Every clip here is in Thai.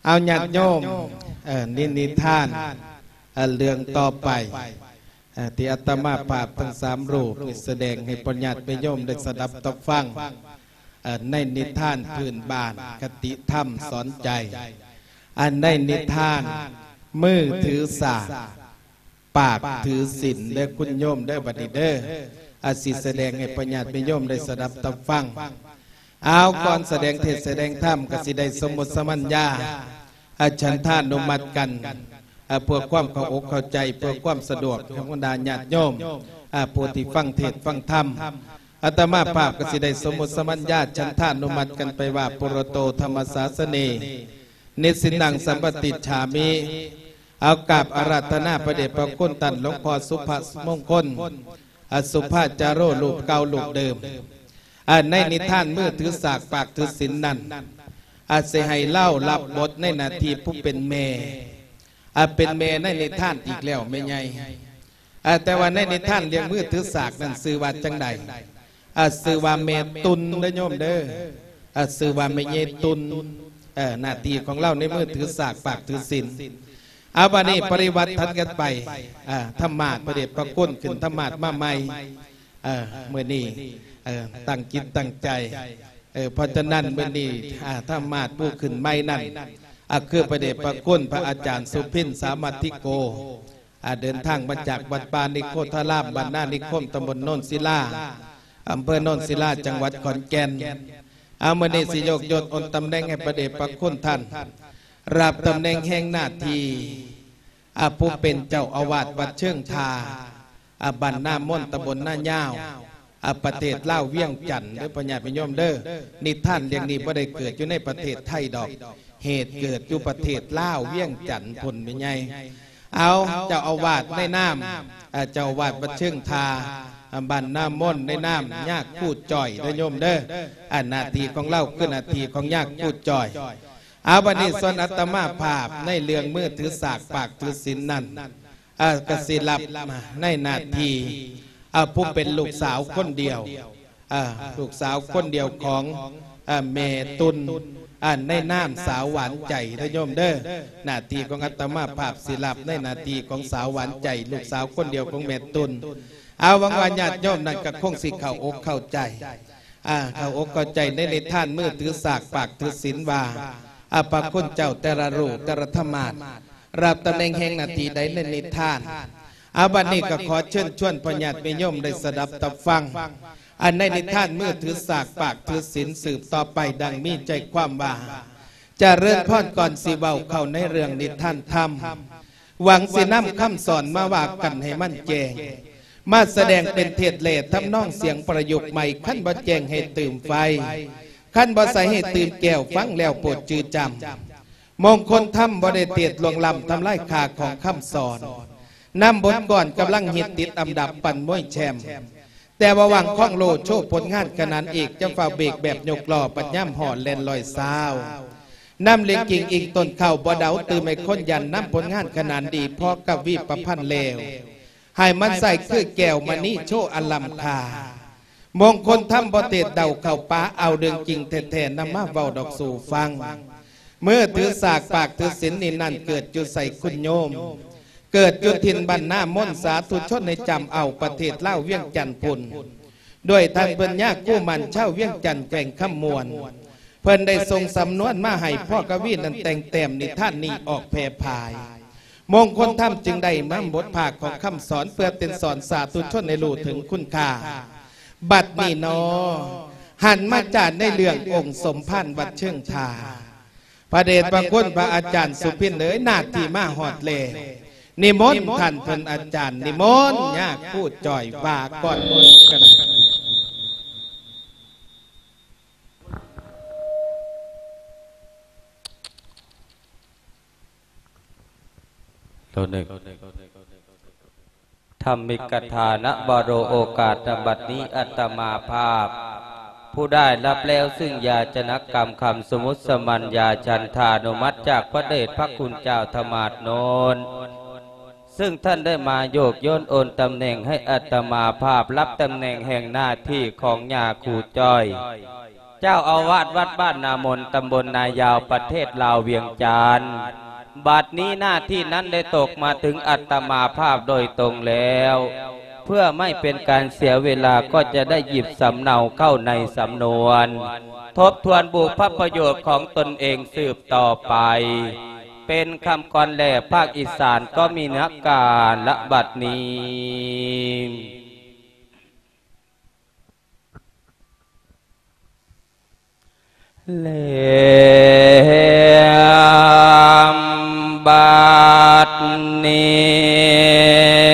เอาญาติโยมนิทานเรื่องต่อไปที่อาตมาภาพทั้ง3 รูปแสดงให้ปัญญาติโยมได้สดับตับฟังในนิทานพื้นบ้านคติธรรมสอนใจในนิทานมือถือสากปากถือศีลและคุณโยมได้บัดนี้เด้อสิแสดงให้ปัญญาติโยมได้สดับตับฟังเอาก่อนแสดงเทศแสดงธรรมก็สิได้สมมุติสมัญญาฉันท่านุมัติกันเพื่อความเข้าอกเข้าใจเพื่อความสะดวกของบรรดาญาติโยมผู้ที่ฟังเทศฟังธรรมอาตมาภาพก็สิได้สมมุติสมัญญาฉันท่านุมัติกันไปว่าปุโรโตธรรมศาสเนนิสินังสัมปติฉามิเอากราบอาราธนาพระเดชพระคุณท่านหลวงพ่อสุภมงคลสุภาจาโรรูปเก่ารูปเดิมในนิทานมือถือสากปากถือศีลนั้นอาจจะให้เล่ารับบทในนาทีผู้เป็นแม่เป็นแม่ในนิทานอีกแล้วไม่ใหญ่แต่ว่าในนิทานเรียงมือถือสากนั้นสื่อว่าจังใดสื่อว่าแม่ตุนได้โยมเด้อสื่อว่าแม่เยตุนนาทีของเราในมือถือสากปากถือศีลเอาวันนี้ปริวัติทันกันไปธรรมาสพระเดชพระคุณขึ้นธรรมาสมาใหม่เมื่อนี้ตั้งจิตตั้งใจเพราะฉะนั้นเมื่อนี้ธรรมาสผู้ขึ้นใหม่นั้นคือพระเดชพระคุณพระอาจารย์สุพินสามัติโกเดินทางมาจากวัดปานิโคทารามบ้านนานิคมตำบลโนนศิลาอำเภอโนนศิลาจังหวัดขอนแก่นเมื่อนี้สิยกยศอนตำแหน่งให้พระเดชพระคุณท่านรับตำแหน่งแห่งหน้าที่ผู้เป็นเจ้าอาวาสวัดเชิงทาบ้านนาม่นตำบลนาย่าวประเทศลาวเวียงจันทร์ด้วยปัญญาเป็นโยมเด้อนิทานเรื่องนี้บ่ได้เกิดอยู่ในประเทศไทยดอกเหตุเกิดอยู่ประเทศลาวเวียงจันทร์พุ่นเป็นไงเอาเจ้าอาวาสในน้ำเจ้าอาวาสวัดเชิงทาบ้านนาม่นในน้ำยากพูดจ่อยด้วยโยมเด้อนาทีของเล่าคือนาทีของยากพูดจ่อยเอาวันนี้ส่วนอาตมาภาพในเรื่องมือถือสากปากถือศีลนั้นกสิรับในนาทีผู้เป็นลูกสาวคนเดียวลูกสาวคนเดียวของแม่ตุนในน้ำสาวหวานใจท่านโยมเด้อนาทีของอาตมาภาพศิลป์ในนาทีของสาวหวานใจลูกสาวคนเดียวของแม่ตุนเอาวังวันญาติโยมนั่นก็คงสิเข้าอกเข้าใจเข้าอกเข้าใจในนิทานมือถือสากปากถือศีลว่าพระคุณเจ้าแต่ละรูปแต่ละธรรมาสรับตำแหน่งแห่งนาทีใดในนิทานบัดนี้ก็ขอเชิญชวนพญาติโยมได้สดับตับฟังในนิทานมือถือสากปากถือศีลสืบต่อไปดังมีใจความว่าจะเริ่มพ่อนก่อนสิเว้าเข้าในเรื่องนิทานธรรมหวังสินำคำสอนมาว่ากันให้มั่นแจ้งมาแสดงเป็นเทศเลศทำนองเสียงประยุกต์ใหม่ขั้นบ่แจ้งให้ตื่มไฟขั้นบ่ใส่ให้ตื่มแก้วฟังแล้วโปรดจือจำมงคลธรรมบ่ได้เตียดลวงลำทำลายขาของคำสอนนำบทก่อนกำลังฮิตติดอันดับปั่นม้วยแชมแต่ว่าวังข้องโลโชว์ผลงานขนาดอีกจะฝ่าเบรกแบบยกล้อปัญญามห่อแลนลอยซาวนำเลี้ยงกิ่งอีกต้นเข่าบ่เดาตื่นไม่ค้นยันนำผลงานขนาดดีพอกับวิประพันธ์เลวให้มันใส่คือแก้วมันนี่โชว์อลัมคามงคลทำบ่เตดเดาเข่าป้าเอาเดืองจริงแท้ๆนำมาเว้าดอกสู่ฟังเมื่อถือสากปากถือศีลนี่นั่นเกิดจุใส่คุณโยมเกิดจุทินบรรณาม่นสาธุชนในจำเอาประเทศเล่าเวียงจันทร์พุ่นด้วยทางปัญญากู้มันเช่าเวียงจันทร์แก่งขมวนเพิ่นได้ทรงสำนวนมาให้พ่อกวีนั้นแต่งแต้มนิทานนี้ออกแผ่พายมงคลธรรมจึงได้นำบทภาคของคำสอนเพื่อเป็นสอนสาธุชนในรู้ถึงคุณค่าบัดนี้นอหันมาจารในเรื่ององค์สมพันธ์วัดเชิงทาพระเดชพระคุณพระอาจารย์สุพินเอ๋ยนาทีมาหอดเลนิมนต์ท่านเพิ่นอาจารย์นิมนต์ยากพูดจ่อยว่าก่อนกันธรรมิกถานะบโรโอกาสบัดนี้อัตมาภาพผู้ได้รับแล้วซึ่งยาจนกรรมคำสมุติสมัญญาฉันทานุมัติจากพระเดชพระคุณเจ้าธรรมาสโนนซึ่งท่านได้มาโยกโยนโอนตำแหน่งให้อัตมาภาพรับตำแหน่งแห่งหน้าที่ของญาครูจ้อยเจ้าอาวาสวัดบ้านนามนตำบลนายาวประเทศลาวเวียงจันทร์บัดนี้หน้าที่นั้นได้ตกมาถึงอาตมาภาพโดยตรงแล้วเพื่อไม่เป็นการเสียเวลาก็จะได้หยิบสำเนาเข้าในสำนวนทบทวนบุพประโยชน์ของตนเองสืบต่อไปเป็นคำกลอนแหล่ภาคอีสานก็มีเนื้อการละบัดนี้แหลมบัดนี้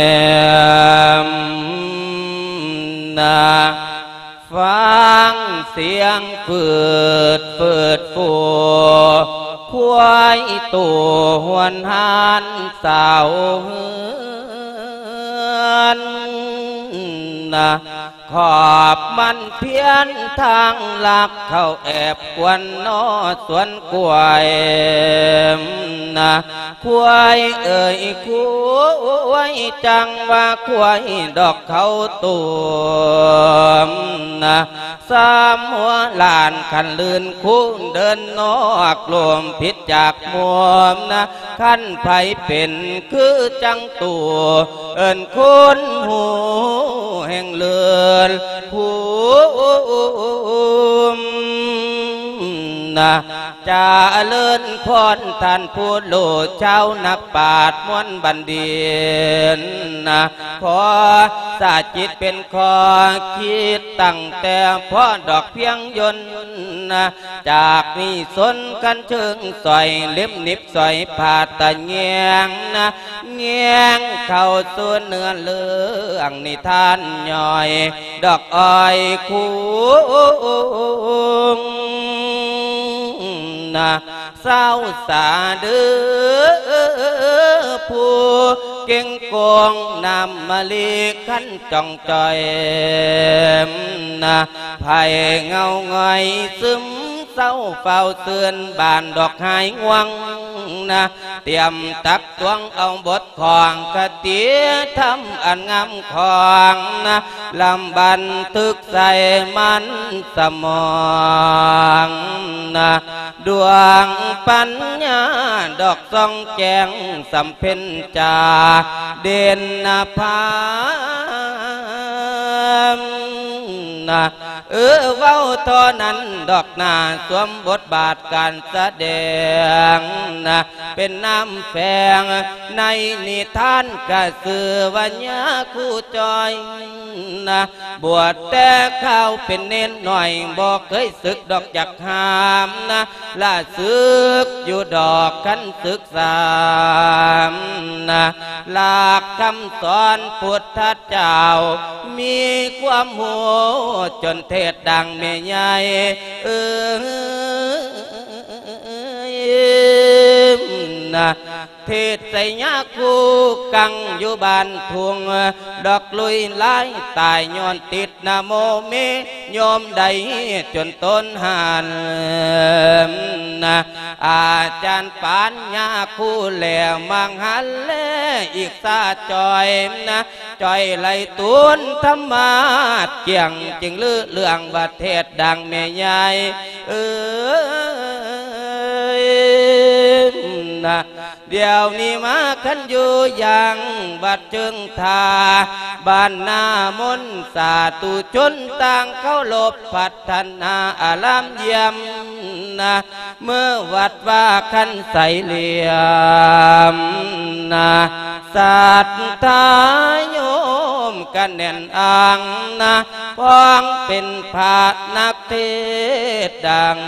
นะฟังเสียงฝืดฟูควายตัวหวนหันสาวเฮือนนะขอบมันเพียนทางหลักเข้าแอบกวนนอสวนกล้วยนะควายเอ่ยควายจังว่าควายดอกเขาตัวนะสามหัวลานขันลื่นคู่เดินนอกลมพิษจากมัวนะขั้นไผเป็นคือจังตัวเอิ้นคนหูแห่งเลือนผู้นะจะเลื่อนพรท่านผู้โลเจ้านักปราชญ์ม้วนบันเดียนนะพอสาจิตเป็นคอคิดตั้งแต่พอดอกเพียงยนนะจากนี้สนกันเชิงสอยเล็บนิบสอยผ่าตะเงียงนะเงียงเข้าสู่เนื้อเรื่องนิทานย่อยดอกอ้อยคู่นะเศร้าสาเดือผู้เก่งกองนำมาลีขันจ่องจอยนะไผ่เงาเงยซึมเศร้าเฝ้าเตือนบานดอกหายง่วงนะเตรียมตักตวงเอาบทของกะเตียทำอันงามของนะลำบันทึกใส่มันสมองนะดวงปัญญาดอกซองแจงสำเพ็ญจาเด่นนาภานะเว้าตอนนั้นดอกนาสวมบทบาทการแสดงนะเป็นน้ำแฝงในนิทานกะสือวัญญาคู่จอยนะบวชแต่ข้าวเป็นเน้นหน่อยบอกเคยศึกดอกจากหามนะล่าศึกอยู่ดอกขันศึกสามนะหลักคำสอนพุทธเจ้ามีความหัวจนเทศดังเมียใหญ่นะเทศใส่ยาคูกังอยู่บ้านทุ่งดอกลุยไล่ตายย้อนติดนาโมเมโยมใดจนต้นหันนะอาจารย์ปานยาคูแล้วมังหันแลอีกซาจอยนะจอยไหลตุนธรรมาเกี่ยงจึงลือเรื่องว่าเทศดังแม่ใหญ่นะเดี๋ยวนี้มาขันอยู่อย่างบัดจึงทาบ้านนามนสาตุชนต่างเข้าลบพัฒนาอารามเยี่ยมนะเมื่อวัดว่าขันใสเหลี่ยมนะศรัทธาโยมกันแน่นอ่างนะพ้องเป็นพระนักเทศดัง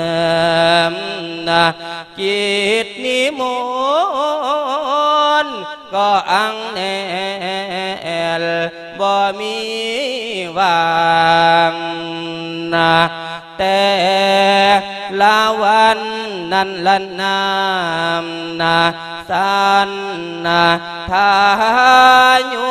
นะจิตนิมนต์ก็อังแนลบ่มีวางนะแต่ละวันนั้นละนามนะสันนะทายุ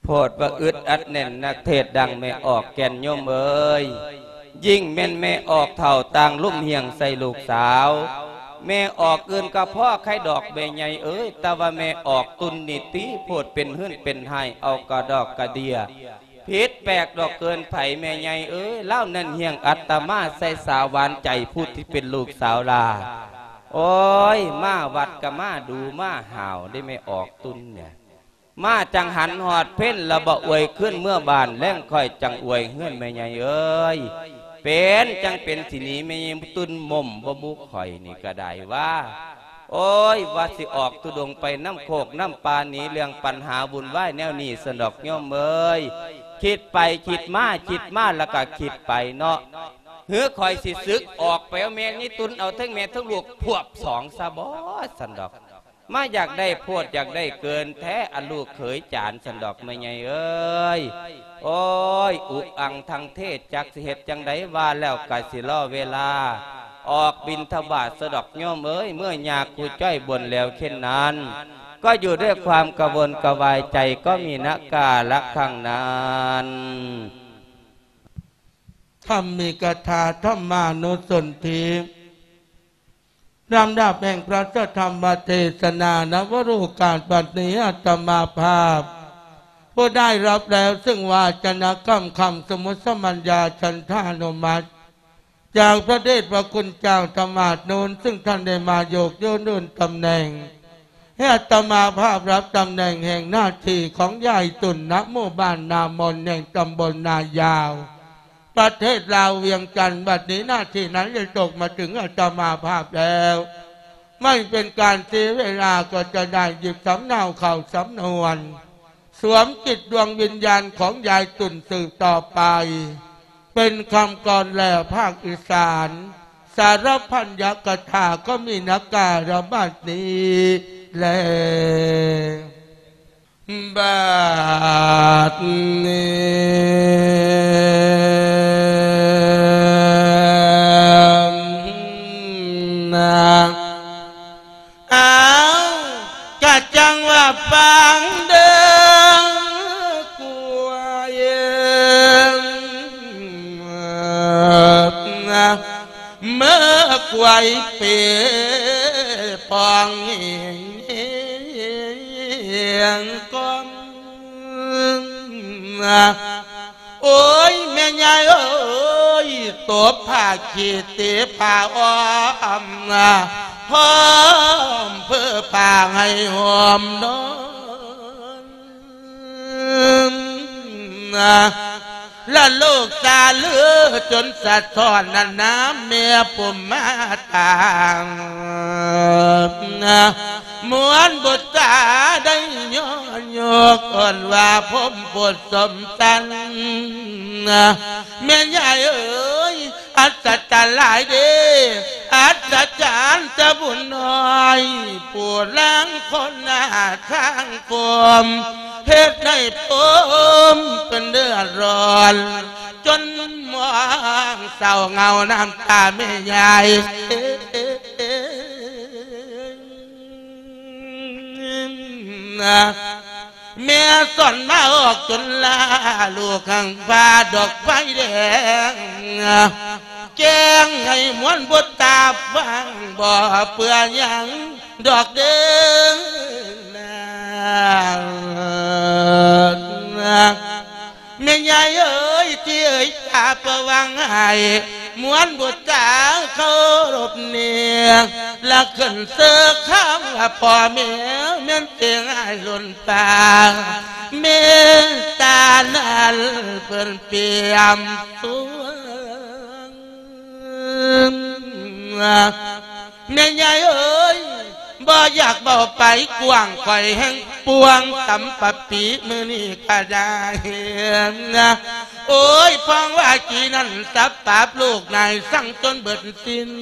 โพดว่าอึดอัดแน่นนักเทศดังไม่ออกแก่นโยมเอ้ยยิ่งแม่นแม่ออกเท่าต่างลุ่มเหียงใส่ลูกสาวแม่ออกเกินกับพ่อไข่ดอกใบใหญ่เอ้ยแต่ว่าแม่ออกตุนนิติโพดเป็นหื้นเป็นไห้เอากระดอกกระเดียพิษแปลกดอกเกินไผ่แม่ใหญ่เอ้ยเล่านั่นเหียงอัตมาใส่สาวหวานใจพูดที่เป็นลูกสาวลาโอ้ยมาวัดกับมาดูมาห่าวได้ไม่ออกตุนเนี่ยมาจังหันหอดเพ่นระบะอวยขึ้นเมื่อบานแล่งค่อยจังอวยเฮื่อนแม่ใหญ่เอ้ยเป็นจังเป็นสินี้ไม่ยังตุนม่มบ่บุข่อยนี่ก็ได้ว่าโอ้ยว่าสิออกตุดงไปน้ำโคกน้ำปานี้เรื่องปัญหาบุญไหวแนวนี้สนดอกย่อมเอ้ยคิดไปคิดมาแล้วก็คิดไปเนาะเฮือคอยสิซึกออกไปเอาแม่นี่ตุนเอาทั้งแม่ทั้งลูกพวบสองซะบ่สันดอกมาอยากได้โพดอยากได้เกินแท้อลูกเขยจานสันดอกไม่ไงเอ้ยโอ้ยอุกอังทางเทศจักสิเหตุจังไดว่าแล้วกะสิล่อเวลาออกบินทบาทสะดอกย่อมเอ้ยเมื่อยากกูจ้อยบนแล้วเช่นนั้นก็อยู่ด้วยความกระวนกระวายใจก็มีนักกาละข้างนั้นธรรมิกถาธรรมานุสนธิลำดับแห่งพระธรรมเทศนานวโรกาสบัดนี้อาตมาภาพผู้ได้รับแล้วซึ่งวาจนะคำสมุสมัญญาฉันทานุมัติจากพระเดชพระคุณเจ้าธรรมาสนูนซึ่งท่านได้มาโยกโยนนู่นตำแหน่งให้อาตมาภาพรับตำแหน่งแห่งหน้าที่ของยายตุ่นณหมู่บ้านนามนแห่งตำบลนายาวประเทศลาวเวียงจันทร์บัดนี้หน้าที่นั้นได้ตกมาถึงอาตมาภาพแล้วไม่เป็นการเสียเวลาก็จะได้หยิบสำเนาข่าวสำนวนสวมจิตดวงวิญญาณของยายตุ่นสืบต่อไปเป็นคำกรแหล่ภาคอีสานสารพันยกถาก็มีนักการบัดนี้แลบัดนี้เอากะจังว่าฟังเดิงกลัวเองเมื่อกวายเปียปองเอียงก้มโอ้ยแม่ใหญ่เอ้ยตัวผ้าขีดตีผ้าอ้อมพร้อมเพื่อผ้าให้หอมนอนและลูกตาเลือจนสะท้อนน้ำเมียปุ่มมาตางเหมือนบุตรตาได้ย้อนโยกอ่อนว่าผมปวดสมตันแม่ใหญ่เอ้ยอัศจรรย์หลายเด้อัศจรรย์จะบุญน้อยปวดล้างคนหน้าทางกลมเหตุในผมเป็นเดือดร้อนจนมองเศร้าเงาน้ำตาแม่ใหญ่แม่สอนมาออกจนลาลูกข้างฟ้าดอกไฟแดงแจ้งให้มวนบุตรตาฟังบ่เปื่อยังดอกเดิงแม่ใหญ่เอ้ยที่เอ้ยตาประวังให้มวนบุตรตาเขารบเนียและขึ้นเสือข้ามว่าพ่อแม่เมียนเตียงไอ้ล้นตาเมตตานั้นเพิ่นเปี่ยมตัวแม่ใหญ่เอ้ยบ่อยากเบาไปกว้างไข่แห่งปวงตำปะปีมือนี่ก็ได้โอ้ยฟังว่าจีนั้นสับปาบลูกนายสั่งจนเบิดสิ้น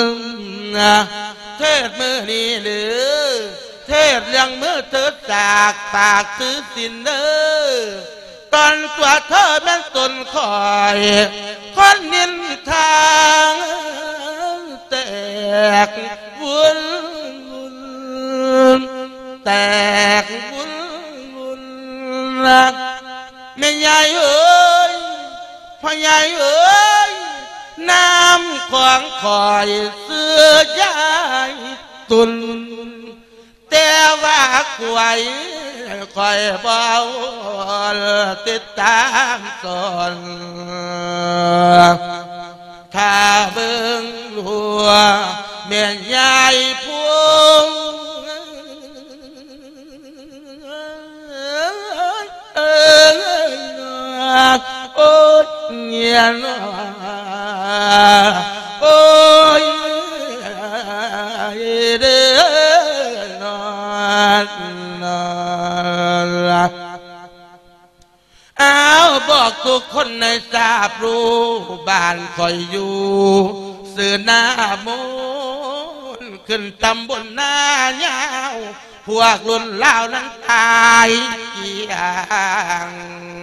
เทศมือนี่หรือเทศเรื่องมือเธอจากปากซื้อสินเด้อตอนตัวเธอแม่นตนคอยคนนินทางแตกวุ่นแตกวุ่นใหญ่เอ้ยน้ำของคอยเสื้อยายตุนแต่ว่าควยคอยเบาติดตามสอนถ้าเบิ่งหัวแม่ใหญ่พวงโอ้ยเงียนโอ้ยเด้อนเอาบอกทุกคนในทราบรู้บ้านคอยอยู่สื่อหน้ามนขึ้นตำบลหน้ายาวพวกรุ่นเล่านั้นตายเกี่ยง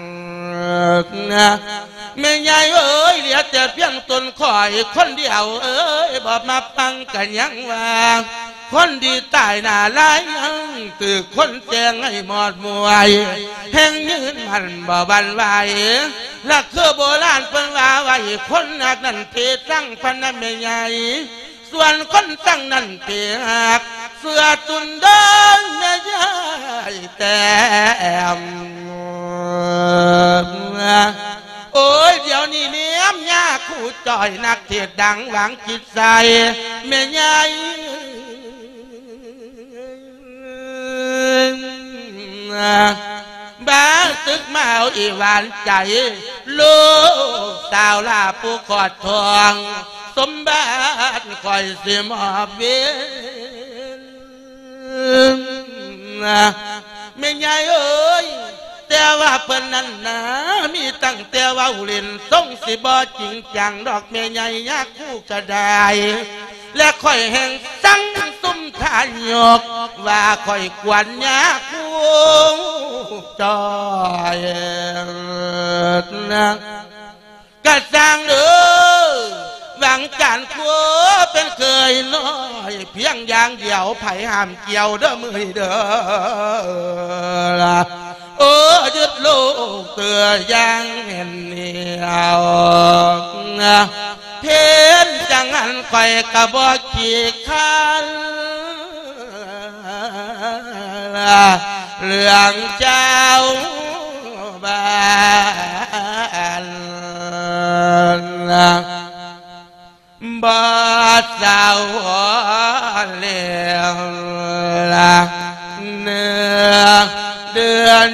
แม่ใหญ่เอ้ยเหลือแต่เพียงตนคอยคนเดียวเอ้ยบอกมาฟังกันยังว่าคนดีตายหน้าลายยังตือคนแจงให้หมดมวยแห่งยืนมันบ่บันไหวและคือโบราณเป็นว่าไว้คนนักนั่นเทตั้งพันแม่ใหญ่ส่วนคนตั้งนั่นเปียกเสื้อตุนเดินแม่ใหญ่แต่โอ้ยเดี๋ยวนี้เนี้ยมยาคู่จ่อยนักเทศดังหวังจิตใจแม่ใหญ่บ้าตึกมาเอาอีหวานใจลูกสาวลาผู้ขอดทองสมบัติคอยเสียมอบเวียนแม่ใหญ่เอ้ยแต่ว่าเพิ่นนั้นนะมีตั้งแต่ว่าเล่นส่งสิบ่จริงจังดอกแม่ใหญ่ยากคู่ก็ได้และค่อยแห่งสั่งตุ้มทานยกว่าค่อยกวนยาคู่จอยนะกระสังเด้อหวังการคัวเป็นเคยน้อยเพียงอย่างเดียวไผ่ห้ามเกี่ยวเด้อมือเด้อโอ้ยึดลูกเตือยังเห็นเหนียวเพียนจังหันไฟกระบอกขี้คันเรื่องเจ้าบ้านบ่สาวเลี้ยงเนื้อเดือน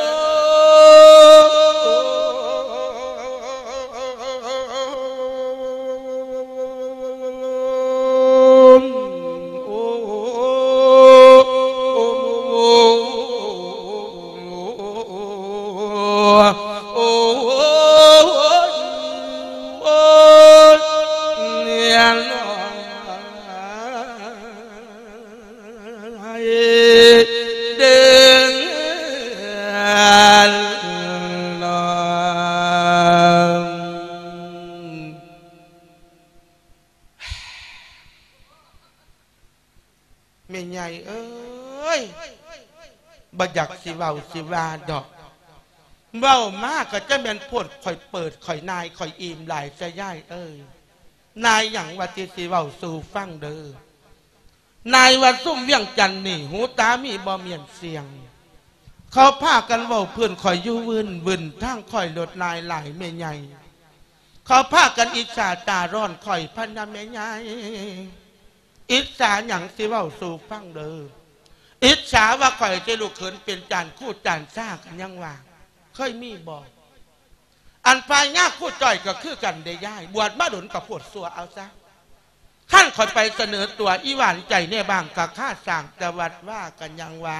บ่อยากสิเว้าสิว่าดอกเว้ามากก็จะเป็นพูดค่อยเปิดค่อยนายค่อยอิ่มหลายจะย่ายเอ้ยนายอย่างว่าที่สิเว้าสู่ฟังเด้อนายว่าซุ่มเวียงจันนี่หูตามีบ่เมียนเสียงเขาพากันเว้าเพื่อนค่อยอยู่วืนทางค่อยลดนายหลายแม่ใหญ่เขาพากันอิจฉาตาร้อนค่อยพันนะแม่ใหญ่อิจฉาอย่างสิเว้าสู่ฟังเด้ออิจฉาว่าข่อยจะลูกเขินเป็นจานคู่จานซ่ากันยังว่าเคยมีบอกอันปลายงาคู่จ่อยก็คือกันได้ย่ายบวชมาดุนกับปวดสัวเอาซะขั้นข่อยไปเสนอตัวอีหวานใจเนี่ยบางกับข้าสั่งแต่วัดว่ากันยังว่า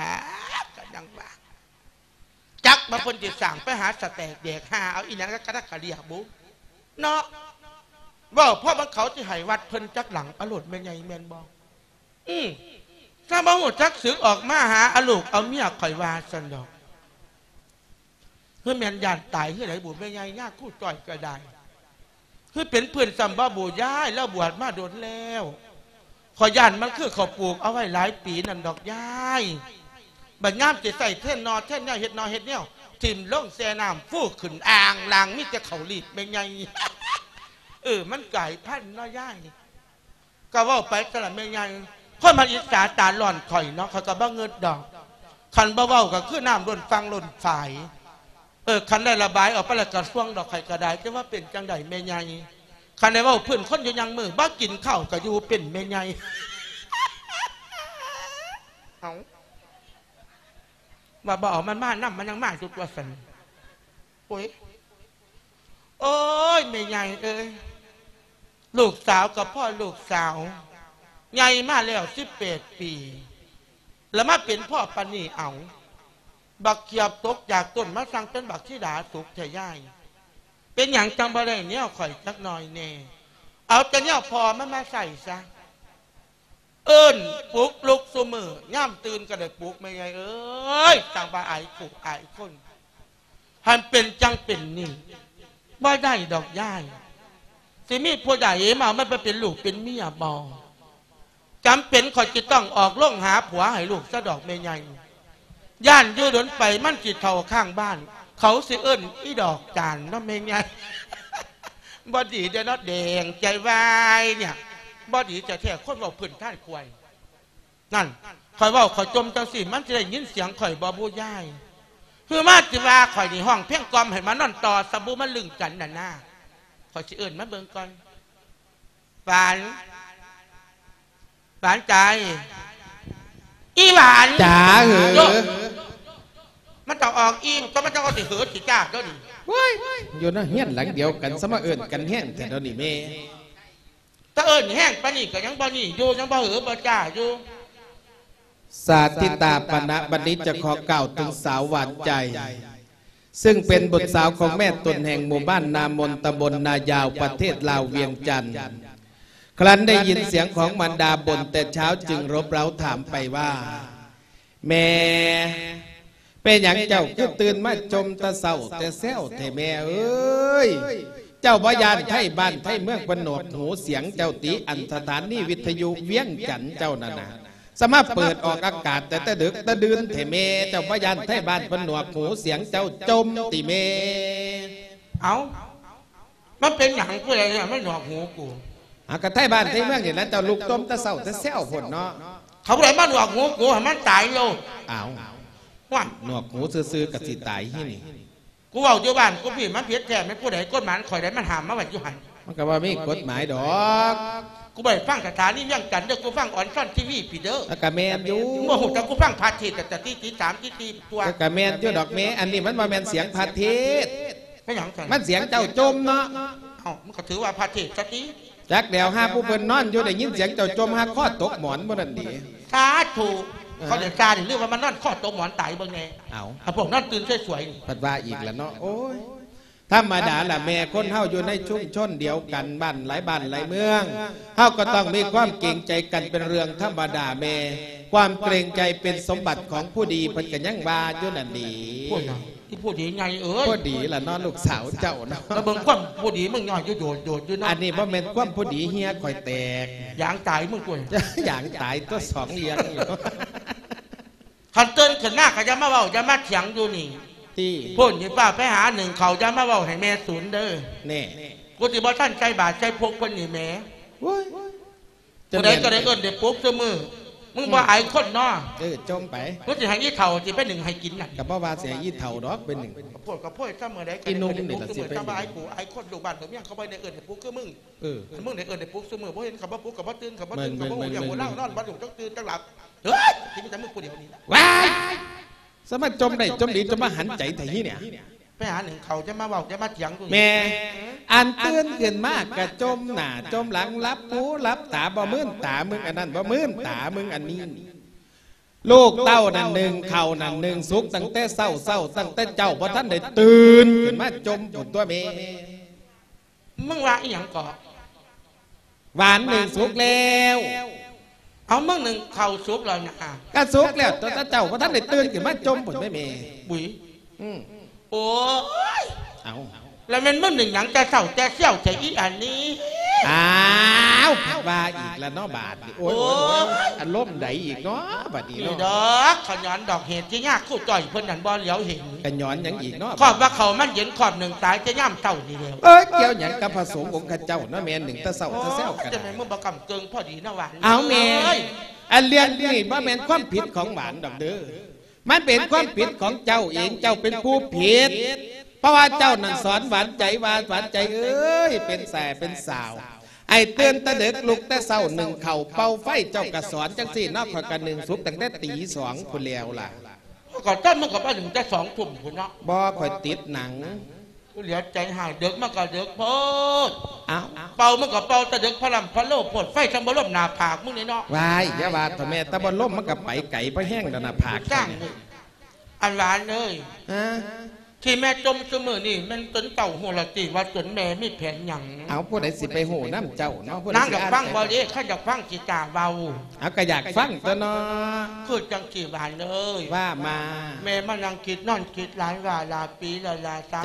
จักมาคนจิตสั่งไปหาสแตกเด็กหาเอาอีนังกระดักกระเดียบุเนาะว่าพ่อบางเขาที่ให้วัดเพิ่นจักหลังอรุณแม่ใหญ่แม่นบอกถ้าบางหัวจักสึกออกมาหาอลูกเอาเมียข่อยวาสันดอกเพื่อแม่นยานตายเพื่อไหนบุญแม่ใหญ่ยากคู่จ่อยก็ได้คือเป็นเพื่อนสัมบ้าบูย้ายแล้วบวชมาโดนแล้วขอยานมันคือเขาปลูกเอาไว้หลายปีนั่นดอกย้ายบัดงามจะใส่เท่นนอเท่นเนี่ยเห็ดนอเห็ดเนี่ยถิ่มล่องแซ่น้ำฟู่ขึ้นอ่างลางมิจะเขาลีดเป็นไงมันไก่พันน้อยย่ายก็ว่าไปสลับเป็นไงคนมาอิจฉาตาหล่อนข่อยเนาะเขาก็บ้าเงินดอกคันบ้าเว้าก็คือน้ำล้นฟังล้นฝ่ายคันได้ระบายออกไปแล้วกระช่วงดอกไข่กระไดจะว่าเป็นจังไดเมย์ใหญ่คันได้ว่าเพื่อนคนอยู่ยังมือบ้ากินข้าวก็อยู่เป็นเมย์ใหญ่เอาว่าบ่อมันมาน้ำมันยังมาสุดว่าสันโอ้ยเมย์ใหญ่ลูกสาวกับพ่อลูกสาวใหญ่มาแล้ว18 ปีแล้วมาเป็นพ่อปนีเอาบักเขียบตกจากต้นมะสังเป็นบักที่ดาสุกใช่ย่ายเป็นอย่างจังบะเลยเนี่ยข่อยสักหน่อยแน่เอาแต่เนี่ยพอมันมาใส่ซะปลุกลุกสมือย่ำตื่นก็ได้ปลุกไม่ไงจังบะไอ้ผูกไอ้คนหันเป็นจังเป็นนี่บ่ได้ดอกย่ายสิมีผู้ใหญ่มาไม่ไปเป็นลูกเป็นเมียบอจำเป็นข่อยจะต้องออกล่องหาผัวให้ลูกซะดอกไม่ไงย่านยืดนไปมั่นจิตเท่าข้างบ้านเขาสิอีดอกจานน้ำเมงไงบอดีเดนอดแดงใจวายเนี่ยบอดีจะแท้คนเราพื้นท่านควายนั่นคอยว่าคอยจมจังสิมันจะได้ยินเสียงข่อยบอบูย่ายคือมาจิว่าข่อยในห้องเพ่งกอมให้มันนอนต่อสบู่มันลึงกันน่ะหน้าข่อยสิมาเบิ่งก่อนหวานใจอีหวานจ๋ามันต้องออกอีก็มันต้องเอาสิสิจ้าก็ดิอยู่นะเฮี้ยนหลังเดียวกันสมากันแห้งแต่เดี๋ยวนี้แม่ถ้าแห้งปะนี่ก็ยังบ่นี่อยู่ยังบ่บ่จ้าอยู่สาธิตาปณะบัณฑิตจะขอกล่าวถึงสาวหวานใจซึ่งเป็นบุตรสาวของแม่ตนแห่งหมู่บ้านนามนตำบลนายาวประเทศลาวเวียงจันทร์ครั้นได้ยินเสียงของมารดาบ่นแต่เช้าจึงรบเร้าถามไปว่าแม่เป็นอย่างเจ้าคือตื่นมาจมตะเศร้าแต่แซวแต่แม่เจ้าบ่ยานไทยบ้านไทยเมืองปนวดหูเสียงเจ้าตีอันสถานีวิทยุเวียงจันทร์เจ้านั่นนะสามารถเปิดออกอากาศแต่ดึกตะดืนเถเมเจ้าบ่ยานไทยบ้านปนวดหูเสียงเจ้าจมติเมเอามันเป็นอย่างเพื่ออะไรไม่หนวกหูกูกระไทยบ้านไทยเมืองอย่างนั้นเจ้าลูกต้มตะเศร้าแต่แซวผลเนาะเขาเลยมาหนวกหูกูให้มันตายโลหนวกหูซื้อๆกับสิตายที่นี่กูเอาอยู่บ้านกูผิดมันเพี้ยนแท้ไม่กูได้กฎหมายข่อยได้มันหามมาไว้อยู่หันมันก็ว่าไม่กฎหมายดอกกูไปฟังสถานีเรื่องกันเด้อกูฟังออนซ่อนทีวีปีเด้อแล้วก็แมนอยู่โมโหแต่กูฟังพาเทศแต่ตี3ตีตัวแล้วก็แมนอยู่ดอกแม่อันนี้มันมาแมนเสียงพาเทศไม่หยังมันเสียงเจ้าจมเนาะมันก็ถือว่าพาเทศสักทีจักเดี๋ยว5ผู้เพิ่นนอนอยู่ได้ยินเสียงเจ้าจม5ข้อตกหมอนบ่นั่นดีสาธุเขาเดือดซาหรือว่ามันนั่นข้อตกหมอนตายบ้างไงพวกนั่นตื่นสวยๆปัดว่าอีกแล้วเนาะโอ้ยธรรมดาล่ะแม่คนเฮาอยู่ในชุมชนเดียวกันบ้านหลายเมืองเฮาก็ต้องมีความเกรงใจกันเป็นเรื่องธรรมดาแม่ความเกรงใจเป็นสมบัติของผู้ดีเพิ่นก็ยังว่าอยู่นั่นดีผู้ดีไงผู้ดีล่ะเนาะลูกสาวเจ้าเนาะแล้วเบิ่งความผู้ดีมึงย่อยอยู่โดดอยู่เนาะอันนี้บ่แม่นความผู้ดีเฮียข่อยแตกอย่างตายมึงกล้วยอย่างตายตัว2เลี้ยงอยู่คันเติ้นขึ้นหน้าก็จะมาเว้าจะมาเถียงอยู่นี่ที่พ่นอยู่ป้าไปหาหนึ่งเขาจะมาเว้าให้แม่ศูนย์เด้อแน่กูสิบ่ทันใจบาดใจพกเพิ่นนี่แม่จะได้ก็ได้เอิ้นได้ปุ๊บเสมอมึงบ่อายคนเนาะจมไปกูสิให้ยี่เฒ่าสิไปหนึ่งให้กินน่ะก็บ่ว่าสิให้ยี่เฒ่าดอกเป็นหนึ่งก็พ่นเสมอได้กินนมนี่ล่ะสิไปสบายกูไอ้คนลูกบ้านผมยังเขาบ่ได้เอิ้นให้ปุ๊บคือมึงมึงได้เอิ้นได้ปุ๊บเสมอบ่เห็นเขาบ่ปุ๊บก็บ่ตื่นเขาบ่อย่างบ่เล่านอนบ่ดุจักตื่นจักหลับเฮ้ยที่มีแต่มึงผู้เดียวนี่ว้ายสมัครจมได้จมดีจะมาหันใจไถเนี่ยไปหาหนึ่งเขาจะมาบอกจะมาเถียงกูแม่อันตื่นขึ้นมากกะจมหน้าจมหลังรับหูรับตาบ่มื่นตามึงอันนั้นบ่มื่นตามึงอันนี้ลูกเต้านั่นหนึ่งเข่านั่นหนึ่งสุกตั้งแต่เศร้าตั้งแต่เจ้าบ่ท่านได้ตื่นขึ้นมาจมผลตัวแม่มึงว่าอีหยังก่อหวานหนึ่งสุกแล้วเอามึงหนึ่งเข่าสุกแล้วนะก็สุกแล้วตัวเจ้าบ่ท่านได้ตื่นขึ้นมาจมผลแม่บุ๋ยโอ้ยเอาแล้วมันมึงหนึ่งหยังจะเศร้าจะเสี่ยวจะอีอันนี้อ้าวว่าอีกแล้วเนาะบาทโอ้ยอารมณ์ใดอีกเนาะบาทนี้เนาะดอกขย้อนดอกเหตุที่ยากคู่จ่อยเพิ่นนั่นบ่เหลียวเห็นกันย้อนยังอีกเนาะขอบว่าเขามันเย็นขอบหนึ่งตายจะย่ำเต่าทีเดียวเกี่ยวหยังกับพระสงฆ์องค์ข้าเจ้าเนาะแม่หนึ่งตะเศร้าตะแซวกันจะแม่มึงบ่กำเกิงพอดีนะหวานเอาแม่อันเรื่องนี้บ่แม่นความผิดของหวานดอกเด้อมันเป็นความผิดของเจ้าเองเจ้าเป็นผู้ผิดเพราะว่าเจ้านั่นสอนหวานใจว่าหวานใจเอ้ยเป็นแสเป็นสาวไอ้เตือนตะเด็กลุกแต่เศร้าหนึ่งเข่าเป่าไฟเจ้ากระสอนจังสี่นอกขอกันหนึ่งสุกตั้งแต่ตีสองคนแล้วล่ะก่อนต้นมันก็มาถึงแต่2 ทุ่มคนเนาะบ่ค่อยติดหนังเหลือใจหายเด็กมันก็เด็กโพดเอาเป่ามันก็เป่าตะเด็กพลัมพะโลพดไฟจังบ่ล่มหน้าผากมึงนี่เนาะวายอย่าว่าแต่แม่ตะบ่ล่มมันก็ไปไก่ไปแห้งแล้วหน้าผากจ้างอันหวานเลยที่แม่จมเสมอนี่มันต้นเต่าหัวละตีว่าจนแม่มีแผนหยังเอาผู้ใดสิไปโหน้ำเจ้าเนาะนั่งอยากฟังบ่ดีข้าอยากฟังจิตาเบาเอาก็อยากฟังตัวเนาะคือจังกี่บานเลยว่ามาแม่มานั่งคิดนอนคิดหลายว่าลาปีละ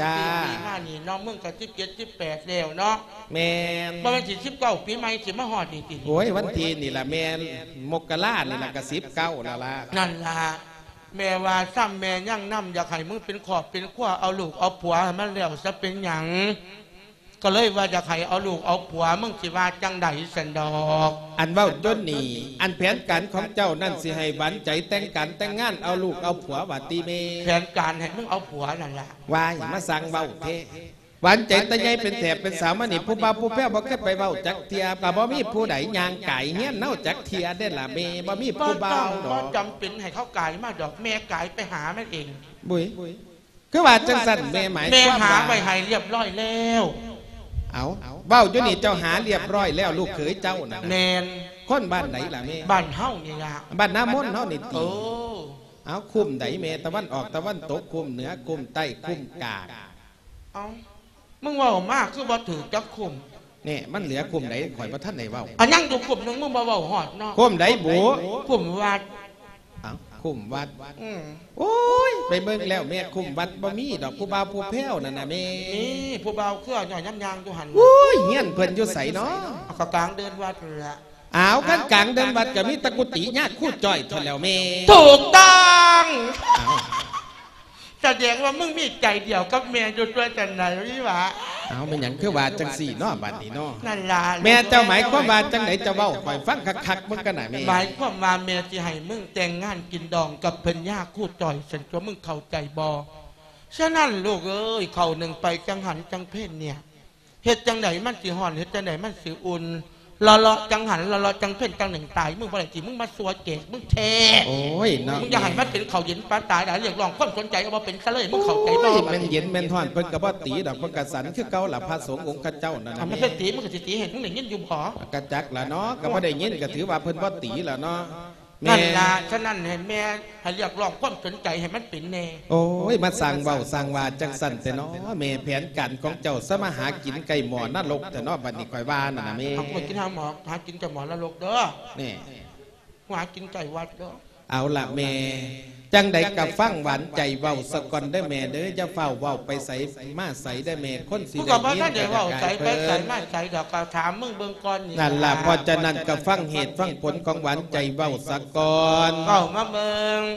3 ปีมานี่น้องมึงก็17 18แล้วเนาะแม่บ่แม่นสิ19 ปีใหม่สิมาฮอดนี่ติโอ้ยวันที่นี่ล่ะแม่มกรานี่ล่ะก็19แล้วล่ะนั่นล่ะแม่ว่าซ้ำแม่ยั่งน้ำอยากให้มึงเป็นขอบเป็นขั้วเอาลูกเอาผัวมันแล้วจะเป็นหยังก็เลยว่าอยากให้เอาลูกเอาผัวมึงสิว่าจังใดสันดอกอันเว้าต้นนี่อันแผนการของเจ้านั่นสิให้หวานใจแต่งกันแต่งงานเอาลูกเอาผัวว่าตีเมแผนการให้มึงเอาผัวนั่นล่ะวายมาสั่งเว้าเทหวานใจตะไงเป็นแถบเป็นสาวมันนี่ผู้บ่าวผู้แพ้บ่เคยไปเว้าจักเทียก็บ่มีผู้ใดย่างไก่เฮียนเน่าจักเทียได้ล่ะแม่บ่มีผู้บ่าวดอกจำเป็นให้เขาไก่มาดอกแม่ไก่ไปหาแม่เองบุ้ยคือว่าจังสั่นแม่หมายแม่หาไว้ให้เรียบร้อยแล้วเอาเว้าอยู่นี่เจ้าหาเรียบร้อยแล้วลูกเขยเจ้าน่ะแม่นคนบ้านไหนล่ะแม่บ้านเฮานี่ล่ะบ้านน้ำมนต์เฮานี่ติเอาคุ้มไหนแม่ตะวันออกตะวันตกคุ้มเหนือคุ้มใต้คุ้มกลางเอามึงว่ามากคือบ่ถือจักคุมนี่มันเหลือคุมไหนข่อยบ่ทันได้เว้าอันยังอยู่คุมนึงมึงบ่เว้าฮอดเนาะคุมไหนบูคุมวัดคุมวัดโอ้ยไปเบิ่งแล้วแม่คุมวัดบ่มีดอกผู้บ่าวผู้แพ้วนั่นน่ะแม่นี่ผู้บ่าวเครือหน่อยย่ำยางอยู่หั่นโอ้ยเฮียนเพิ่นอยู่ไสเนาะก็กลางเดินวัดล่ะกันกลางเดินวัดก็มีตะกุติญาติคู่จ้อยเท่าแล้วแม่ถูกต้องแสดงว่ามึงมีใจเดียวกับแม่อยู่ด้วยกันไหนนี่หวะเอาเป็นอย่างคือว่าจังสี่เนาะบัดนี้เนาะนั่นล่ะแม่เจ้าหมายความว่าจังไหนจะเว้าข่อยฟังคักๆมึงกันน่ะแม่หมายความว่าแม่สิให้มึงแต่งงานกินดองกับเพิ่นย่าคู่จ่อยฉันว่ามึงเข้าใจบ่ฉะนั้นลูกเอ้ยเข้าหนึ่งไปจังหันจังเพ่นเนี่ยเฮ็ดจังไหนมันสิฮ้อนเฮ็ดจังไหนมันสิอุ่นรอจังหันรอจังเพ่นจังหนึ่งตายมึงบ่ได้สิมึงมาสัวเกศมึงแท้โอ้ยเนาะมึงอย่าหันมาเป็นเขาเย็นปลาตายได้เรียกร้องความสนใจเอาบ่เป็นซะเลยมึงเข้าใจบ่แม่นเย็นแม่นฮ้อนเพิ่นก็บ่ตีดอกเพิ่นก็สันคือเก่าล่ะพระสงฆ์องค์ข้าเจ้านั่นน่ะไม่ใช่ตีมึงก็สิตีเห็นมึงได้ยินอยู่บ่กระจักล่ะเนาะก็บ่ได้ยินก็ถือว่าเพิ่นบ่ตีล่ะเนาะนั่นล่ะฉะนั้นให้แม่ให้เรียกร้องความสนใจให้มันเป็นแน่โอ้ยมาสั่งเว้าสั่งว่าจังสั่นแต่เนาะแม่แผนการของเจ้าสมาหากินไก่หมอนรกแต่เนาะบัดนี้ข่อยว่านั่นน่ะแม่เอากินหาหมอหากินแต่หมอนรกเด้อนี่หากินไก่วัดเด้อเอาล่ะแม่จังใดกับฟังหวานใจเว้าสะก่อนได้แม่เด้อจะเฝ้าเว้าไปใส่มาใส่ได้แม่คนสิได้ยินก็เว้าใส่ไปใส่มาใส่ดอกก็ถามมึงเบิ่งก่อนนี่นั่นล่ะเพราะฉะนั้นก็ฟังเหตุฟังผลของหวานใจเว้าสะก่อนเว้ามาเบิ่ง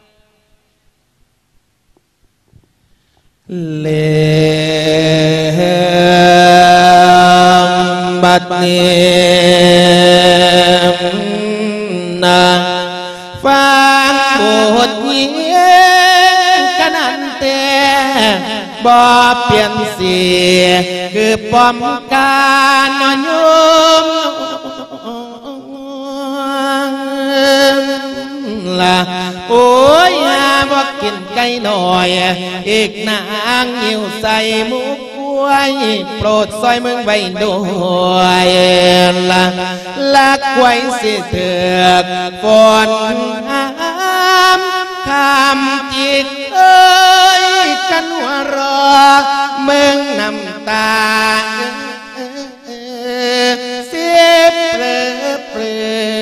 เลบัดนี้นะฟังบทเยียงกันนั่นแต่บ่เปลี่ยนเสียคือปอมการนอนยุ่มล่ะโอ้ยบ่กินไก่หน่อยอีกนางหิวใส่มุกโปรดซอยมึงไว้ด้วยลักไว้สิเถือกฝนห้ามคำจิตเอ้ยกันหัวรอมึงน้ำตาเสียเปลื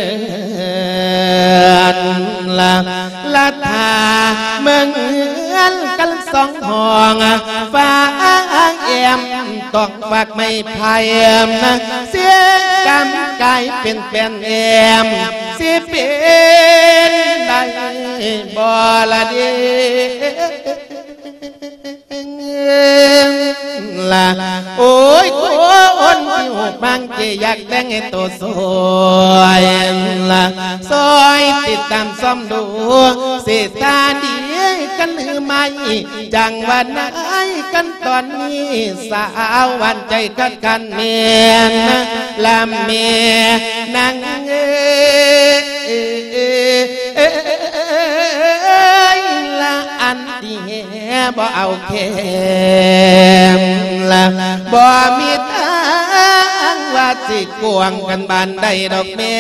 อนละทามึงกันสองห้องฟ้าแอมตต้องฝากไม่พายนะเสียกำกายเป็นแผ่นแอมสิเป็นได้บ่ละเด้ละโอ้ยคนที่หูบางเจอยากแต่งให้ตัวสวยละซอยติดตามซ่อมดูเสียตาดีกันหรือไม่จังวันไหนกันตอนนี้สาววันใจกัดกันเมียนลำเมียนางละอันที่บ่เอาเข้มละบ่มีทางว่าสิกวงกันบานใดดอกแม่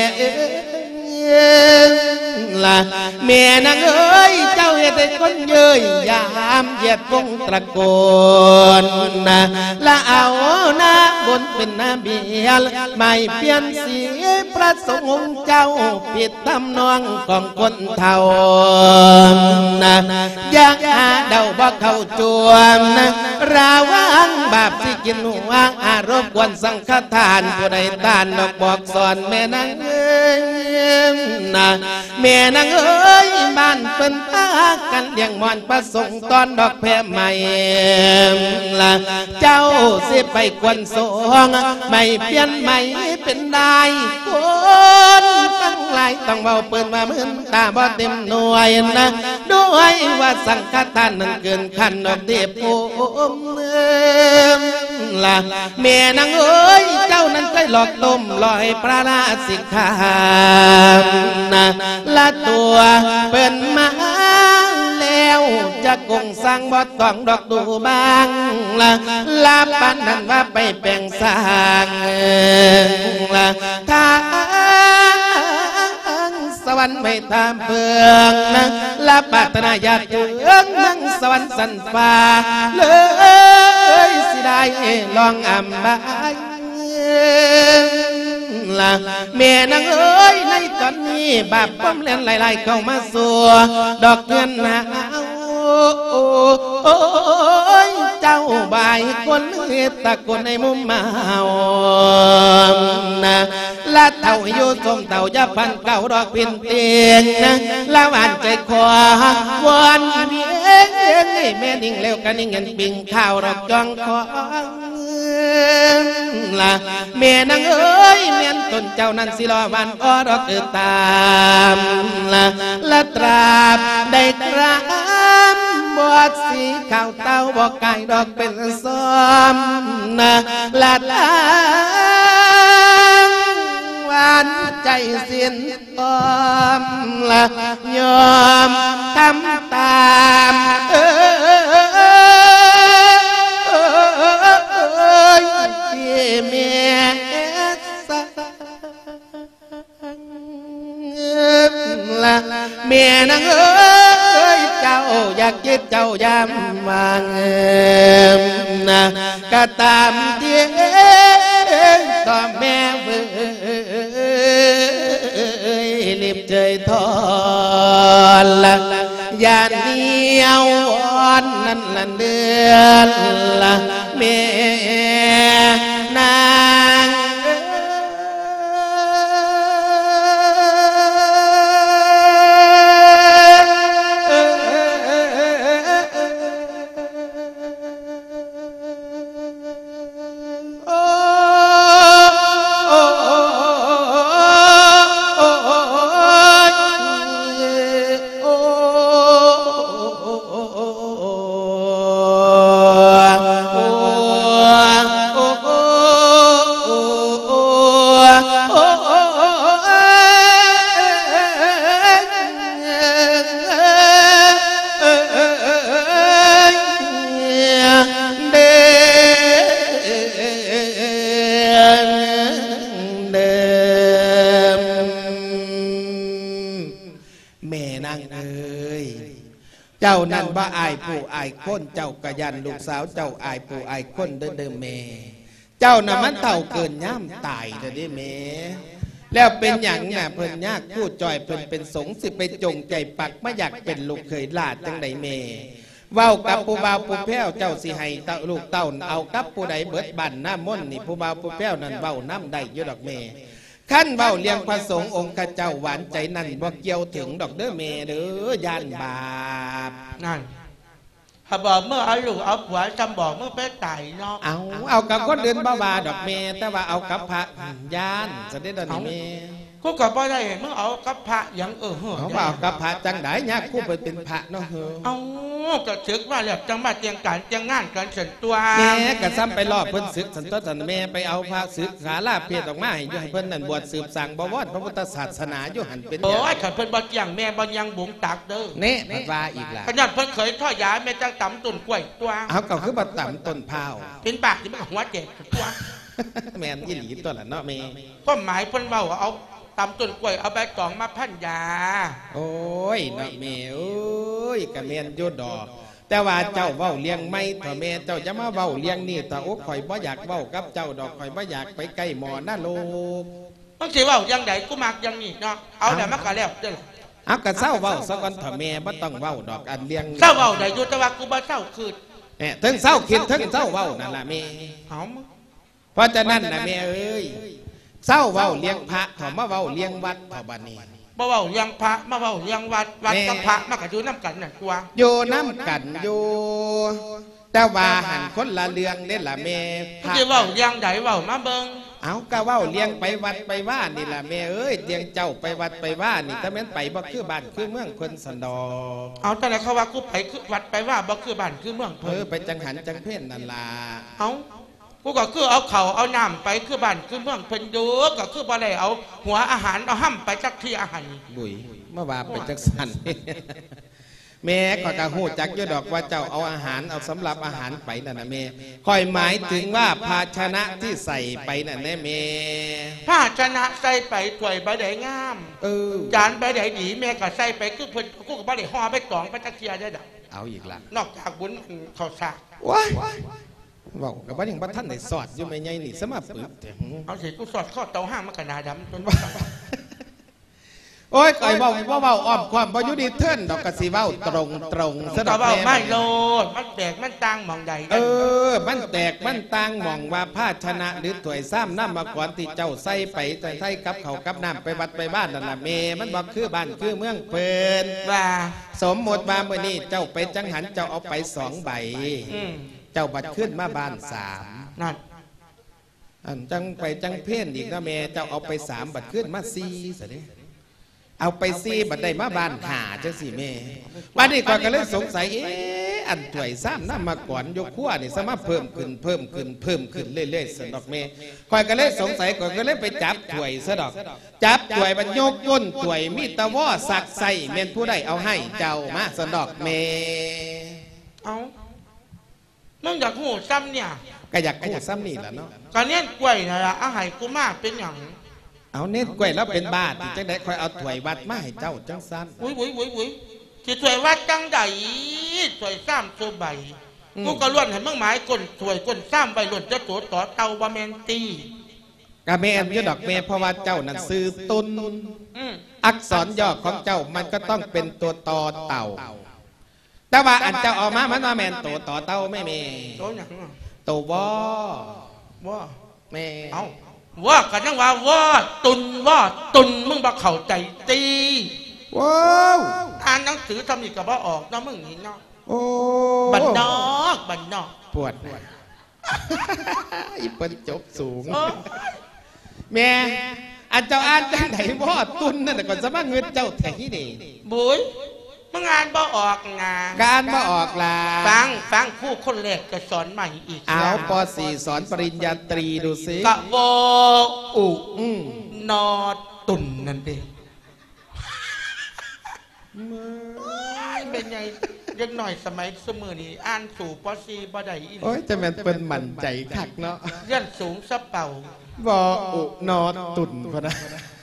ละแม่นางเอ้ยเจ้าเฮ็ดให้คนเย้ยยามเหยียดวงตระโกนนะละเอาหน้าบนเป็นนาเบียลไม่เปลี่ยนสีพระสงฆ์เจ้าผิดทำนองของคนเท่านะอยากหาเดาบ่เข้าจวมนะราวังบาปสิกินหัวอารมณ์ควรสังฆทานผู้ใดต้านดอกบอกสอนแม่นางเอ้ยนะแม่นางเอ้ยบ้านเป็นตากันเลี้ยงมอนประสงค์ตอนดอกแพรใหม่ละเจ้าสิไปควนสงไม่เปลี่ยนไม่เป็นได้คนตั้งหลายต้องเบาเปิดมาเหมือนตาบ่เต็มหน่วยนะด้วยว่าสังฆทานนั้นเกินขันดอกเดียบผมละแม่นางเอ้ยเจ้านั้นเคยหลอกต้มลอยปลาลาสิขานะละตัวเป็นมาแล้วจะกงสร้างบ่ต้องดอกดูบางละลาปันนั้นว่าไปแป่งสร้างละทางสวรรค์ไม่ตามเพื่องนะละปัตนาญาติเอื้องนั่งสวรรค์สันฟ้าเลยสิได้ลองอำบายละแม่นางเอ้ยในตอนนี้บาปป้อมเล่นหลายๆเข้ามาสัวดอกเงินหาโอ้ยเจ้าบายคนเฮ็ดตะกนในมุมมานะละเต่าอยู่สมเต่าจะพันเก่าดอกพินเตียงนะละหวานใจคอวันเวียนแม่นิ่งเร็วกันนิ่งเงินปิงข้าวดอกจองคอละแม่นางเอ้ยเมียนต้นเจ้านั้นสิรอวันอ้อดอกตามละตราบได้กราบบวชสีข้าวเต้าบอกไก่ดอกเป็นซ้อมนะละลางวันใจสิ้นอ้อมละยอมทำตามเมียสังละเมียนางเอ้ยเจ้าอยากคิดเจ้ายามวางนะก็ตามที่ต่อแม่เว้ยรีบเจยทอนละอย่าเหนียวอ่อนนั่นละเดือนละแม่นางเจ้านั่นบ่อายผู้อายคนเจ้ากะยันลูกสาวเจ้าอายผู้อายคนเดิมแม่เจ้าน่ะมันเต่าเกินย่ำตายเด้อแม่แล้วเป็นอย่างน่ะเพิ่นยากพูดจอยเพิ่นเป็นสงสิไปจงใจปักไม่อยากเป็นลูกเคยลาดจังใดแม่เว้ากับผู้บ่าวผู้แพ้วเจ้าสิให้เต้าลูกเต้าเอากับผู้ใดเบิดบั่นน้ำมนต์นี่ผู้บ่าวผู้แพ้วนั่นเว้าน้ำได้อยู่ดอกแม่ขั้นเว้าเลี้ยงพระสงฆ์องค์ข้าเจ้าหวานใจนั่นบ่เกี่ยวถึงดอกเด้อแม่เด้อย่านบาปนั่นถ้าบอกเมื่อเอาลูกเอาผัวจำบอกเมื่อไปไต่เนาะเอากับคนเดินบ้าดอกแม่แต่ว่าเอากับพระย่านเสด็จดอนแม่กูกับบ่ได้เมื่อเอากับพระยังเขาเอากับพระจังไดเนี่ยกูไปเป็นพระเนาะเอาก็ศึกว่าแล้วจังมาเตียงการเตียงงานกันสันตัวแม่ก็ซ้ำไปรอบเพิ่นศึกสันตัวสันแม่ไปเอาพระศึกขาลาเพศออกมาให้อยู่ให้เพิ่นนั่นบวชสืบสั่งบวรพระพุทธศาสนาอยู่หันเป็นโอ้ยขันเพิ่นบ่ยังแม่บ่ยังบุ๋งตักเด้อเน่มันว่าอีกล่ะขยันเพิ่นเคยท่อยาแม่จังต่ำต้นกล้วยตัวเอาก็คือบ่ต่ำต้นพร้าวเป็นปากที่มันหัวเจ็บตัวแม่นอีหลีตัวละเนาะแม่ก็หมายเพิ่นเว้าเอาตำต้นกล้วยเอาใบตองมาพันยาโอ้ยเนาะแม่โอ้ยกะแม่นอยู่ดอกแต่ว่าเจ้าเว้าเลี้ยงไม่ต่อแม่เจ้าจะมาเว้าเลี้ยงนี่ต่อโอ้ข่อยบ่อยากเว้ากับเจ้าดอกข่อยบ่อยากไปใกล้หมอนะลูกมันสิเว้ายังไดกูมักยังนี่เนาะเอาแต่มาก็แล้วเด้อเอากะเศร้าเว้าซะก่อนต่อแม่บ่ต้องเว้าดอกอันเลี้ยงเศร้าเว้าได้อยู่แต่ว่ากูบ่เศร้าคืนถึงเศร้าคิดถึงเศร้าเว้านั่นล่ะแม่เพราะฉะนั้นน่ะแม่เอ้ยเศร้าเว้าเลี้ยงพระถอมาเว้าเลี้ยงวัดถอบัดนี้มาเว้าเลี้ยงพระมาเว้าเลี้ยงวัดกับพระมาก็อยู่น้ำกันน่ะตัวอยู่น้ำกันอยู่แต่ว่าหันคนละเรื่องเด้ล่ะแม่ที่เว้าเลี้ยงใดเว้ามาเบิ่งเอาก็เว้าเลี้ยงไปวัดไปว่านี่ล่ะแม่เอ้ยเลี้ยงเจ้าไปวัดไปว่านี่ถ้าแม่นไปบ่คือบ้านคือเมืองเพิ่นสันดอกเอาแต่ละเขาว่ากูไปคือวัดไปว่าบ่คือบ้านคือเมืองเพิ่นไปจังหันจังเพ่นนั่นล่ะเอากูก็คือเอาเขาเอาน้ำไปคือบ้านคือเมืองเพิ่นอยู่ก็คือบ่ได้เอาหัวอาหารเอาห้ำไปจักที่อาหารบุ๋ยเมื่อว่าไปจักสันแม่ก็กะฮู้จักอยู่ดอกว่าเจ้าเอาอาหารเอาสำหรับอาหารไปนั่นน่ะแม่ค่อยหมายถึงว่าภาชนะที่ใส่ไปนั่นแน่แม่ภาชนะใส่ไปถ้วยใบใดงามจานใบใดดีแม่ก็ใส่ไปคือเพิ่นกูก็บ่ได้ห่อไปกล่องไปจักเที่ยได้ดอกเอาอีกละนอกจากบุญข้าวสากว้ายบอกกับว่าอย่างบ้านท่านไหนสอดอยู่ไม่ไงนี่สมาปืดเอาสิกูสอดข้อเตาห้างมากระนาดำจนโอ้ยไก่เบาอ้อมความประยุทธ์ดีเทินดอกกระสีเบาตรงสะดอกไม่โลดมันแตกมันตังมองใดมันแตกมันตังมองว่าภาชนะหรือถ้วยซ้ำน้ำมาก่อนที่เจ้าใส่ไปใส่กับเขากับน้ำไปวัดไปบ้านนั่นแหละเมมันบอกคือบ้านคือเมืองเปินว่าสมมติว่าเมื่อนี้เจ้าไปจังหันเจ้าเอาไป2 ใบเจ้าบัดขึ้นมาบ้าน3 นั่นจังไปจังเพ่นอีกนะแม่เจ้าเอาไป3บัดขึ้นมา4สิเอาไป4บัดได้มาบ้าน5จังสิแม่วันนี้ก็เลยสงสัยอันถ้วยซ้ำน้ำมาก่อนยกขั้วนี่สามารถเพิ่มขึ้นเรื่อยๆสนดอกแม่คอยก็เลยสงสัยก็เลยไปจับถ้วยซะดอกจับถ้วยบรรยกก้นถ้วยมีตะวอสักใส่เมนผู้ใดเอาให้เจ้ามาสนดอกแม่เอามึงอยากหูซ้ำเนี่ยก็อยากหูซ้ำนี่แหละเนาะก็เน้นกล้วยนะละอาหารกูมากเป็นอย่างเอาเน้นกล้วยแล้วเป็นบาทจังได้คอยเอาถ้วยวัดมาให้เจ้าจังสั้นวุ้ยที่ถ้วยวัดจังใดถ้วยซ้ำตัวใบกูก็ล้วนเห็นมึงหมายก้นถ้วยก้นซ้ำใบล้วนจะตัวต่อเตาบะเมนตีกะแม่นยดอกแม่เพราะว่าเจ้านั่นซื้อตุนอักษรย่อของเจ้ามันก็ต้องเป็นตัวต่อเต่าแต่ว่าอันเจ้าออกมามันว่าแมนตัวต่อเต้าไม่เมตัวหยังตัววอแม่เอาว่ากันยังว่าตุนมึงบ่เข้าใจตีว้าวอ่านหนังสือทำอีกกับว่าออกนะมึงนี่เนาะโอ้บันนอกปวดอีเปิ้ลจบสูงแม่อันเจ้าอ่านจังไหนว่าตุนนั่นก่อนสมัครเงินเจ้าแถที่นี่บุ้ยมึงอ่านบ่ออกงาการบ่ออกล่ะฟังผู้คนแรกจะสอนใหม่อีกเอาป.4 สอนปริญญาตรีดูสิกะโวอุนอตุนนั่นเองเป็นไงยังหน่อยสมัยเสมอนี่อ่านสู่ป.4 บ่ได้อีกโอ้ยจะแม่นเป็นมั่นใจคักเนาะเรียนสูงซะเป่าบ่อุนอตุนพอนะ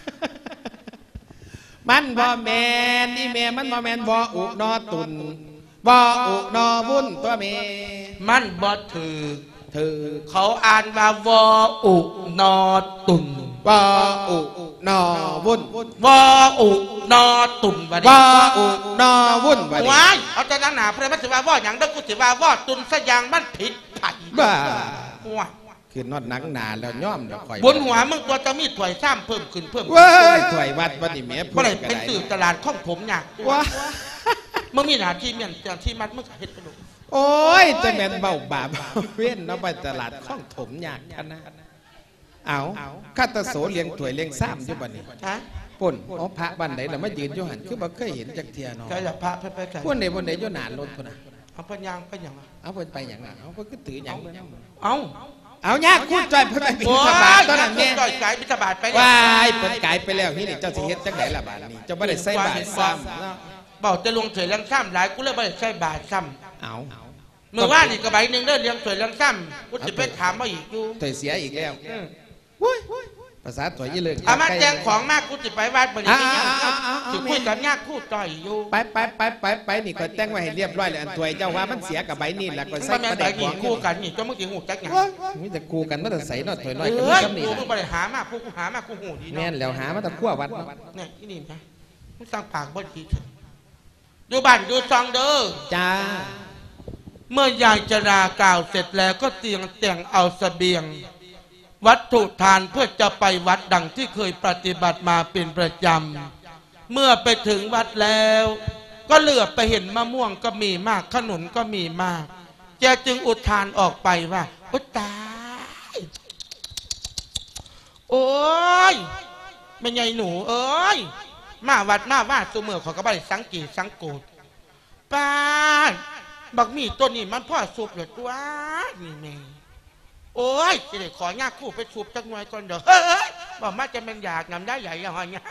มันบ่แมนนี่แม่มันบ่แมนบ่อุนอตุนบ่อุนอวุ่นตัวแม่มันบ่ถือเธอเขาอ่านว่าวออุนอตุนวออุนอวุ่นวออุนอตุนวออุนอวุ่นว้ายเอาแต่หนาเพราะมันสิว่าวออย่างนั้นกูสิว่าวอตุนซะอย่างมันผิดไผ่บ้าว้าคือนอดหนังหนาแล้วย่อมเดี๋ยวคอยบนหัวมึงตัวจะมีถ้วยซ้ำเพิ่มขึ้นว้ายถ้วยวัดวันนี้แม่พูดอะไรเป็นสื่อตลาดข้องผมเนี่ยว้ามึงมีหน้าที่เมียนจากที่มัดมึงเห็ดกระดูกโอ้ยจะแม่นเบาบาเว้นเนาะไปตลาดข้องถมยากกันนะเอาข้าตะโสเลี้ยงถ้วยเลี้ยงซ้ำอยู่บ้านนี้ป่นอ๋อพระบ้านไหนเราไม่ยืนอยู่หันคือบ่เคยเห็นจักเทียเนาะใช่ละพระไปใส่ป่นไหนอยู่หนานรถคนน่ะเอาปัญญาไปอย่างเอาเพิ่นไปอย่างเอาเพิ่นก็ถืออย่างเอายากคู่จอยเพิ่นไปบิณฑบาตตอนนั้นเนี่ยจอยไก่บิณฑบาตไปว้ายเพิ่นไก่ไปแล้วนี่เจ้าสิเฮ็ดจังได๋ล่ะบาดนี้เจ้าบ่ได้ใส่บาตรซ้ำเนาะบอกจะลงเฉยเลี้ยงซ้ำหลายกูเลยบ่ได้ใส่บาตรซ้ำเอาเมื่อว่านี่กระใบหนึ่งเด้อเลี้ยงเฉยเลี้ยงซ้ำกูจะไปถามมาอีกอยู่ถอยเสียอีกแล้วภาษาถอยยี่เลิกมาแจ้งของมากกูจะไปวัดบริษัทจะคุยกับญาติคู่ต่อยอยู่ไปนี่ก็แต่งไว้ให้เรียบร้อยเลยอันถวยเจ้าว่ามันเสียกับใบนี่แหละก็ใส่ประเด็นของคู่กันนี่เจ้ามึงจะหูจักไงมีแต่คู่กันมาแต่ใส่นอดถอยน้อยกันไม่จำนี่กูไปหามากกูหามากกูหูดีแม่นแล้วหามาแต่ขั้ววัดเนี่ยที่นี่นะมึงสร้างปากบ่ดีเถอะดูบ้านดูซองเด้อจ้าเมื่อยายจรากล่าวเสร็จแล้วก็เตรียมแต่งเอาเสบียงวัตถุทานเพื่อจะไปวัดดังที่เคยปฏิบัติมาเป็นประจำเมื่อไปถึงวัดแล้วก็เหลือบไปเห็นมะม่วงก็มีมากขนุนก็มีมากแกจึงอุทานออกไปว่าโอ๊ยตายโอ้ยไม่ใหญ่หนูเอ้ยมาวัดมาว่าตัวเมื่อเขาก็ไปสังกีสังโกดป้าบักมีต้นนี้มันพ่อสุบเหลือตัวนี่แม่โอ้ยจะได้ขอญาติคู่ไปสูบจักหน่อยก่อนเด้อเฮ้ยบอกมาจะเป็นอยากนำได้ใหญ่อย่างเงี้ย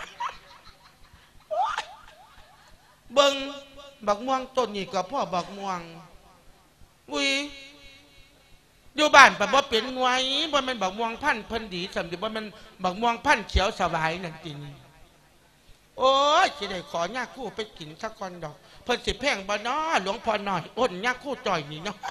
เบิ้งบักม่วงต้นนี้กับพ่อบักม่วงวิอยู่บ้านแต่บ่เป็นงวยบ่เป็นบักม่วงพันธุ์เพิ่นดีสำหรับบ่เป็นบักม่วงพันธุ์เขียวสบายนั่นจริงโอ้ยจะได้ขอญาติคู่ไปกินสักก่อนดอกเพิ่นสิแพงบ่น้อหลวงพ่อหน่อยอ้นญาติคู่จ่อยนี่เนาะ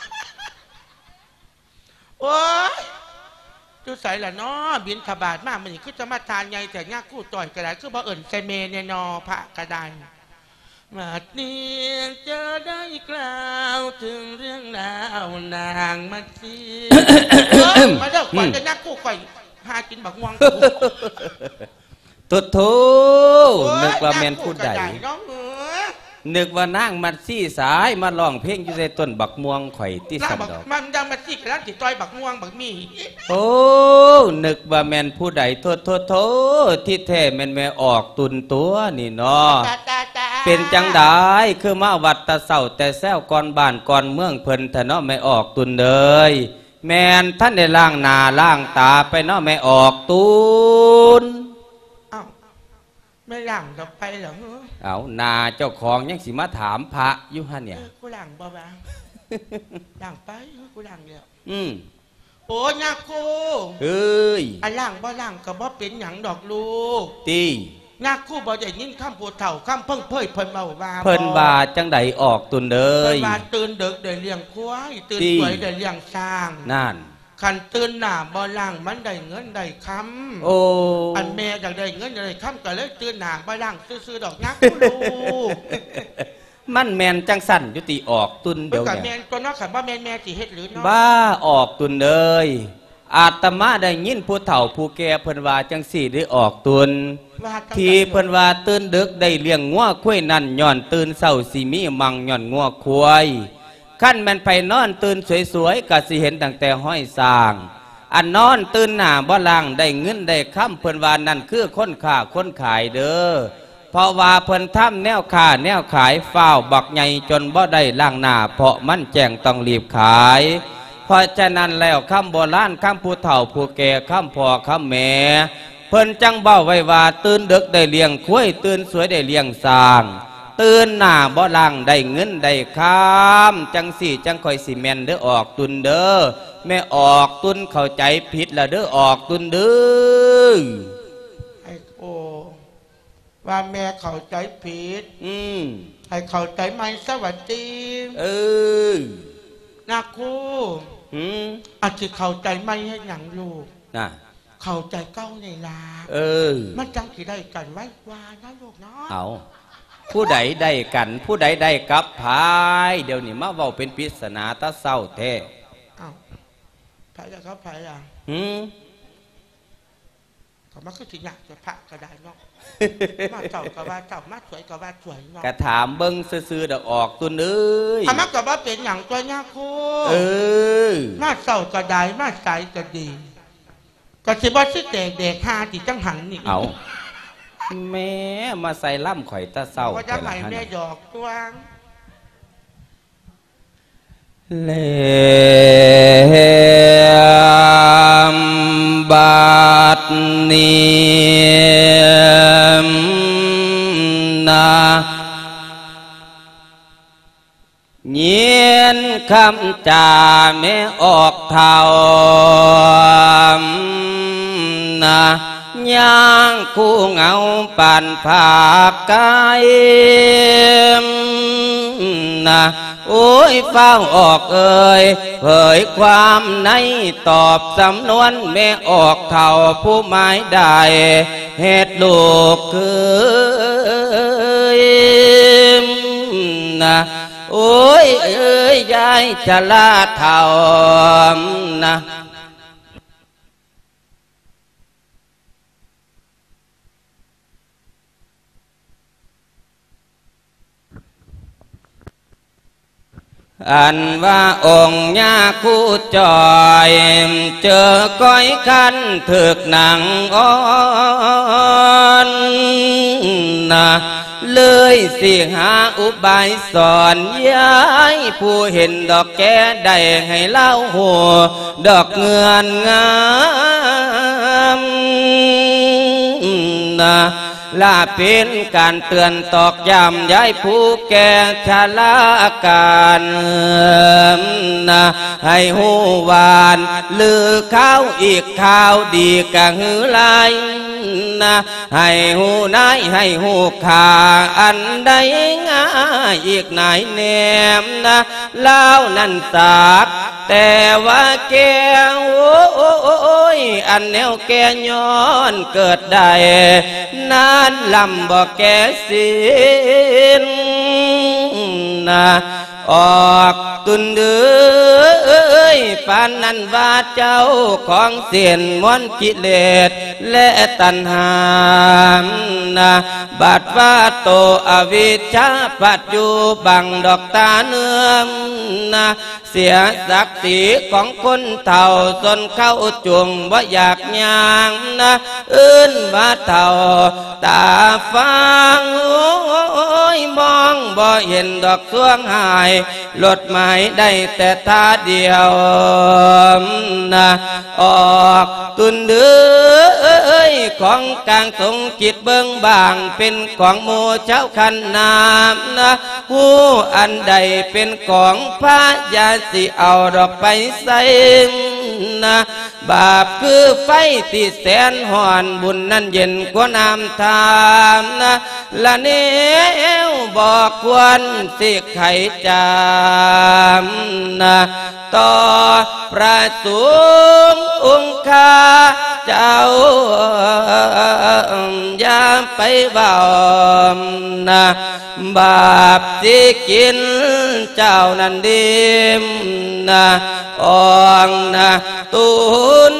โอ้ยจุใส่ละน้อบินขบาดมากมันนี่คือจะมาทานใหญ่แต่ยากคู่ต่อยกระไดคือบ่เอิ่นไซเมเนี่ยนอพระกระไดมานี้จะได้กล่าวถึงเรื่องราวนางมาซีมาเด้อก่อนจะยากคู่ข่อยหากินบักม่วงตุดทูนึกว่าแมนพูดใดนึกว่านั่งมัดซี่สายมาร้องเพลงอยู่ในต้นบักม่วงข่อยที่สันดอกมันดังมัดซี่กระนั้นติดต่อยบักม่วงบักมีโอ้นึกว่าแมนผู้ใดโทที่แท้แมนแม่ออกตุนตัวนี่เนาะเป็นจังได้คือมาวัดตะเสาแต่แซวก่อนบ้านก่อนเมืองเพิ่นแต่เนาะไม่ออกตุนเลยแมนท่านได้ล่างหน้าล่างตาไปเนาะไม่ออกตุนไม่หลังจะไปเหรอเอานาเจ้าของยังสิมาถามพระยุฮะเนี่ยกูหลังบ่บ้างหลังไปกูหลังเดียวโอ้ยากูเอ้ยอันหลังบ่หลังกับบ่เป็นหยังดอกลูกตียากูบ่ได้ยินข้ามปวดเถ่าข้ามเพิ่งเพิ่นเบาว่าเพิ่นว่าจังใดออกตุนเด้ยเพิ่นว่าตื่นเด็กได้เลี้ยงควายตื่นสวยได้เลี้ยงช้างนั่นขันตื่นหน้าบ่ล่างมันได้เงินได้คำโอ้อันแม่อยากได้เงินได้คำก็เลยตื่นหน้าบ่ล่างซื้อดอกยักษ์ลูกมันแมนจังสั่นยุติออกตุนเดี๋ยวเนี่ยแมนตัวนักขันว่าแม่สิเฮ็ดหรือเนาะบ้าออกตุนเลยอาตมาได้ยินผู้เฒ่าผู้แก่เพิ่นว่าจังสี่ได้ออกตุนที่เพิ่นว่าตื่นดึกได้เลี้ยงงัวควายนั่นย้อนตื่นเช้าสิมีมังย้อนงัวควายขั้นแม่นไปนอนตื่นสวยๆก็สิเห็นตั้งแต่ห้อยสร้างอันนอนตื่นหน้าบ่ล่างได้เงินได้ค้ำเพิ่นว่านั่นคือคนค้าคนขายเด้อเพราะว่าเพิ่นทำแนวค้าแนวขายฝ้าวบักใหญ่จนบ่ได้ล่างหน้าเพราะมันแจ้งต้องรีบขายเพราะฉะนั้นแล้วคำโบราณคำผู้เฒ่าผู้แก่คำพ่อคำแม่เพิ่นจังเบ้าไว้ว่าตื่นดึกได้เลี้ยงควายตื่นสวยได้เลี้ยงสร้างตื่นหน้าบ่ล่างได้เงินได้ค้ำจังสี่จังคอยสิแมนเด้อออกตุนเด้อแม่ออกตุนเข้าใจผิดแล้วเด้อออกตุนเด้อไอ้โอว่าแม่เข้าใจผิดให้เข้าใจไม่สวัสดีนักครูอาจจะเข้าใจไม่ให้หยังลูกน่ะเข้าใจเก้าในลามันจังสิได้กันไว้วานะลูกเนาะเอาผู้ใดได้กันผู้ใดได้กับพายเดี๋ยวนี้มาเว้าเป็นปริศนาตะเศร้าแท้อ้าวพายกับพายอ่ะก็มาคือสิอยากจะพระก็ได้เนาะมาเจ้าก็ว่าเจ้ามาสวยก็ว่าสวยเนาะกระถามเบิ้งซื่อๆดอกออกตัวเอ้ยมาก็ว่าเป็นอย่างตัวเนี่ยครูมาเจ้าก็ได้มาใสก็ดีก็สิบ่สิเด็กหาที่จังหันนี่เอาแม่มาใส่ล่ำข่อยตาเศร้าว่าจะให้แม่หยอกตัวเลมบาดนี้นาเงียนคำจ่าไม่ออกเท่านะย่างคู่เงาปั่นผากกายนะโอ้ยเฝ้าออกเอ่ยเผยความในตอบสำนวนแม่ออกเท่าผู้หมายได้เหตุลูกคือนะโอ้ยเอ้ยยายจะลาเท่านะอันว่าองค์ย่าคู่จอยเจอก้อยคันถึกหนังอ่อนนะเลยสิหาอุบายสอนย้ายผู้เห็นดอกแก้ได้ให้เล่าหัวดอกเงินงามนะลาเป็นการเตือนตอกย้ำย้ายผู้แก่ชราการนะให้หูวานลือข้าวอีกข้าวดีกะหือลายนะให้หูนายให้หูขาอันใดง่ายอีกไหนแนมนะเล่านั่นสากแต่ว่าแกโอ้ยอันแนวแกย้อนเกิดได้นานลำบ่แกสิ้นนะออกตุนเดือยปานนั้นว่าเจ้าของเสียนมนกิเลสและตัณหานะบาดว่าโตอวิชชาปัจจุบังดอกตาเนื้อนะเสียศักดิ์ศรีของคนเฒ่าจนเข้าจุงว่าอยากย่างนะว่าเฒ่าตาฟังโอ้ยมองบ่เห็นดอกสวงหายลดหมายได้แต่ท่าเดียวนะออกตุนเดือยของกลางสงจิตเบิ้งบางเป็นของโมเจ้าขันนามนะผู้อันใดเป็นของพระยาสิเอาดอกไปใส่นะบาปคือไฟที่แสนห่อนบุญนั้นเย็นกว่าน้ำทานนะละเนียวบอกควรสิไขจามนะต่อพระสูงองค์ข้าเจ้าอย่าไปเบานะบาปที่กินเจ้านั้นดิมนะอ่องนะตุน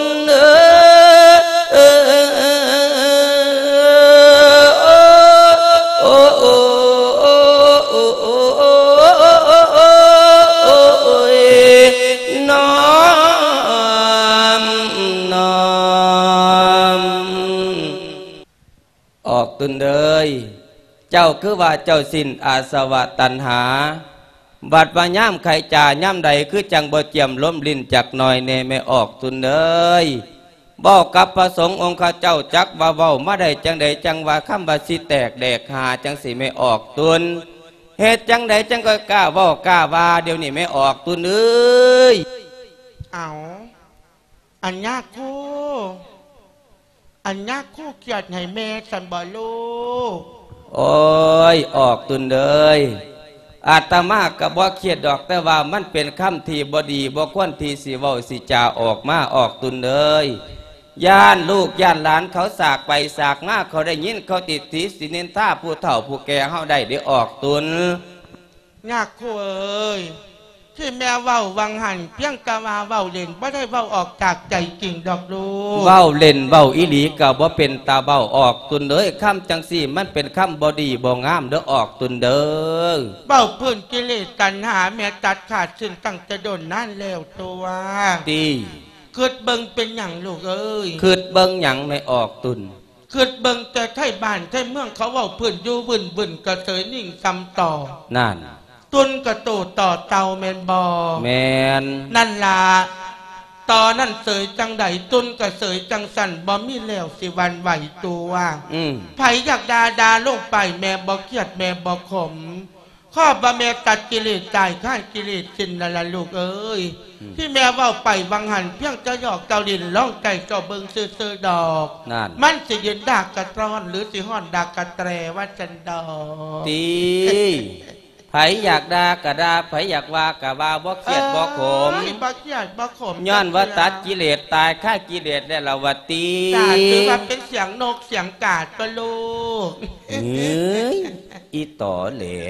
ตุนเอ้ยเจ้าคือว่าเจ้าสิ้นอาสวะตัณหาบัดว่าย่ำไข่จ่าย่ำใดคือจังบ่เจียมล้มลิ้นจักหน่อยเนไม่ออกตุนเอ้ยบอกกับพระสงฆ์องค์ข้าเจ้าจักว่าเว้ามาได้จังใดจังว่าคำว่าสิแตกแดกหาจังสิไม่ออกตุนเหตุจังใดจังก็กล้าเว้ากล้าว่าเดี๋ยวนี้ไม่ออกตุนเอ้ยเอาอันยากคู่อันยากคู่เกียรติให้แม่สันบ่ลูกโอ้ยออกตุนเลยอาตมาก็บ่เครียดดอกแต่ว่ามันเป็นคำที่บ่ดีบ่ควรที่สิเว้าสิจาออกมาออกตุนเลยย่านลูกย่านหลานเขาสากไปสากมาเขาได้ยินเขาติดตีสิเน้นท่าผู้เฒ่าผู้แก่เฮาได้ออกตุนยากคู่เอ้ยที่แม่เว้าวังหันเพียงกะว่าเว้าเล่นบ่ได้เว้าออกจากใจจริงดอกลูกเว้าเล่นเว้าอีหลีก็บ่เป็นตาเว้าออกตุนเลยคำจังซี่มันเป็นคำบ่ดีบ่งามเด้อออกตุนเด้อเว้าพื้นกิเลสตัณหาแม่ตัดขาดซึ่งตั้งแต่โดนนั่นแล้วตัวดีคิดเบิ่งเป็นหยังลูกเอ้ยคิดเบิ่งหยังไม่ออกตุนคิดเบิ่งแต่ไทบ้านไทเมืองเขาเว้าพื้นอยู่บึ้นๆกระเสยนิ่งซ้ำต่อนั่นตุนกระโตต่อเตาแมนบอแมนนั่นล่ะตอนนั่นเสยจังใดตุนกระเสยจังสั่นบ่มีแล้วสิวันไหวตัวไผอยากดาลงไปแม่บ่เครียดแม่บ่ขมข้อบะแม่ตัดกิเลสตายข้ากิเลสสิ้นละลูกเอ้ยที่แม่เว้าไปวังหันเพียงจะหยอกเจ้าดินล่องไก่เจ้าเบิงซื่อดอกมันสิยืนดากกระตรอนหรือสิห้อนดากกระแตรว่าจันดอกตีไผอยากด่าก็ด่าไผอยากว่าก็ว่าบ่เครียดบ่ขมบ่เครียดบ่ขมย้อนว่าตัดกิเลสตายฆ่ากิเลสได้ละวัตีถือว่าเป็นเสียงนกเสียงกาดก็ลูกเฮ้ยอีต่อเหล่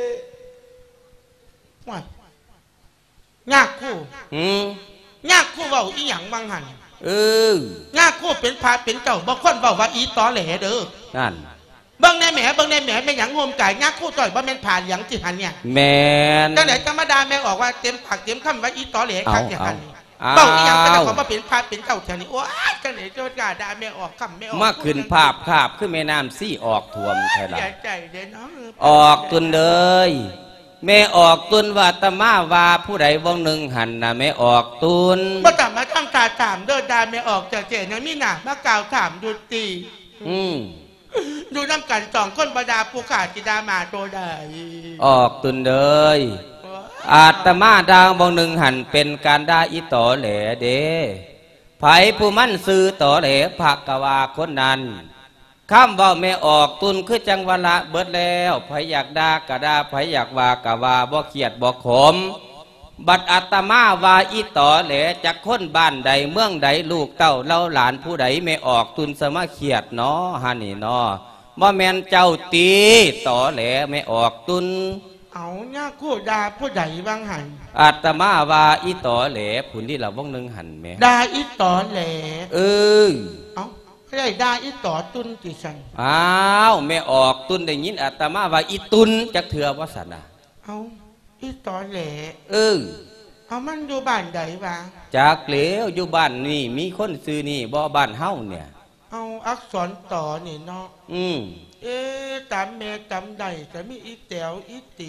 ยากคู่ยากคู่เว้าอีหยังบางหันยากคู่เป็นพาเป็นเจ้าบ่คนเว้าว่าอีต่อแหล่เด้อนั่นเบิ่งในแหมเบิ่งในแหมแม่หยังโฮมไก่ยักษ์คู่ต่อยบ่แม่นผ่านหยังสิหันเนี่ยแม่นจังได๋ธรรมดาแม่ออกว่าเต็มผักเต็มคำว่าอีตอแหลคักอย่างนั้นเบ้าอีหยังก็จะขอมาเป็นพาเป็นเจ้าแถวนี้โอ้ยจังได๋โจดกาด่าแม่ออกคำแม่ออกมาขึ้นภาพคาบขึ้นแม่น้ำซี่ออกท่วมแท้ล่ะใจเด้อน้องออกตุนเลยแม่ออกตุนว่าตมาว่าผู้ใดวงหนึ่งหันน่ะแม่ออกตุนบ่ต้องมาทำตาถามเด้อด่าแม่ออกจากเจนะมีน่ะมากล่าวถามดุตีดูน้ำกันสองคนบดาผู้ขาดจิดามาโตได้ออกตุนเลยอาตมาดางบางหนึ่งหันเป็นการด่าอีต่อแหล่เด้ไผผู้มั่นซื้อต่อแหล่ผักกวาคนนั้นข้ามว่าไม่ออกตุนคือจังวละเบิดแล้วไผอยากด่าก็ด่าไผอยากว่ากะว่าบ่เครียดบ่ขมบัดอาตมาว่าอีต่อแหล่จากคนบ้านใดเมืองใดลูกเต้าเล่าหลานผู้ใดไม่ออกตุนสมาเครียดเนาะฮะนี่เนาะบ่แม่นเจ้าตีต่อแหล่ไม่ออกตุนเอาเนี่ยคู่ดาผู้ใดบางหันอาตมาว่าอีต่อแหล่ผุนที่เราวงหนึ่งหันแม่ดาอีต่อแหล่เอาได้ดาอีต่อตุนติสันอ้าวไม่ออกตุนได้ยินอาตมาว่าอีตุนจักเถื่อว่าสันนะเอาอีต่อแหล่เอามันอยู่บ้านใดวะจากเหลวอยู่บ้านนี่มีคนซื้อนี่บ่บ้านเฮาเนี่ยเอาอักษรต่อนี่เนาะตามแม่ตามใดแต่มีอีแต๋วอีตี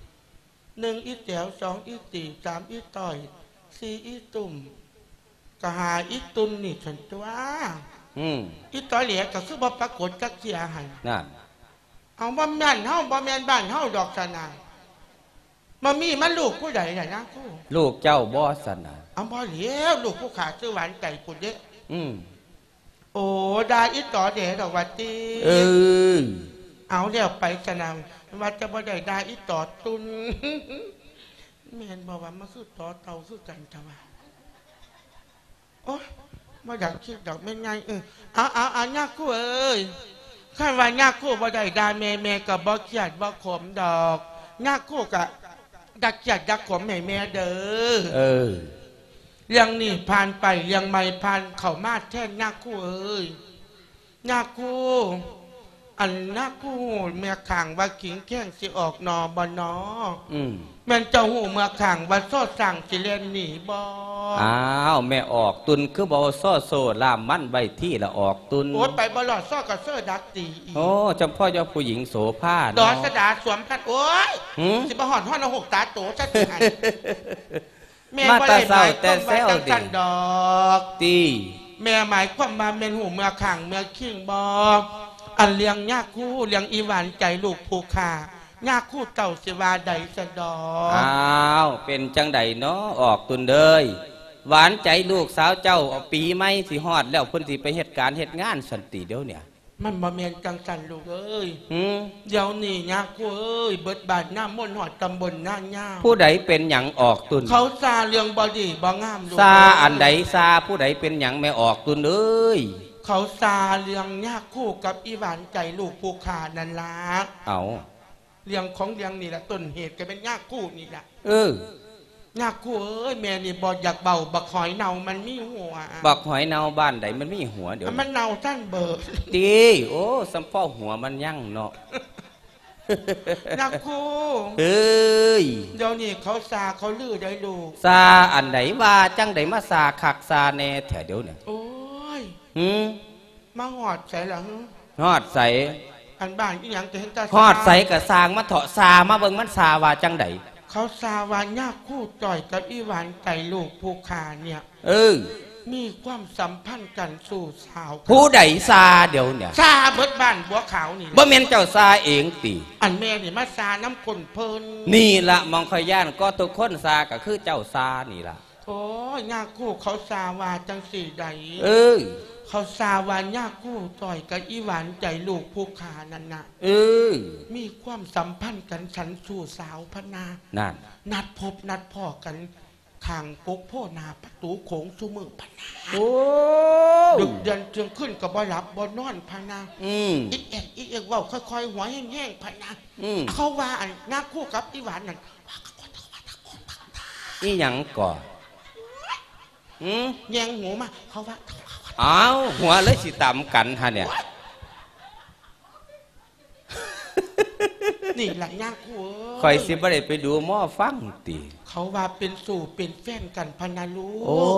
1อีแต๋ว2อีตี3อีต่อย4อีตุ่มกะหาอีตุนนี่ฉันตัวอีต่อแหล่ก็คือบ่ปรากฏจักเสียหันนั่นเอาบ่แม่นเฮาบ่แม่นบ้านเฮาดอกสนามันมีมันลูกผู้ใดไหนนะคู่ลูกเจ้าบ่สนะเอาบ่เลี้ยวลูกผู้ขาดชื่อหวานไก่ปุ่นเด้โอ้ได้อีต่อเด๋ดอกวัดตีเอาเดี๋ยวไปสนามวัดจะบ่ได้ได้อีต่อตุนแม่นบอกว่ามาคือต่อเตาคือกันทำไมโอ้มาอยากคิดดอกไม่ไงเอายากคู่เอ้ยข้าว่ายากคู่บ่ได้ได้แม่กับบ่เครียดบ่ขมดอกยากคู่กับดักจัดดักขมแม่เด้อเรื่องนี่ผ่านไปเรื่องใหม่ผ่านเข้ามาแท่นยากคู่เอ้ยยากคู่อันยากคู่เมื่อข่างว่าขิงแข้งสิออกนอบนอแม่นเจ้าหูเมื่อข่างว่าโซ่สั่งสิเล่นหนีบ่อ้าวแม่ออกตุนคือบ่โซ่โซ่ลามมั่นใบที่ละออกตุนโอ้ไปบ่หลอดโซ่กับเสื้อดักตีโอ้จำพ่อเจ้าผู้หญิงโสภาดอสดาสวมพัดโอ้ยสิบ่หอดห้อง6ตาโตชัดสิหันแม่บ่ได้หมายแต่แซวดิดอกตีแม่หมายความมาเมนหูเมื่อข่างเมื่อขิงบ่อันเลี้ยงยากคู่เลี้ยงอีหวานใจลูกผู้ขายากคู่เต่าสิวาใดสะดออ้าวเป็นจังใดเนาะออกตุนเลยหวานใจลูกสาวเจ้าปีไม่สิฮอดแล้วเพิ่นสิไปเหตุการณ์เหตุงานสันติเดี๋ยวเนี่ยมันบ่แม่นจังสันลูกเอ้ยเดี๋ยวนี้ยาคู่เอ้ยเบิดบาดน้ำมนต์หอดตำบลหน้าย่าผู้ใดเป็นหยังออกตุนเขาซาเรื่องบอดีบ่งามลูกซาอันใดซาผู้ใดเป็นหยังไม่ออกตุนเอ้ยเขาซาเรื่องยาคู่กับอีหวานใจลูกผู้ขานันละเอาเรื่องของเรื่องนี่แหละต้นเหตุก็เป็นยาคู่นี่แหละยาคู่เอ้ยแม่นี่บ่อยากเบาบักหอยเนามันมีหัวบักหอยเนาบ้านใดมันมีหัวเดี๋ยวมันเนาท่านเบิกดีโอ้สัมพ่อหัวมันยั่งเนาะยาคู่เดี๋ยวนี้เขาซาเขาลือได้ลูกซาอันไหนว่าจังไดมาซาคักซาแน่แถวเดี๋ยวเนี่ยโอ้ยมาหอดใส่หลังหอดใส่อันบ้านที่ยังจะเห็นตาหอดใส่กับซางมาเถาะซามาเบิ่งมันซาว่าจังไดเขาซาวานยากคู่จ่อยกับอีหวานใจลูกผู้ขาเนี่ยมีความสัมพันธ์กันสู่สาวผู้ใดซาเดี๋ยวเนี่ยซาเบิดบ้านบัวขาวนี่บ่แม่นเจ้าซาเองติอันแม่นี่มาซาน้ำคนเพลินนี่ละมองคอยย่านก็ทุกคนซาก็คือเจ้าซานี่ละโอ้ยากคู่เขาซาวาจังสี่ใดเขาซาวานยากคู่ต่อยกับอีหวานใจลูกผู้ขานั่นนะมีความสัมพันธ์กันฉันสู่สาวพนานั่นนัดพบนัดพ่อกันทางกกพ่อนาประตูโขงสุมือพนาดึกเดือนเชียงขึ้นกับบ่หลับบ่นอนพนาอีกเอกว่าค่อยๆหัวแห้งๆพนาเขาว่าอันยากคู่กับอีหวานนั่นนี่ยังก่อนแยงหัวมาเขาว่าอ้าวหัวเลยสิต่ำกันฮะเนี่ยนี่แหละยากคู่คอยสิบ่ได้ไปดูหม้อฟังตีเขาว่าเป็นสู่เป็นแฟนกันพนาลูโอ้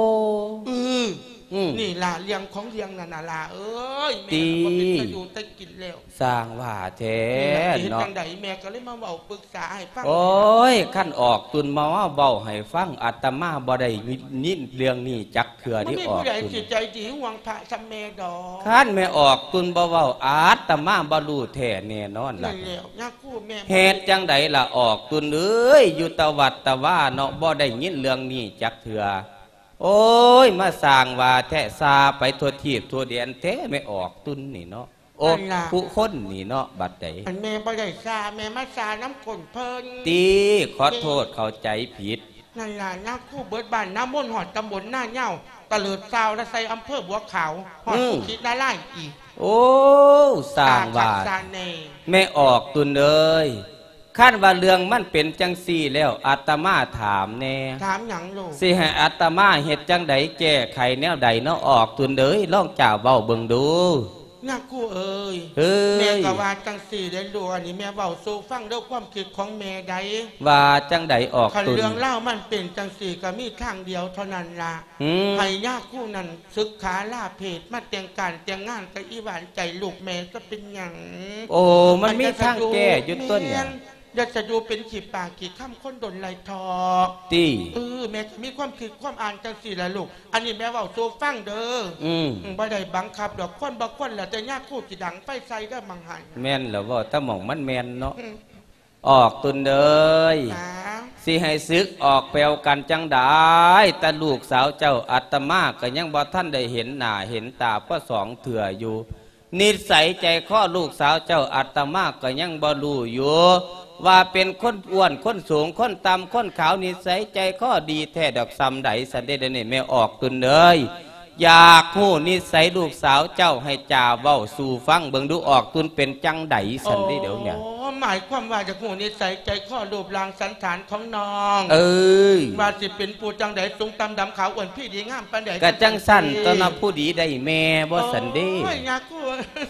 นี่ล่ะเลี้ยงของเลี้ยงนานาลาเอ้ยแม่ก็เป็นกระดูตะกินแล้วสร้างว่าแท้เนาะจังใดแม่ก็เลยมาเว้าปรึกษาให้ฟังโอ้ยขั้นออกตุนมาว่าเว้าให้ฟังอาตมาบ่ได้ยินเรื่องนี้จักเถื่อที่ออกตุนผู้ใดจิตใจดีหวังพระสัมเมดอกขั้นแม่ออกตุนบ่เว้าอาตมาบ่รู้แท้แน่นอนล่ะเหตุจังใดล่ะออกตุนเอ้ยอยู่ตะวัดตะว่าเนาะบ่ได้ยินเรื่องนี้จักเถื่อโอ้ยมาสร้างว่าแท้ซาไปทั่วทีบทั่วเดียนแท้ไม่ออกตุนนี่เนาะโอ้ผู้คนนี่เนาะบัดใดแม่บ่ได้ซาแม่มาซาน้ำคนเพลินตีขอโทษเข้าใจผิดนั่นล่ะนักคู่เบิดบ้านน้ำมนต์หอดตำบลหน้าเง่าตะเลิดซาวและใส่อำเภอบัวขาวหอดผู้คิดได้ไล่อีกโอ้สร้างว่าแม่ออกตุนเลยขั้นว่าเรื่องมันเป็นจังซี่แล้วอาตมาถามแน่ถามหยังลูกสิให้อาตมาเฮ็ดจังใดแก้ไขแนวใดเนาะออกตุนเด้ยลองจ่าเว้าเบิ่งดูนักคู่เอ้ยแม่ก็ว่าจังซี่ได้ลูกอันนี้แม่เว้าสู่ฟังด้วยความคิดของแม่ใดว่าจังใดออกตุนเรื่องเล่ามันเป็นจังซี่ก็มีทางเดียวเท่านั้นล่ะให้ยากคู่นั้นศึกษาลาเพศมาแต่งการแต่งงานกับอีหวานใจลูกแม่จะเป็นหยังโอ้มันมีทางแก้อยู่ต้นเนี่ยอยากจะดูเป็นขีดปากขีดข้ามค้นดนไหลทอตีแม่มีความคิดความอ่านจังสี่ละลูกอันนี้แม่ว่าโซฟังเด้อบ่ได้บังคับดอกคนบางคนแหละแต่ยากคู่จีดังไฟใส่ได้มังหันแม่นแล้วว่าถ้าหม่องมันแม่นเนาะออกตุนเลยสิให้ซึกออกแปลวกันจังได้แต่ลูกสาวเจ้าอาตมาก็ยังบ่ท่านได้เห็นหน้าเห็นตาเพราะสองเถื่ออยู่นิสัยใจข้อลูกสาวเจ้าอาตมาก็ยังบ่รู้อยู่ว่าเป็นคนอ้วนคนสูงคนต่ำคนขาวนิสัยใจข้อดีแท้ดอกซ้ำใดสันเดนี่แม่ออกตุนเลยอยากหู้นิสัยลูกสาวเจ้าให้จ่าเว้าสู่ฟังเบิ่งดูออกตุนเป็นจังใดสันเดี๋ยวเนี่ยหมายความว่าจะหู้นิสัยใจข้อรูปร่างสันฐานของน้องว่าสิเป็นผู้จังใดสูงต่ำดำขาวอ้วนพี่ดีงามปานใดกะจังสั้นตอนนั้นผู้ดีได้แม่บ่สันเด้ไม่อยากกู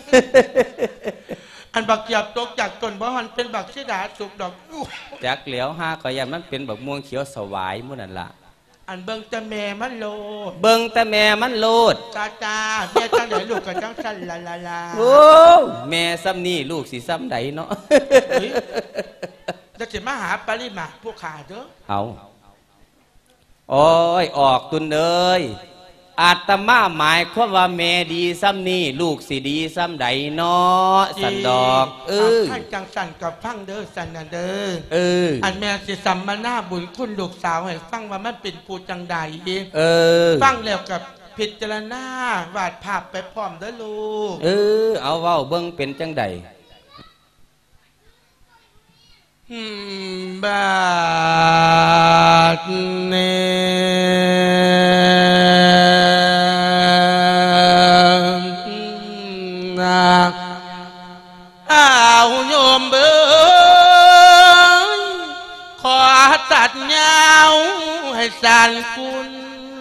อันบักหยับตกจากต้นบ่หันเป็นบักชิดาสุกดอกจากเหลียว5ก็ยันมันเป็นบักม่วงเขียวสวายมื้อนั่นล่ะอันเบิ่งแต่แม่มันโลดเบิ่งแต่แม่มันโลดจ้าแม่จังไดลูกก็จังสั่นลาโอ้แม่ซ้ำนี่ลูกสิซ้ำใดเนาะจะสิมาหาปริมาผู้ขาเด้อเอาโอ้ยออกตุนเอ้ยอาตมาหมายความว่าแม่ดีซ้ำนี่ลูกสิดีซ้ำใดเนาะสันดอกท่านจังสั่นกับฟังเด้อสันเด้ออันแม่สิสัมมาหน้าบุญคุณลูกสาวให้ฟังว่ามันเป็นผู้จังใดฟังแล้วกับพิจารณาวาดภาพไปพร้อมเด้อลูกเอาเว้าเบิ่งเป็นจังใดบาดเนโยมเบิ้งขอตัดเงาให้สานคุณ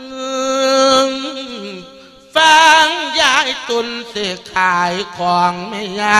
ฟังยายตุนเสียขายของไม่ใหญ่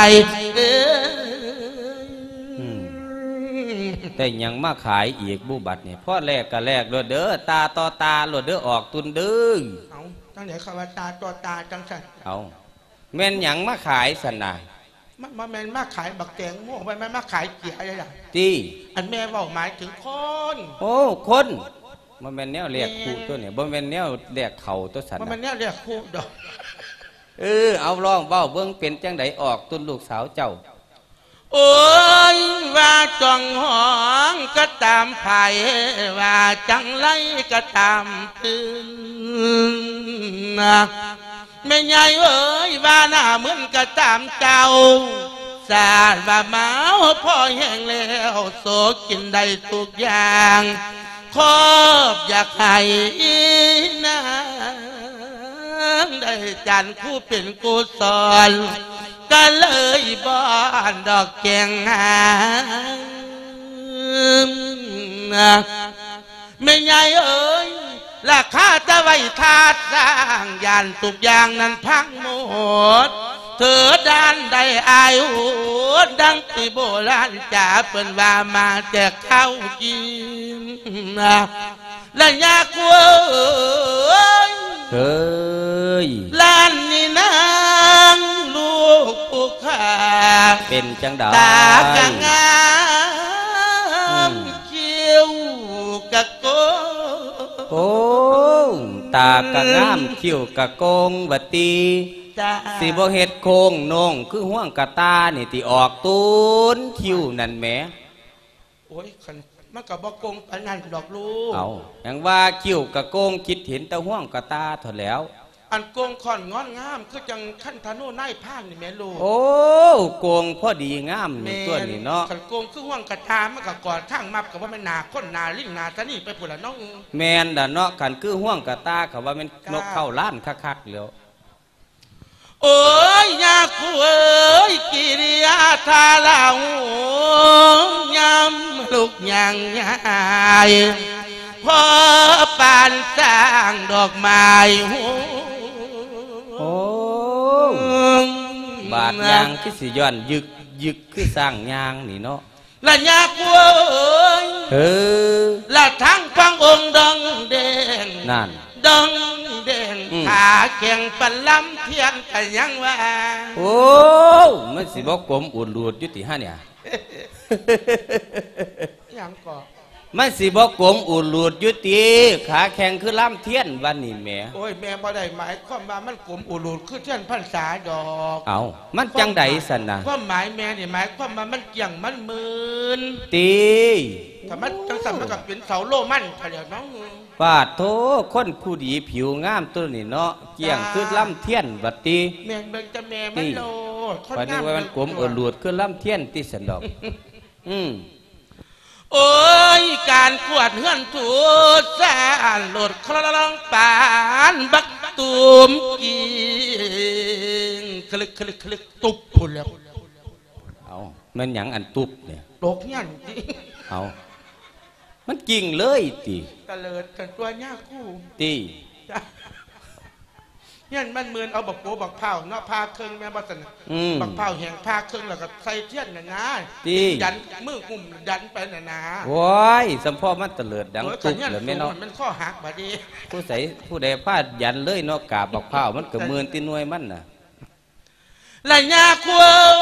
แต่ยังมาขายอีกบุบัติเนี่ยพ่อแรกก็แรกโลดเด้อตาต่อตาโลดเด้อออกตุนเด้อเอาตั้งแต่คำว่าตาต่อตาจังสันเอาแม่นยังมาขายสนามาแม่นมาขายบักแตงโม่ไปมาขายเกี่ยอะไรล่ะตีอันแม่บอกหมายถึงคนโอ้คนมันเป็นแนวเรียกคู่ตัวเนี่ยมันเป็นแนวเรียกเขาตัวสันมันเป็นแนวเรียกคู่ดอกเอาลองเบ้าเบิ้งเป็นจังไดออกตุนลูกสาวเจ้าโอ้ยว่าจ้องห้องก็ตามไผ่ว่าจังไรก็ตามตื่นแม่ใหญ่เอ้ยว่าหน้าเหมือนก็ตามเจ้าสาดว่าเมาพ่อแห้งแล้วโสกินได้ทุกอย่างขอบอยากให้นางได้จันคู่เป็นกุศลก็เลยบ้านดอกแกงหางไม่ใหญ่เอ้ยราคาจะไว้ทาสสร้างยานทุกอย่างนั้นพังหมดเธอด้านใดอายหูดังที่โบราณจ่าเป็นว่ามาแจกข้าวกินและยากเว้ยล้านนี่นางลูกผู้ข้าเป็นจังดาตากะงามเขี้ยวกะโกโอ้ตากะงามเขี้ยวกะโกงบัดตีสิบ่เฮ็ดโคงนงคือห่วงกะตานี่ที่ออกตูนคิ้วนั่นแหมโอ้ยมันก็บ่โกงปานนั้นดอกลูกเอาอย่างว่าคิ้วกะโกงคิดเห็นแต่ห่วงกะตาเท่าแล้วอันโกงค่อนงอนงามคือจังขั้นธนูนายพานนี่แม่ลูกโอ้โกงพอดีงามนี่ตัวนี้เนาะคันโกงคือห่วงกะตามันก็กอดทางมับก็ว่ามันหนาคนหนาลิงหนาตะนี่ไปพุ่นละน้องแม่นล่ะเนาะคันคือห่วงกะตาก็ว่ามันนกเข้าล้านคักๆแล้วโอ้ยยาคุเอ้ยกิริยาทาลาวย้ำลูกยังยายพอปานสร้างดอกไม้โอ้บาดยางคือสิย้อนยึกคือสร้างยางนี่เนาะละยาคุเอ้ยละทั้งฟังองค์ดังแดงนั่นดังแดงขาแข่งปันลำเทียนแต่ยังว่าโอ้มันสิบอกกลมอุ่นรูดยุติฮะเนี่ยยังก่อมันสิบอกกลมอุ่นรูดยุติขาแข่งคือลำเทียนวันนี้แม่โอ้ยแม่บ่ได้หมายความว่ามันกลมอุ่นรูดคือเทียนพรรษาดอกเอามันจังใดสันนะความหมายแม่นี่หมายความว่ามันเกี่ยงมันมืนตีถ้ามันจังสันมันก็เป็นเสาโลมันเฉลียวน้องปาดโถคนผู้ดีผิวงามตัวนี่เนาะเกี่ยงคือล่ำเทียนบัดตีแม่เบิ่งจะแม่มันโลดคนงามว่ามันกลมหลวดคือล่ำเทียนติสันดอกโอ้ยการกวดเฮือนถูสานโหลดคลองปานบักตุ่มกินคลึกตุบพุ่นแล้วเอามันหยังอันตุบเนี่ยตกยันจริงเอามันจริงเลยตีตะเลิดกันตัวหน้าคู่ตียันมันเหมือนเอาบักโกบักเผาเนาะพาเครื่องแม่บัสนะบักเผาแห้งพาเครื่องแล้วก็ใส่เทียนน่ะนะตีดันมือกุ่มดันไปน่ะนะว้ายสัมพ่อมันตะเลิดดังตุบเลยไม่เนาะมันข้อหักบัดนี้ผู้ใดพลาดยันเลยเนาะกาบักเผามันก็เหมือนตีนวยมันน่ะละยาคู่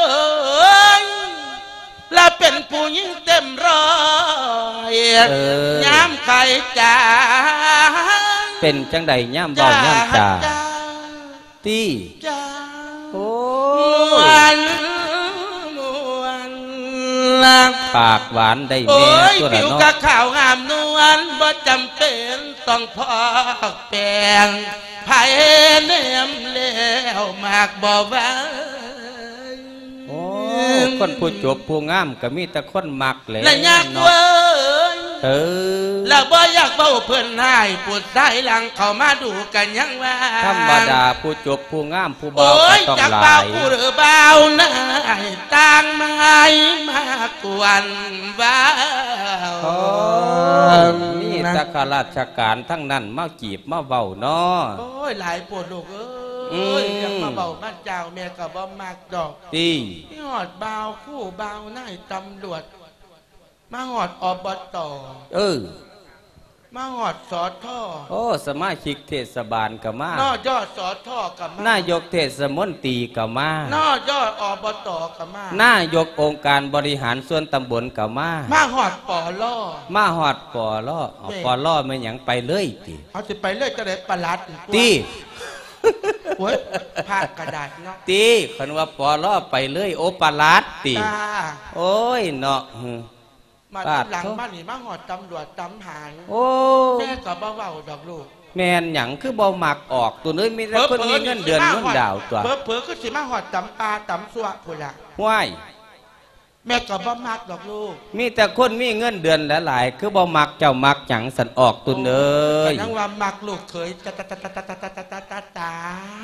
และเป็นผู้หญิงเต็มร้อยย้ำไข่จ่าเป็นจังใดย้ำเบาย้ำจ่าตีโอ้วันปากหวานได้โอ้แม่ยตัวผิละวเนาะกะขาวงามนวลบ่จำเป็นต้องพอกแปลงไผ่เนมแล้วมากบ่ว่าโอ้คนผู้จบผู้งามก็มีแต่คนมักเลยและยากเว้ย แล้วบ่อยากเบ้าเพิ่นให้ปวดสายหลังเข้ามาดูกันยังว่าธรรมดาผู้จบผู้งามผู้เบาโอ้ยก็ต้องจากหลาเบาย ผู้หรือเบาหน้าต่างไม้มากวนว้าโอ้นี่ตะข้าราชการทั้งนั้นมาจีบมาเว้าเนาะโอ้ยหลายปวดลูกเอ้ยอยากมาเบาบ้านเจ้าแม่ก็บ่มักดอกตีนี่หอดเบาคู่เบานายตำรวจมาหอดอบต.มาหอดสอท่อโอ้สมาชิกเทศบาลก็มานอยอดสอท่อกับมานายกเทศมนตรีก็มานอยอดอบต.กับมานายกองค์การบริหารส่วนตำบลก็มามาหอดปอล่อมาฮอดปอล่อปอล่อไม่หยังไปเลยติเอาสิไปเลยจะได้ประหลัดตีโอ้ยภาคกระดาษเนาะตีคนว่าปอล่อไปเลยโอปลาดติตาโอ้ยเนาะมาหลังบ้านนี่มาหอดตำรวจตำหางโอ้แม่กับเบาๆดอกลูกแม่นหยังคือบ่มักออกตัวนี้มีแต่คนมีเงินเดือนเงินดาวตัวเผลอๆก็สิมาหอดตำปลาตำสัวพุ่นล่ะห้วยแม่กับบ่มักดอกลูกมีแต่คนมีเงินเดือนหลายๆคือบ่มักเจ้ามักหยังสันออกตุนเอ้ยนั่งว่ามักลูกเคยตาน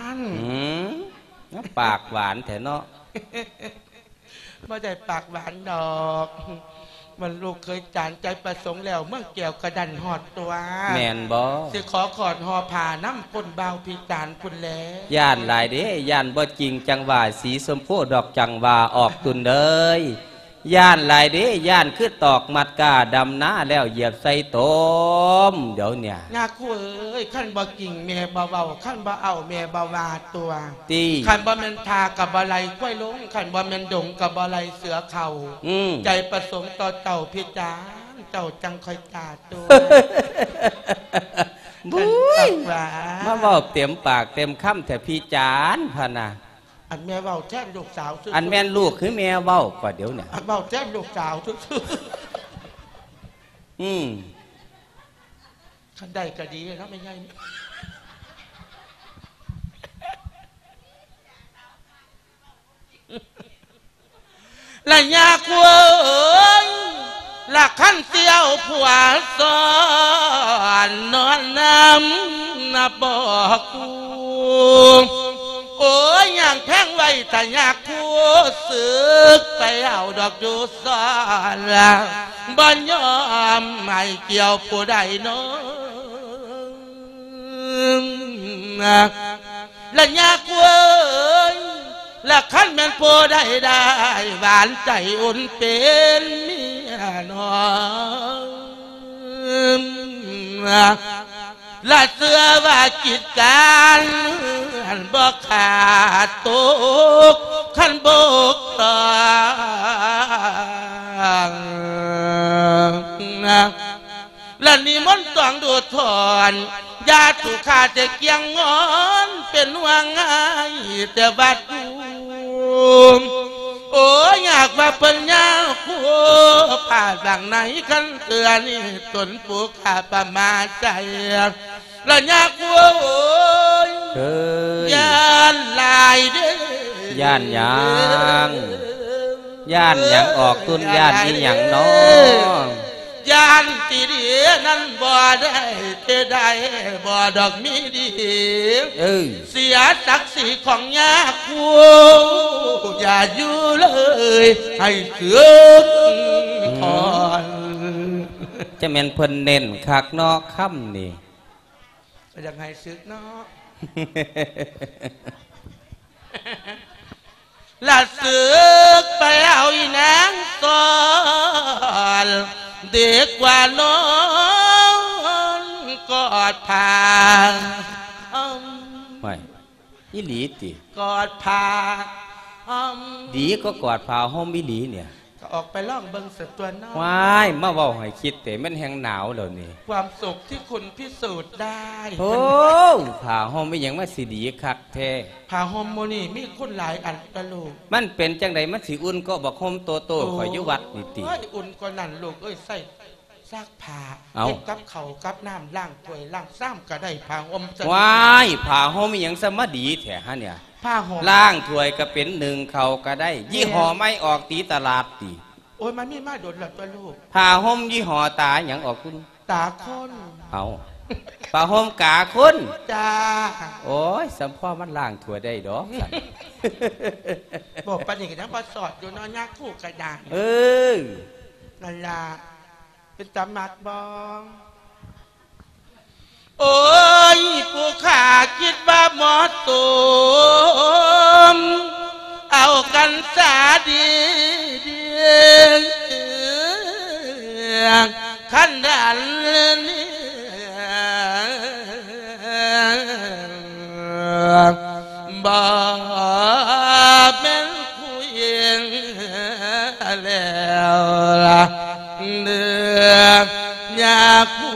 ปากหวานแท้เนาะไม่ได้ปากหวานดอก มันลูกเคยจานใจประสงค์แล้วเมื่อเกี่ยวกระดันหอดตัวแม่นบ่สิขอขอดหอผ่าน้ำปนเบาพิจารพุ่นแล้วย่านหลายเด้ย่านบ่จริงจังว่าสีชมพูดอกจังว่าออกตุนเอ้ยย่านหลายเด้ย่านคือตอกมัดกาดำหน้าแล้วเหยียบใส่ต้มเดี๋ยวเนี่ยงาคู่เอ้ยขั้นบ่กิ่งแม่เบาขั้นบ่เอาแม่เบาวาตัวตีขั้นบ่แม่นทากับบ่ไหลกล้วยลงขั้นบ่แม่นดงกับบ่ไหลเสือเข่าใจประสงค์ต่อเจ้าพิจารเจ้าจังคอยตาตัวบุ้ยมาเว้าเต็มปากเต็มคำแต่พี่จานพะนะอันแม่เบาแท้ลูกสาวอันแม่นลูกคือแม่เว้ากว่าเดี๋ยวเนี่ยอันเบาแท้ลูกสาวทุกขันได้ก็ดีนะไม่ใช่ละยาควรละขั้นเสียวผัวซ้อนนอนน้ำนับบอกกูโอ้ยอย่างแพงไว้แต่อยากพูดสึกไปเอาดอกดูซ้อนละบ่ยอมไม่เกี่ยวผู้ใดน้องละยากเว้ยละขั้นแม่นผู้ใดได้หวานใจอุ่นเป็นเมียน้องละเสื้อว่ากิจการบ่ขาดตกขันบกตองและนิมนต์ต้องดูถอนญาติถูกขาดจะเกียงงอนเป็นว่าง่ายแต่บัดกูโอ้อยากมาเป็นยาคู่ผ่าดังไหนขันเตือนี่ตนปูขาประมาใจละยากวัวโอ้ยย่านลายเด้ย่านหยังย่านหยังออกตุนย่านนี่หยังน้องย่านตีดีนั้นบ่ได้เทได้บ่ดอกมีดีเสียศักดิ์ศรีของยาคูอย่าอยู่เลยให้เสือกถอนจะแม่นเพิ่นเน้นคักเนาะค่ำนี่อยากให้ซึกเนาะละซึกไปเอาอีนางตอนเด็กกว่าน้องกอดผ่าไม่อีหลีติกอดผ่าดีก็กอดผ่าห้อมอีหลีเนี่ยก็ออกไปล่องเบิ่งสักตัวน้อยว้ายมาเว้าให้คิดแต่มันแห้งหนาวแล้วนี่ความสุขที่คุณพิสูจน์ได้โอ้ผ้าห่มไม่ยังมาสิดีคักแท้ผ้าห่มโมนี่มีคุณหลายอันกะลูกมันเป็นจังไดมันสิอุ่นก็บอกห่มโตๆข่อยอยู่วัดนี่ติโอ้ยอุ่นกว่านั่นลูกเอ้ยใส่ซักผ้าเอาเฮ็ดกับเขาวกับน้ำล้างถ้วยล้างซ้ำก็ได้ผ้าห่มว้ายผ้าห่มไม่ยังสมาดีแท้ฮะเนี่ยผ้าห่มล้างถ้วยก็เป็นหนึ่งเขาก็ได้ ยี่ห้อไม่ออกตีตลาดติโอ้ยมันมีมาโดนหลับตัวลูกผ้าห่มยี่ห้อตาหยังออกคุณตาคนเอาผ้าห่มกาคุณจ้าโอ้ยสัมพ่อมันล้างถ้วยได้ดอกสันบอกปันนี่ก็ยังมาสอดอยู่เนอนยากคู่กระดานเออนั่นล่ะเป็นตำหนักบองโอ้ยผู้ขาคิดว่าเหมาะสมเอากันสาดีขันดันนี่บ่เป็นผู้หญิงแล้วล่ะเนื้อยากผู้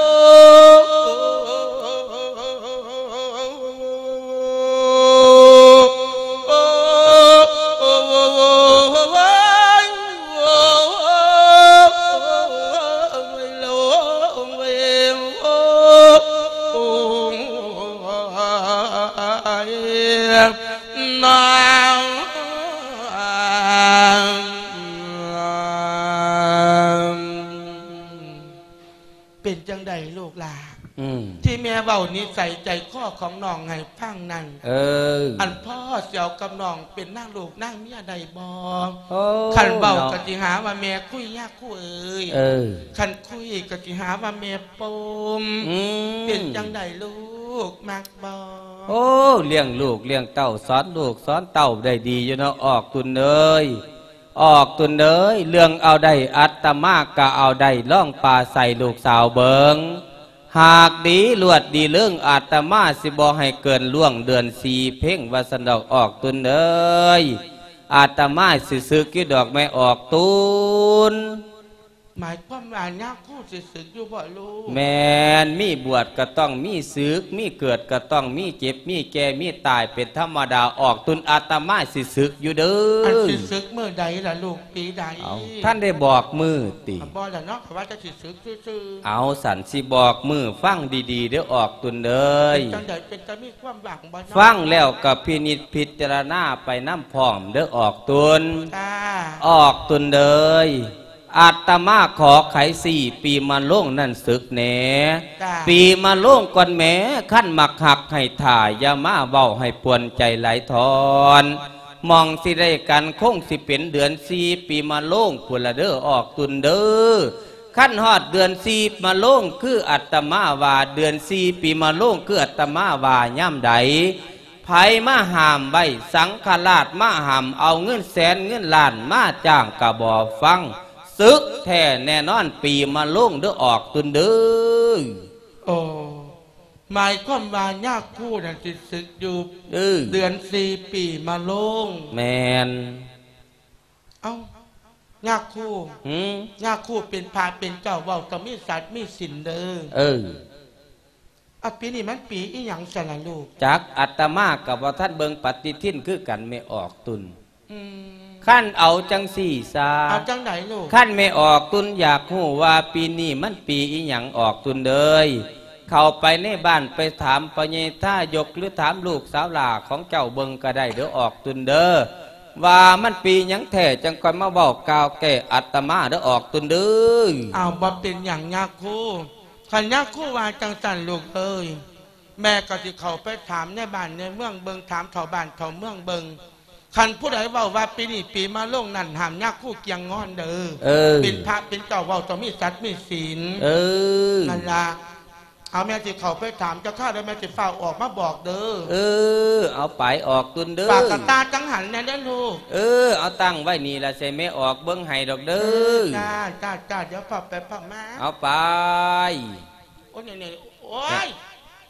เป็นจังใดลูกหลาที่แม่เบานี้ใส่ใจข้อของน้องให้ฟังนั่นอันพ่อเสี่ยวกับน้องเป็นนั่งลูกนั่งเมียใดบองขันเบากะจิหาว่าแม่คุยยากคู่เอ้ยขันคุยกะจิหาว่าแม่ปมเป็นจังใดลูกมักบองโอ้เลี้ยงลูกเลี้ยงเต้าสอนลูกสอนเต้าได้ดีอยู่เนาะออกตุนเอ้ยออกตุนเอ้ยเรื่องเอาได้อัตมากกะเอาได้ล่องป่าใส่ลูกสาวเบิงหากดีลวดดีเรื่องอาตมาสิบอให้เกินล่วงเดือนสี่เพ่งวาสันดอกออกตุนเอ้ยอาตมาสิซึกกี่ดอกไม่ออกตุนหมายความว่าญาติคู่สิสึกอยู่บ่ลูกแมนมีบวชก็ต้องมีสึกมีเกิดก็ต้องมีเจ็บมีแก่มีตายเป็นธรรมดาออกตุนอาตมาสิสึกอยู่เด้ออันสิสึกเมื่อใดล่ะลูกปีใดท่านได้บอกมือติบอกแล้วเนาะว่าจะสิสึกซื่อเอาสันสิบอกมือฟังดีๆเด้อออกตุนเอ้ยจังใดเป็นจะมีความหวังบ่ฟังแล้วกับพินิจพิจารณาไปน้ำพร้อมเด้อออกตุนออกตุนเอ้ยอาตมาขอไข4 ปีมาโล่งนั่นศึกแหนปีมาโล่งก่อนแม้ขั้นหมักหักให้ถ่ายยามาเบาให้ปวนใจไหลทอนมองสิได้กันคงสิเป็นเดือน4 ปีมาโล่งพุละเด้อออกตุนเด้อขั้นฮอดเดือน4มาโล่งคืออาตมาว่าเดือน4 ปีมาโล่งคืออาตมาว่าย่ำใดไผมาหามใบสังฆราชมาหามเอาเงินแสนเงินล้านมาจ้างกะบ่ฟังซึกแท้แน่นอนปีมาโล่งเด้อออกตุนเด้อโอ้หมายความว่าญาติคู่นั่นสิศึกอยู่เดือน4 ปีมาโล่งแมนเอ้าญาติคู่ญาติคู่เป็นพาเป็นเจ้าเว้าต้องมีสัตว์มีศีลเด้อปีนี้มันปีอีหยังซั่นล่ะลูกจักอาตมากับว่าท่านเบิ่งปฏิทินคือกันไม่ออกตุนขั้นเอาจังสี่ซาเอาจังไหนลูกขั้นไม่ออกตุนอยากหูว่าปีนี้มันปีอีหยังออกตุนเลยเข้าไปในบ้านไปถามปญท่ายกหรือถามลูกสาวหลาของเจ้าเบิงก็ได้เดี๋ยวออกตุนเด้อว่ามันปีหยังแท้จังคอยมาบอกกล่าวแก่อัตมาเดี๋ยวออกตุนเด้อเอาบ่เป็นอย่างยากคู่ขันยากคู่ว่าจังสันลูกเอ้ยแม่ก็สิเข้าไปถามในบ้านในเมืองเบิงถามชาวบ้านชาวเมืองเบิงขันผู้ใดเว้าว่าปีนี้ปีมาโล่งนั่นห้ามยากคู่เกียงงอนเด้อเป็นพระเป็นเจ้าเว้าต้องมีสัตว์มีศีลนั่นล่ะเอาแม่จิเขาไปถามเจ้าข้าได้แม่จิฝ้าออกมาบอกเด้อเอาไปออกตุนเด้อปากกับตาจังหันแน่ได้ลูกเอาตั้งไว้นี่ละใส่ไม่ออกเบิ้งไห้ดอกเด้อจ้าเดี๋ยวพาไปพามาเอาไปโอ้ยโอ้ย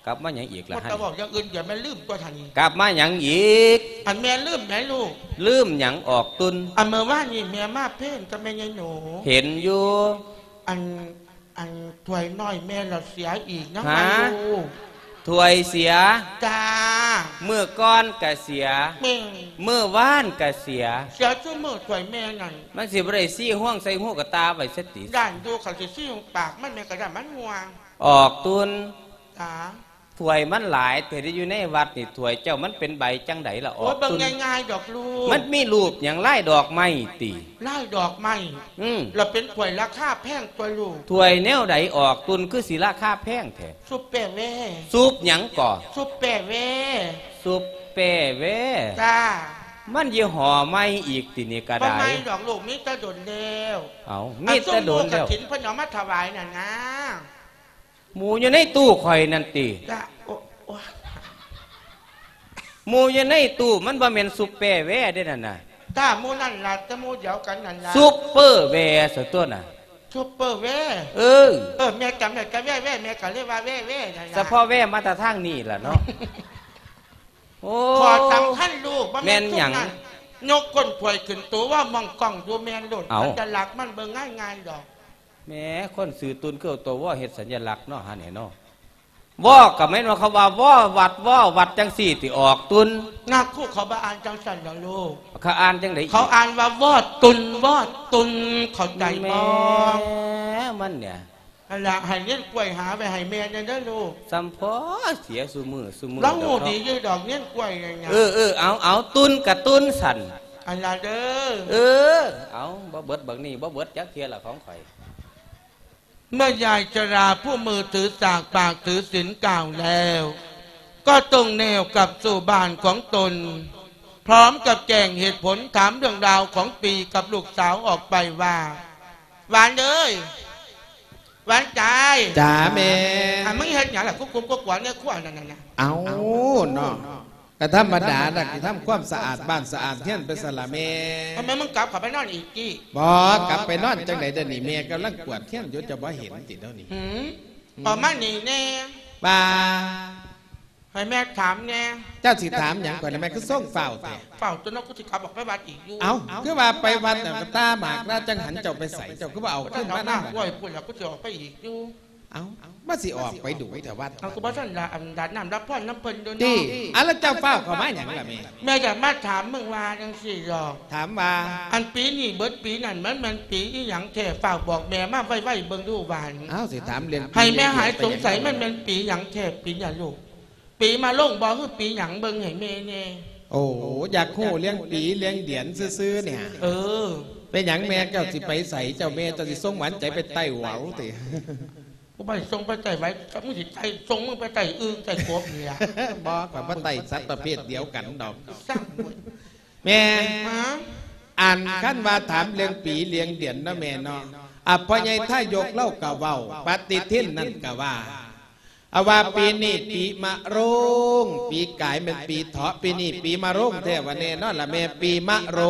กลับมาหยังอีกล่ะว่าฮะจะบอกอย่างอื่นอย่ามาลืมตัวทันกลับมาหยังอีกอันแม่ลืมไหนลูกลืมหยังออกตุนอันเมื่อว่านี่แม่มาเพ่นกับแม่ยายหนูเห็นอยู่อันถวยน้อยแม่เราเสียอีกนะฮะมาลูกถวยเสียจ้าเมื่อก้อนกะเสียแม่เมื่อว่านกะเสียเสียชั่วมือถวยแม่นั่นมันสิบ่ได้ซี่ห้วงใส่หูกระตาไว้สติด่านดูเขาจะซี่ของปากมันแม่กระดามันงวงออกตุนจ้าถวยมันหลายแต่ที่อยู่ในวัดนี่ถวยเจ้ามันเป็นใบจังไดล่ะอโอ้อกยเบิ่งตุนง่ายๆดอกลูกมันมีรูปอย่างไล่ดอกไม้ติไล่ดอกไม้ เราเป็นถวยราคาแพงตัวลูกถวยแนวใดออกตุนคือสิราคาแพงแท้ซุปเปอร์เว่ซุปหยังก่อซุปเปอร์เว่ซุปเป้เว้จ้ามันยี่ห้อไม่อีกตินี่กระทำไดไมดอกลูกมิตรโดนเร็วเอามีแต่โดนกัแล้บวถินเพิ่นเอามาถวายน่ะนะหมูอยู่ในตู้ข่อยนั่นติจ้าโอ้โอ้หมูอยู่ในตู้มันบ่แม่นซุปเป้เว้เด้นั่นน่ะจ้าหมูนั่นล่ะจะหมูเดียวกันนั่นล่ะซุปเปอร์เว้ซะตัวน่ะซุปเปอร์เว่เออแม่จำได้ก็เว่เว่แม่ก็เรียกว่าเว่เว่นั่นล่ะเฉพาะเว้มาแต่ทางนี้ล่ะเนาะโอ้ขอสำคัญลูกบ่แม่นหยังทุกนั้นยกก้นถวยขึ้นตัวว่ามองกล้องดูแม่นโลดเอามัจะหลักมันเบิ่งง่ายๆดอกแหม้คนสื่อตุนคือเอาตัวว่าเฮ็ดสัญลักษณ์เนาะหาเนี่ยเนาะว่าก็แม่นว่าเขาว่าวัดจังสี่ที่ออกตุนนักคู่เขาบ่อ่านจังสั่นดอกลูกเขาอ่านจังได๋เขาอ่านว่าวอดตุนเข้าใจบ่แม่มันเนี่ยนั่นล่ะให้เลี้ยงกล้วยหาไปให้แม่นั่นเด้อลูกสัมพอเสียซุมือเราโง่เนาะดีอยู่ดอกเลี้ยงกล้วยนั่นไงเอาตุนกับตุนสั่นอันล่ะเด้อเอาบ่เบิดบักนี่บ่เบิดจักเทียละของข่อยเมื่อยายชราผู้มือถือสากปากถือศีลกล่าวแล้ว ก็ตรงแนวกลับสู่บ้านของตน พร้อมกับแจ้งเหตุผลถามเรื่องราวของปีกับลูกสาวออกไปว่าหวานเลยหวานใจจ๋าแม่มึงเห็นอย่างไรกุ๊กหวานเนี่ยขั้วนั่นน่ะเอาเนาะกระธรรมดาน่ะกระทำความสะอาดบ้านสะอาดเฮียนเป็นสละแม่ทำไมมึงกลับขับไปนอนอีกกี้บอกกลับไปนอนจังไหนเดี๋ยวนี้แม่กำลังกวาดเฮียนอยู่จะบ่เห็นติเดี๋ยวนี้ออกมาหนีแน่บ้าให้แม่ถามแน่เจ้าสิถามหยังก่อนนะแม่คือส่งเฝ้าแต่เปล่าจนน้องกูสิขับออกไปบ้านอีกอยู่เอาคือว่าไปวัดน่ะก็ตาหมากราจังหันเจ้าไปใส่เจ้าคือว่าเอาถ้าขึ้นเรามาหน้านั่งกล้วยปุ่นแล้วกูจะออกไปอีกอยู่เอามาสิออกไปดูแต่วัดเอากูบอกท่านละอันดัดน้ำรับพ่อน้ำเพิ่นดูดีเนาะอ่ะแล้วเจ้าเฝ้าเขามาหยังล่ะแม่แม่อยากมาถามมึงว่าจังสี่หรอกถามว่าอันปีนี้เบิดปีนั่นมันปีอีหยังแท้ฝากบอกแม่มาไว้เบิ่งดูหวานเอ้าสิถามเรื่องให้แม่หายสงสัยมันเป็นปีหยังแท้ปีหยังลูกปีมาลงบ่คือปีหยังเบิ่งให้แม่แน่โอ้โหอยากฮู้เลี้ยงปีเลี้ยงเดียนซื่อๆเนี่ยเออเป็นหยังแม่เจ้าสิไปใส่เจ้าแม่เจ้าสิส่งหวานใจไปไต้หวาวติกูไปส่งไปไต่ไว้มึงสิไต่ส่งมึงไปไต่อึ่งไต่กบนี่ล่ะบอกว่าบ่ไต้สัตว์ประเภทเดียวกันดอกสร้างหมดแม่ฮะอ่านขั้นว่าถามเลี้ยงปีเลี้ยงเดียนเนาะแม่เนาะอ่ะพ่อใหญ่ถ้ายกเล่ากะเว้าปฏิทินนั่นกะว่าอาว่าปีนี้ปีมะโรงปีกายเป็นปีเถาะปีนี้ปีมะโรงแท้ว่าแน่นอนล่ะแม่ปีมะโรง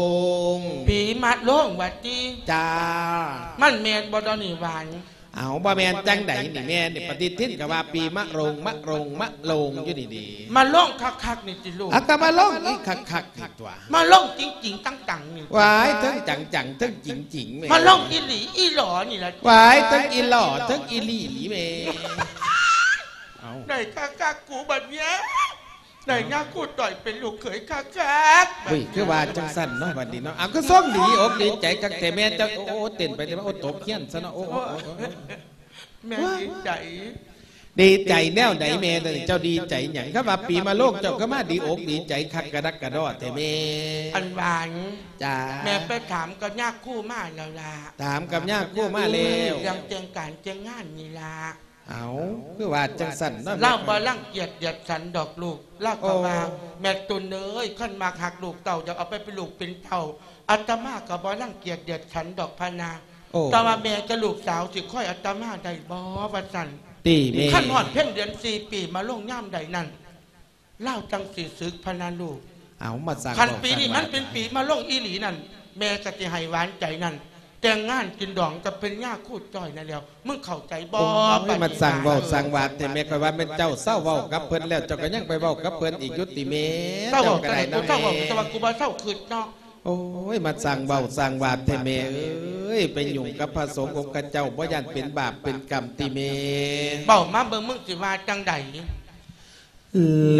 ปีมาลงวัดดีจ้ามันแม่นบ่ดอกนี่หวานเอาบ่แม่นจังไดนี่แม่นี่ปฏิทินก็ว่าปีมะโรงมะโรงมะโรงอยู่ดีมาลงคักๆนี่สิลูกๆอ่ะก็มาลงอีกคักๆอีกตัวมาลงจริงๆตั้งๆนี่วายทั้งจังๆทั้งจริงๆแม่มาลงอีหลีอีหลอนี่ล่ะวายทั้งอีหล่อทั้งอีหลีแม่เอาได้คักๆกูบัดเนี้ยได้หน้ากูต่อยเป็นลูกเขยคักๆเฮ้ยคือว่าจังสั่นเนาะบัดนี้เนาะอ่ะก็ส่งดีอกดีใจกักแต่แม่เจ้าโอ้เต้นไปเลยว่าโอ้ตบเฮียนซะเนาะโอ้แม่ดีใจดีใจแนวไหนแม่เจ้าดีใจหยังครับว่าปีมาโลกเจ้าก็มาดีอกดีใจคักกระดักกระดอแต่แม่อันหวานจ้าแม่ไปถามกับยากคู่มาแล้วล่ะถามกับย่ากู้มาแล้วยังเจียงการเจียงงานนี่ล่ะเอาคือว่าจังสั่นเนาะเล่าบ่รังเกียจเดียดสันดอกลูกเล่าก็ว่าแม่ตุนเอ้ยขั้นมาหักลูกเต่าจะเอาไปเป็นลูกเป็นเต่าอาตมาก็บ่รังเกียจเดียดสันดอกพานาโอ้แต่ว่าแม่จะลูกสาวสิค่อยอาตมาได้บ่ว่าสั่นตีแม่ขั้นหอดเพ่งเดือน4 ปีมาลงย่ามใดนั่นเล่าจังสีซึกพนาลูกเอามาสั่งคันปีนี้มันเป็นปีมาลงอีหลีนั่นแม่ก็จะให้หวานใจนั่นแต่งงานกินดองจะเป็นย่าคู่จ่อยนั่นแล้วมึงเข้าใจบ่มันสั่งเว้าสั่งวาดแต่แม่ก็ว่าเป็นเจ้าเศร้าเว้ากับเพิ่นแล้วเจ้าก็ยังไปเว้ากับเพิ่นอีกยุติเมเศร้าเจ้าเว้าก็แต่ได้กูนะเศร้าแม่เว้าแต่ว่ากูบ่เศร้าคืนเนาะโอ้ยมาสั่งเว้าสั่งวาดแต่แม่เอ้ยไปยุ่งกับพระสงฆ์องค์เจ้าบ่ยันเป็นบาปเป็นกรรมติเมเบ้ามาเบิ่งมึงสิว่าจังใดเล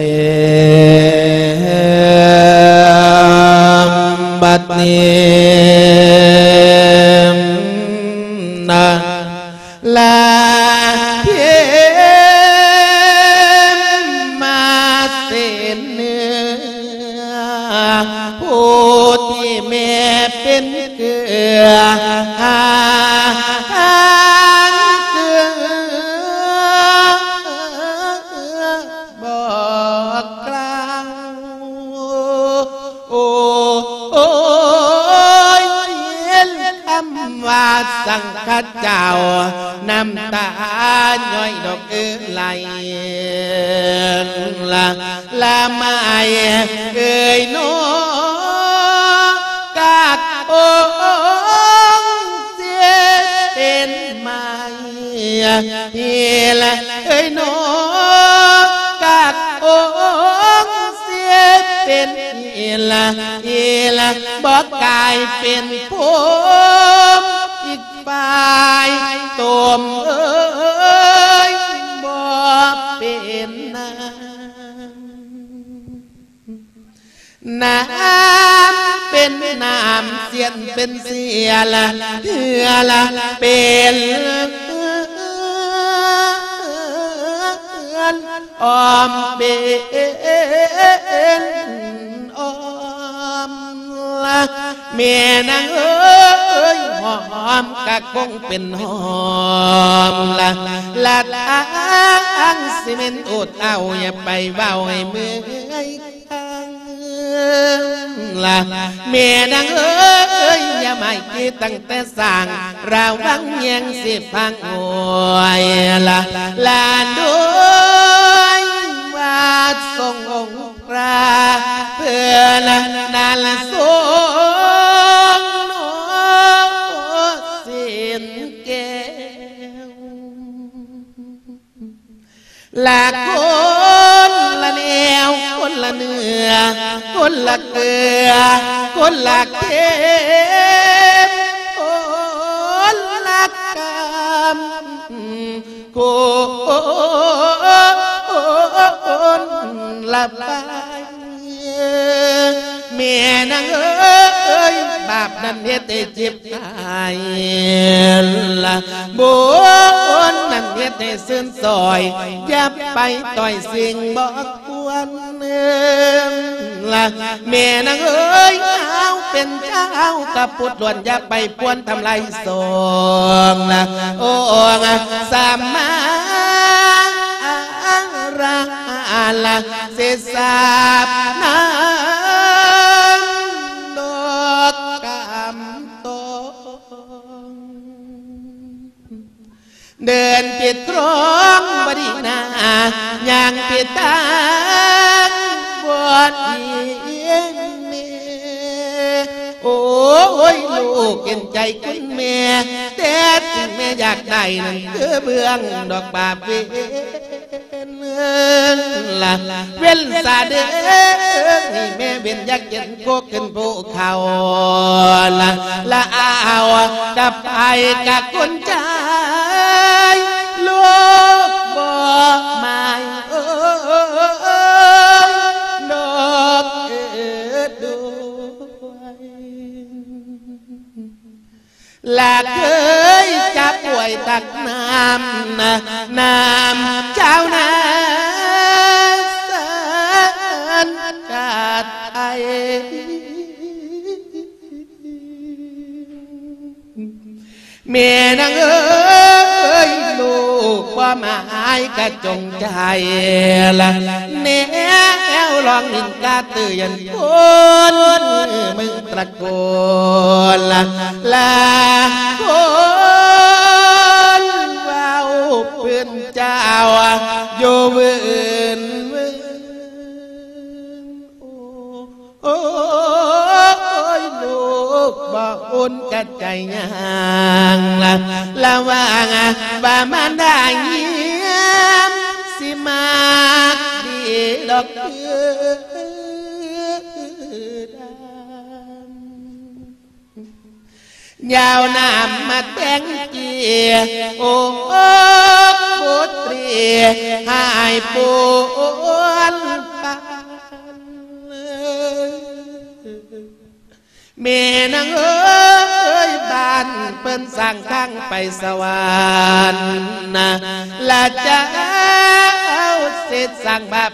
บัดนี้นะลาเพียมาเส้นเนื้อผู้ที่แม่เป็นเกลือหาบอกกล่าวโอ้ยเห็นคำว่าสังฆเจ้าน้ำตาย้อยดอกไหลละไม่เอ่ยโนกากโอ้เสียเป็นไม้เฮละเอ่ยโนกากโอ้เสียเป็นเฮละบอกกายเป็นผมอีกฝ่ายตมเอ้ยบอกเป็นน้ำเป็นน้ำเสียนเป็นเสียละเถื่อละเป็นออมเป็นออมละเมียนางเอ้ยหอมกะคงเป็นหอมละทางสิเมนอุดเอาอย่าไปเบาให้เมื่อยละเมียนางเอ้ยอย่าไม่คิดตั้งแต่สั่งเราวังยังสิพังโอยละลานด้วยว่าทรงองค์พระเพื่อละนาละทรงโนสินแก้วละคนละแนวคนละเนื้อคนละเกลือคนละเค็มคนละกำคนละไปเมียนางเอ้ยบาปนั้นเฮ็ดให้เจ็บตายละบุญนั้นเฮ็ดให้ซึ้งซอยอย่าไปต่อยสิ่งบ่ควรละเมียนางเอ้ยเอาเป็นเจ้าตะปุดล้วนอย่าไปพวนทำลายสงละโอ้สามาราละเสสาบน้ำดอกกำตงเดินปิดตรองบดีนาอย่างปิดตาบวชเองเมโอ้ยลูกเห็นใจคุณแม่แต่สิ่งแม่อยากได้นั่นคือเบื้องดอกบาปเวนละเว้นสาเด้อนี่แม่เว้นอยากเห็นพวกขึ้นภูเขาละเอากับไปกับคนใจลูกบ่ไม่ดอกด้วยละเคยจะป่วยตักน้ำเจ้านาสันกาดไอเมียนางเอ้ยลูกว่าหมายกระจงใจละแนวลองนินกาเตือนคนมึงตะโกนละคนเว้าเพื่อนเจ้าโยเวินโอ้ยลูกบ่อุ่นกะใจยาบามันได้เงียบสิมากดีดอกยาวน้ำมาแต่งเกียโอ้พุทรีหายปวนปานเมนางเอ้ยบ้านเปิ้นสร้างทางไปสวรรค์นะละเจ้าเสร็จสร้างบาป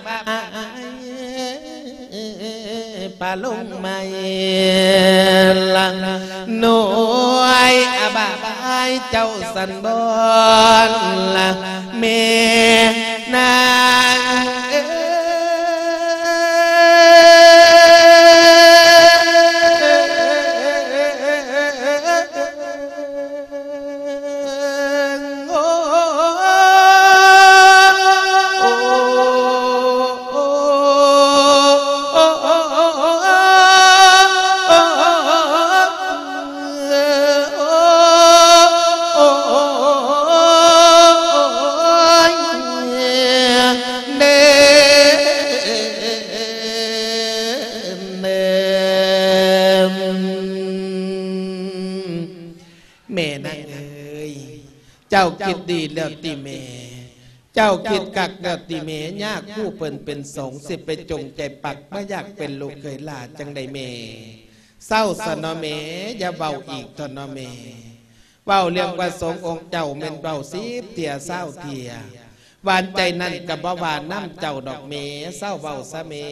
ปาลงไม่ลังหน่วยอบายเจ้าสันบอนละเมนางเจ้าคิดดีแล้วติเมเจ้าคิดกักแล้วติเมยากผู้เปิ้นเป็นสงสิไปจงใจปักไม่อยากเป็นลูกเคยลาจังใดเมเศร้าสนอเมอย่าเบาอีกตนอเมเบาเรื่องว่าสงองค์เจ้าเม่นเบาซีเตียเศร้าเตียหวานใจนั่นกับบ่หวานน้ำเจ้าดอกเมเศร้าเบาซะเม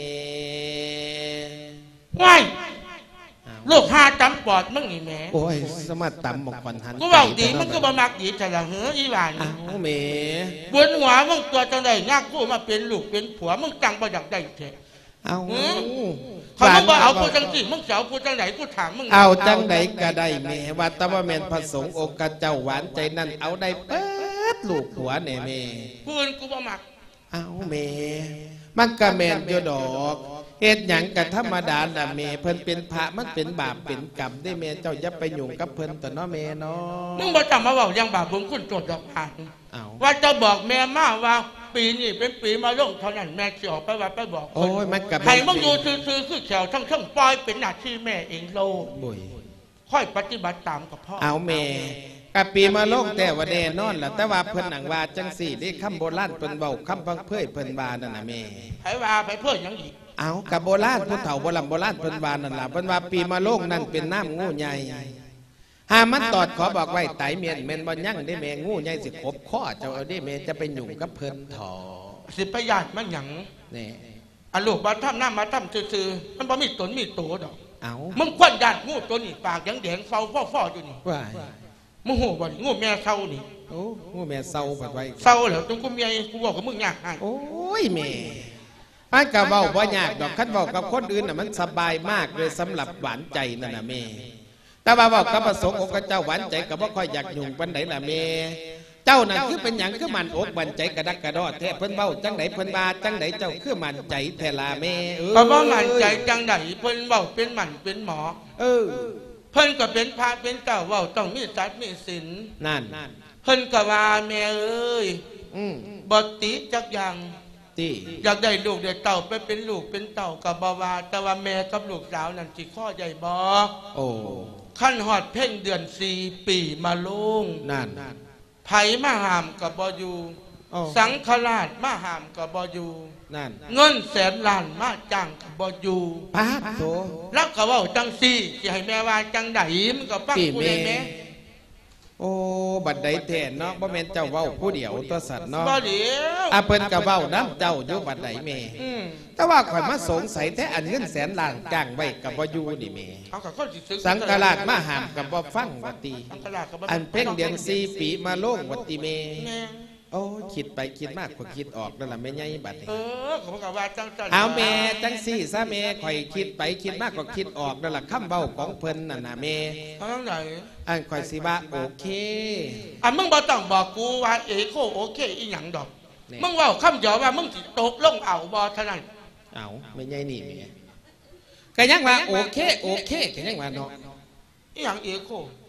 ว้ายลูกหาจำปอดมึงนี่แม่โอ้ยสมัติตำหมกควันหันกูบอกดีมันก็บ่มักดีแต่ละเหืออีหวานอ้าวเมบนหัวมึงตัวจังไดงากกูมาเป็นลูกเป็นผัวมึงจังบ่อยากได้แท้เอาเขาบ่เอาผู้จังสิมึงเจ้าผู้จังไหนกูถามมึงเอาจังไดก็ได้แม่ว่าแต่ว่าแม่นพระสงฆ์องค์เจ้าหวานใจนั่นเอาได้เปิดลูกผัวแน่แม่ผู้อื่นกูบ่มักเอาแม่มันก็แม่นอยู่ดอกเฮ็ดหยังก็ธรรมดาน่ะแม่เพิ่นเป็นพระมันเป็นบาปเป็นกรรมได้แม่เจ้าอย่าไปยุ่งกับเพิ่นต่อเนาะแม่เนาะมึงบ่จำมาเว้าอย่างบาปบุญคุณโจทย์ดอกผ่านว่าจะบอกแม่มาว่าปีนี้เป็นปีมะโรงเท่านั้นแม่สิออกไปว่าไปบอกโอ้ยมันก็ให้มึงอยู่ซื่อๆคือแถวทั้งปล่อยเป็นหน้าที่แม่เองโลค่อยปฏิบัติตามกับพ่อเอาแม่กับปีมะโรงแต่ว่าแน่นอนล่ะแต่ว่าเพิ่นหนังว่าจังสี่ได้คำโบราณเพิ่นเว้าคำพังเผยเพิ่นว่านั่นน่ะแม่ไผว่าไปเพิ่นหยังอีกเอากับโบราณผู้เฒ่าโบราณเพิ่นว่านั่นล่ะเพิ่นว่าปีมะโรงนั่นเป็นน้ำงูใหญ่หามันตอดขอบอกไว้ไตเมียนแม่นบ่ยั่งได้แม่งูใหญ่สิขบข้อเจ้าเอาได้แม่จะไปยุ่งกับเพิ่นถอสิประหยัดมันหยังนี่อะลูกบ่ทำน้ามาทำซื่อๆมันบ่มีตนมีโตดอกเอามึงควรญาติงูตัวนี้ปากแดงๆเฝ้าฟ้อๆอยู่นี่ว่ามึงโหบ่งูแม่เศร้านี่โอ้งูแม่เศร้าบัดไว้เศร้าแล้วจงกูเมียกูบอกกับมึงยากให้โอ้ยแม่มันก็เว้าบ่ยากดอกคันเว้ากับคนอื่นน่ะมันสบายมากเลยสำหรับหวานใจนั่นน่ะแม่แต่ว่าเว้ากับพระสงฆ์องค์เจ้าหวานใจก็บ่ค่อยอยากยุ่งปานใดล่ะแม่เจ้านั่นคือเป็นหยังคือมันอกมันใจกระดักกระดอแท้เพิ่นเว้าจังไดเพิ่นว่าจังไดเจ้าคือมันใจแท้ล่ะแม่ก็บ่มันใจจังไดเพิ่นเว้าเป็นมันเป็นหมอเพิ่นก็เป็นพระเป็นเจ้าเว้าต้องมีศีลมีศีลนั่นเพิ่นก็ว่าแม่เอ้ยบ่ติจักอย่างอยากได้ลูกได้เต่าไปเป็นลูกเป็นเต่ากับบ่ว่าแต่ว่าแม่กับลูกสาวนั่นสิข้อใหญ่บ่โอ้ขั้นฮอดเพ่งเดือน4ปีมาลุงนั่นไผมาหามกับบ่อยู่สังฆราชมาหามกับบ่อยู่นั่นเงินแสนล้านมาจ้างกับบ่อยู่ป๊าโตแล้วก็เว้าจังซี่สิให้แม่ว่าจังไดมันก็ฟังกูได้แม่โอ้บัดใดแท้เนาะบ่แม่นเจ้าเว้าผู้เดียวตัวสัตว์เนาะบ่เดียวเพิ่นก็เว้านำเจ้าอยู่บัดใดแม่แต่ว่าข่อยมาสงสัยแท้อันเงินแสนล้านจ้างไว้ก็บ่อยู่นี่แม่สังฆราชมาหามก็บ่ฟังว่าติอันเพ่งเดือน4ปีมาโลงว่าติแม่โอ้คิดไปคิดมากกว่าคิดออกนั่นล่ะแม่ใหญ่บัดนี้ผมก็ว่าจังเอาแม่จังซี่ซะแม่ข่อยคิดไปคิดมากกว่าคิดออกนั่นล่ะคำเว้าของเพิ่นนั่นน่ะแม่จังไดอันข่อยสิว่าโอเคมึงบ่ต้องบอกกูว่าเอโคโอเคอีหยังดอกมึงเว้าคำหยอว่ามึงสิตกลงเอาบ่เท่านั้นเอาแม่ใหญ่นี่แม่ก็ยังว่าโอเคก็ยังว่าเนาะอีหยังเอโค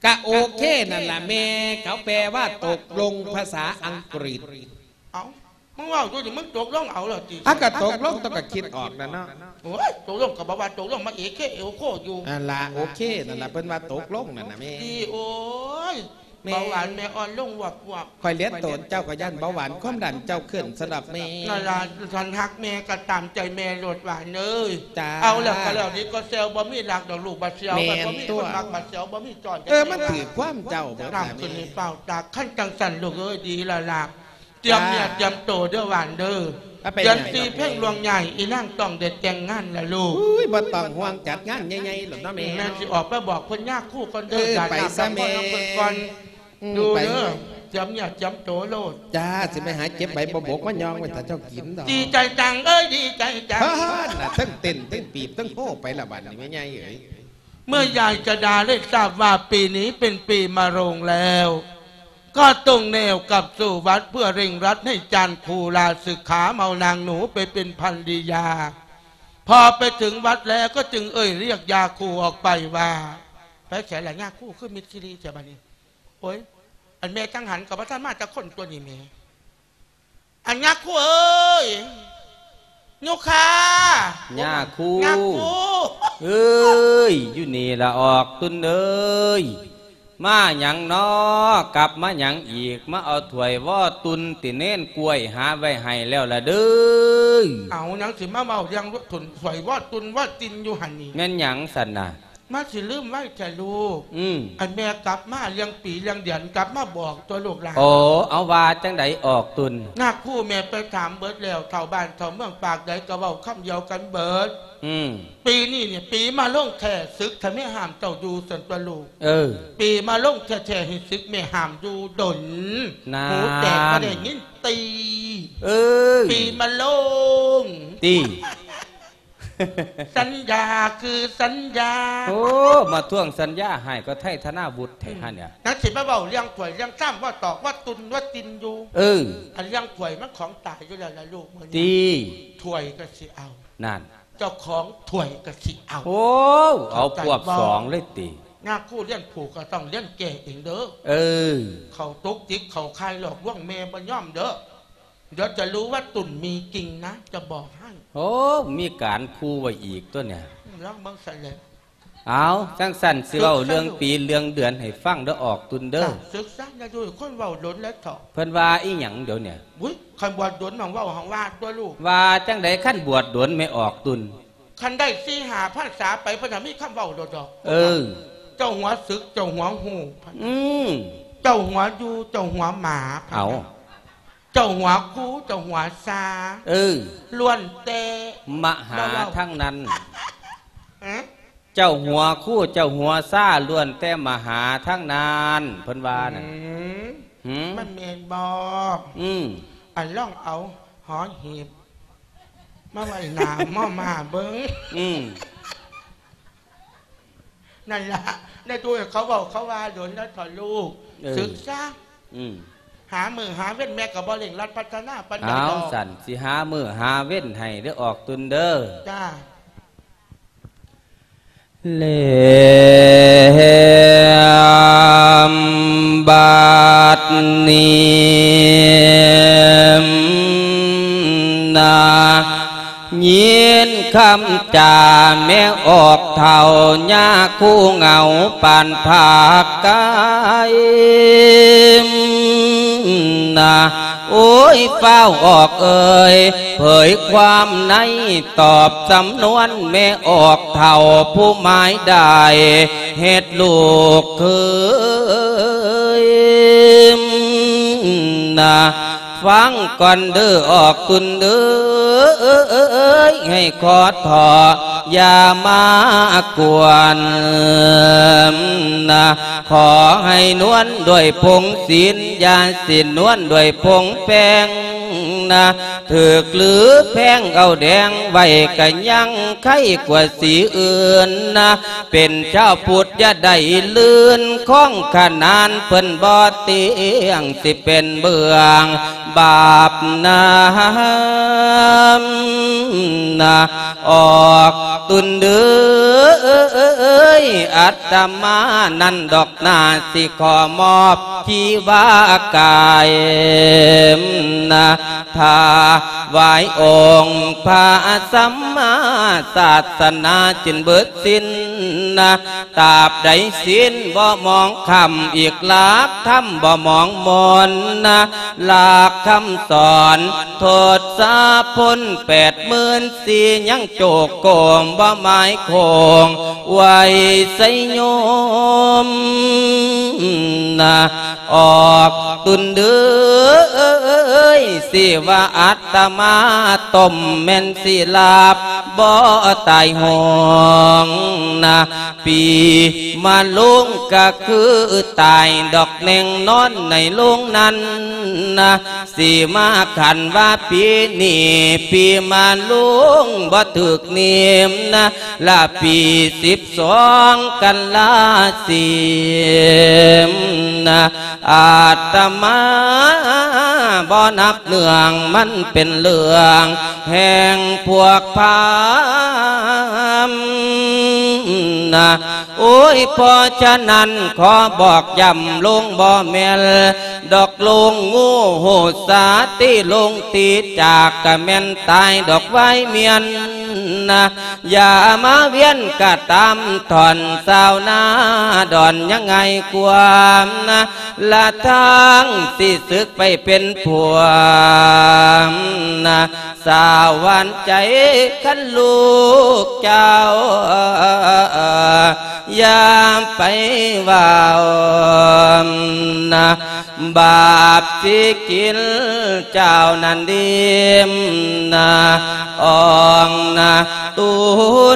ก็โอเคนั่นแหละแม่เขาแปลว่าตกลงภาษาอังกฤษเอามึงว่าตัวนี้มึงตกลงเอาเหรอจีก็ตกลงต้องก็คิดออกนะเนาะโอ้ยตกลงกับบ่าวตกลงมาเอเคเอโคอยู่ละโอเคนั่นแหละเป็นว่าตกลงนั่นนะแม่ดีโอ้ยเบาหวานแม่อ่อนลงวับคอยเลี้ยงตนเจ้าก็ย่านเบาหวานความดันเจ้าขึ้นสำหรับแม่นั่นล่ะฉันฮักแม่ก็ตามใจแม่โลดหวานเลยเอาแล้วก็แล้วนี้ก็เซลบ่มีหลักดอกลูกบัดเซลบ่มีคนมักบัดเซลบ่มีจอดมันถือความเจ้าบ่ตามคนนี้เปล่าตาขั้นจังสันลูกเอ้ยดีละล่ะเตรียมเนี่ยเตรียมโตเด้อหวานเด้อเดือน4เพ่งหลวงใหญ่อีนั่งต้องเด็ดแต่งงานละลูกบ่ต้องห่วงจัดงานใหญ่ๆหรอกเนาะแม่แม่สิออกไปบอกคนยากคู่คนเด้อไปซะแม่ก่อนดูเด้อจำเนี่ยจำโตโลดจ้าสิไปหาเจ็บใบบกมันยองไว้ถ้าเจ้ากินดอกดีใจจังเอ้ยดีใจจังน่ะทั้งเต้นทั้งปีบทั้งโค้ไปละบัดนี่แม่ใหญ่เอ้ยเมื่อยายจะดาได้ทราบว่าปีนี้เป็นปีมะโรงแล้วก็ตรงแนวกับสู่วัดเพื่อเร่งรัดให้จานครูลาศึกขาเมานางหนูไปเป็นพันดิยาพอไปถึงวัดแล้วก็จึงเรียกยาครูออกไปว่าไปแฉหลายยาครูขึ้นมิตรซีรีเจ้าบ้านนี้โอ้ยอันแม่จังหันกับพระท่านมาจะคนตัวนี้แม่อันยาครูเอ้ยยุคายาครูเอ้ยอยู่นี่ละออกตุนเอ้ยมาหยังนอกลับมาหยังอีกมาเอาถ้วยว่าตุนติเน้นกล้วยหาไว้ให้แล้วละเด้อเอาหยังสิมาเมายังรถถุนถ้วยว่าตุนว่าตินอยู่หันนี่แม่นหยังสันน่ะมาสิลืมไว้แต่ลูกอันแม่กลับมาเลี้ยงปีเลี้ยงเดือนกลับมาบอกตัวลูกหลานโอ้เอาว่าจังไดออกตุนหน้าคู่แม่ไปถามเบิร์ดแล้วเท่าบ้านเท่าเมืองปากใดก็เว้าคำเดียวกันเบิร์ดปีนี้เนี่ยปีมาล่งแท่ซึกถ้าไม่ห้ามเจ้าดูสันตัวลูกปีมาล่งแท่ให้ซึกไม่ห้ามดูดนหูแตกก็ได้ยินตีปีมาล่งตีสัญญาคือสัญญาโอ้มาท่วงสัญญาให้ก็ไทยธนาบุตรไทยฮะเนี่ยนักศิลป์เบาเลี้ยงถวยเลี้ยงซ้ำว่าตอกว่าตุนว่าตินอยู่อันเลี้ยงถวยมันของตายอยู่แล้วละลูกมันตีถวยก็สิเอานั่นเจ้าของถวยก็สิเอาโอ้เอาพวกสองเลยตีงาคู่เลี้ยงผูกก็ต้องเลี้ยงแก่เองเด้อเขาตุกจิกเขาคายหลอกว่างเมย์มันย่อมเด้อเดี๋ยวจะรู้ว่าตุ่นมีจริงนะจะบอกให้โอ้มีการคูไว้อีกตัวเนี่ยร้องบังสันเลยเอาจังสันสิเว้าเรื่องปีเรื่องเดือนให้ฟังเด้อออกตุนเด้อศึกษาได้ด้วยคนเว้าล้นแล้วเถาะเพิ่นว่าอีหยังเดี๋ยวเนี่ยคันบวชล้นของเว้าของว่าตัวลูกว่าจังไดขั้นบวชล้นไม่ออกตุนคันได้4-5 พรรษาไปเพิ่นมีคำเว้าดอกเจ้าหัวศึกเจ้าหัวหูเจ้าหัวอยู่เจ้าหัวหมาเอาเจ้าหัวคู่เจ้าหัวซาล้วนเตมหาทั้งนั้นเจ้าหัวคู่เจ้าหัวซาล้วนแต่มหาทั้งนั้นเพิ่นว่าน่ะมันเมนบอกอันล่องเอาหอหีบมาไว้หน้าหม้อมาเบิ้งนั่นล่ะในตัวเขาบอกเขาว่าโดนแล้วถอดลูกศึกษาหามือหาเว้นแม่กับบอลเล่งรัดพัฒนาปัญญาเอาสั่นสิหามือหาเว้นให้ได้ออกตุนเด้อจ้าเลมบาดนีนายินคำจ่าแม่ออกเท่าหญ้าคู่เงาปานผากกายนะโอ้ยเฝ้าออกเผยความในตอบสำนวนแม่ออกเท่าผู้หมายได้เหตุลูกนะฟังก่อนเด้อออกตุนเด้อให้ขอถออย่ามากวนนะขอให้นวลด้วยผงศีลยาสินนวลด้วยผงแป้งนะถือกหรือแพงเอาแดงไว้กันยังไข่กว่าสีอื่นนะเป็นเจ้าพุทธอย่าได้ลื่นข้องขนานเพิ่นบ่เตียงสิเป็นเบื้องบาปนาออกตุนเดือยอัตมานันดอกนาสิขอมอบชีวากายถาวายองค์พระสัมมาศาสนาจินเบิดสิ้นตราบใดสิ้นบ่มองคำอีกหลักธรรมบ่มองมนหลักคำสอนโทษสาพ้น84,000ยังโจกโกมบ่หมายโคงไว้ใส่โยมออกตุนเดือยสิว่าอัตมาต้มแม่นสิลาบบ่ตายหองปีมาลุงก็คือตายดอกแหน่งนอนในลุงนั้นสิมาขันว่าปีนี้ปีมาลุงบ่ถึกเนียมละปี12กันลาสิอาตมาบ่นับเนื่องมันเป็นเรื่องแห่งพวกพามโอ้ยเพราะฉะนั้นขอบอกย้ำลงบ่แม่นดอกลงงูโหดสาติลงตีจากกะแม่นตายดอกไว้เมียนอย่ามาเวียนกะตามถอนสาวนาดอนยังไงกวามละทางสิศึกไปเป็นผัวสาววันใจขันลูกเจ้ายามไปว่าวบาปที่กินเจ้านั้นดีมอองตุน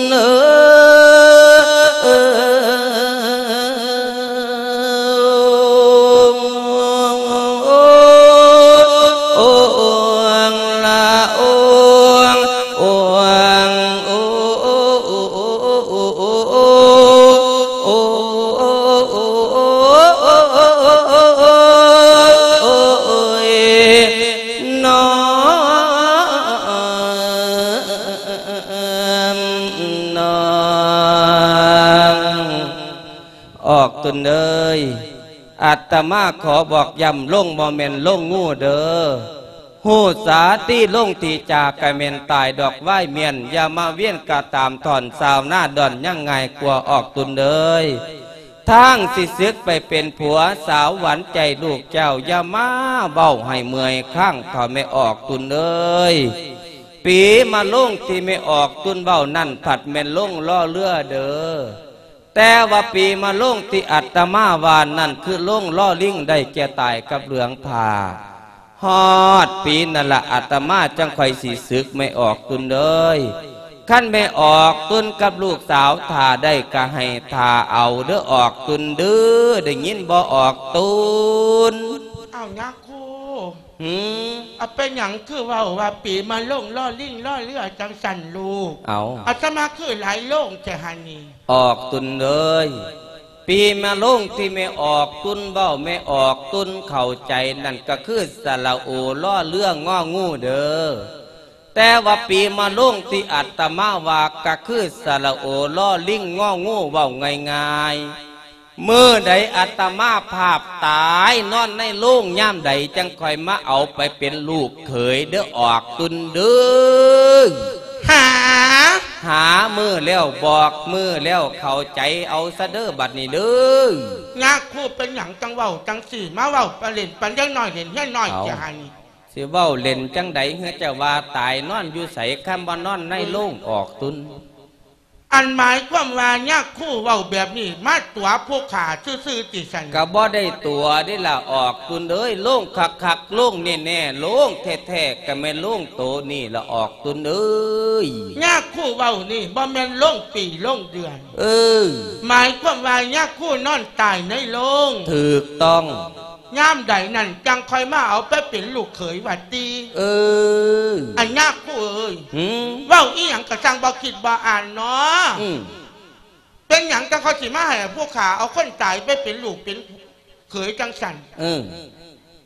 ตุนเอ้ยอาตมาขอบอกย้ำลงบ่แม่นลงงูเด้อหูสาตีลงตีจากกะแม่นตายดอกไว้เมียนอย่ามาเวียนกะตามถอนสาวหน้าดอนยังไงกลัวออกตุนเอ้ยทางสิซึกไปเป็นผัวสาวหวานใจลูกเจ้าอย่ามาเบ้าให้เมื่อยข้างถอนไม่ออกตุนเอ้ยปีมาลงที่ไม่ออกตุนเบ้านั่นผัดแม่นลงล่อเลือเด้อแต่ว่าปีมาลงที่อัตมาวานนั่นคือลงล่อลิงได้แก่ตายกับเหลืองผ่าฮอดปีนั่นละอัตมาจังไข่สีซึกไม่ออกตุนเลยขั้นไม่ออกตุนกับลูกสาวถ่าได้ก็ให้ถ่าเอาเด้อออกตุนเด้อได้ยินบ่ออกตุนเอายักษ์คู่เอาเป็นอย่างคือว่าปีมาลงล่อลิงล่อเลือจังสันลูกเอาอาตมาคือหลายโลงจะหันนี่ออกตุนเลยปีมาลงที่ไม่ออกตุนเบ้าไม่ออกตุนเข้าใจนั่นก็คือสระโอล่อเรื่องง้องูเด้อแต่ว่าปีมาลงที่อัตมาว่าก็คือสระโอล่อลิงง้องูเว้าง่ายๆเมื่อใดอัตมาภาพตายนอนในโล่งย่ำใดจังคอยมาเอาไปเป็นลูกเขยเด้อออกตุนเด้อหามือแล้วบอกมือแล้วเข้าใจเอาซะเด้อบัดนี้เด้อยักษ์คู่เป็นหยังจังเว้าจังสี่มาเว้าปเล่นปันยังน้อยเล่นแค่น้อยจะหันสิเว้าเล่นจังใดเฮือจะว่าตายนอนอยู่ใสคำว่านอนในโล่งออกตุนอันหมายความว่ายักษ์คู่เว้าแบบนี้มาตัวพวกขาซื่อๆติสันก็บ่ได้ตัวได้ละออกตุนเอ้ยโล่งคักๆโล่งแน่ๆโล่งแท้ๆก็แม่นโล่งโตนี่ละออกตุนเอ้ยยักษ์คู่เว้านี่บ่แม่นโล่งปีโล่งเดือนหมายความว่ายักษ์คู่นอนตายในโล่งถูกต้องย่ามใดนั่นจังคอยมาเอาไปเป็นลูกเขยวัดตีอันยากคู่เอ้ยว่าอีหยังกระจังบ่คิดบ่อ่านเนาะเป็นหยังจังเขาสิมาให้พวกขาเอาคนตายไปเป็นลูกเป็นเขยจังสัน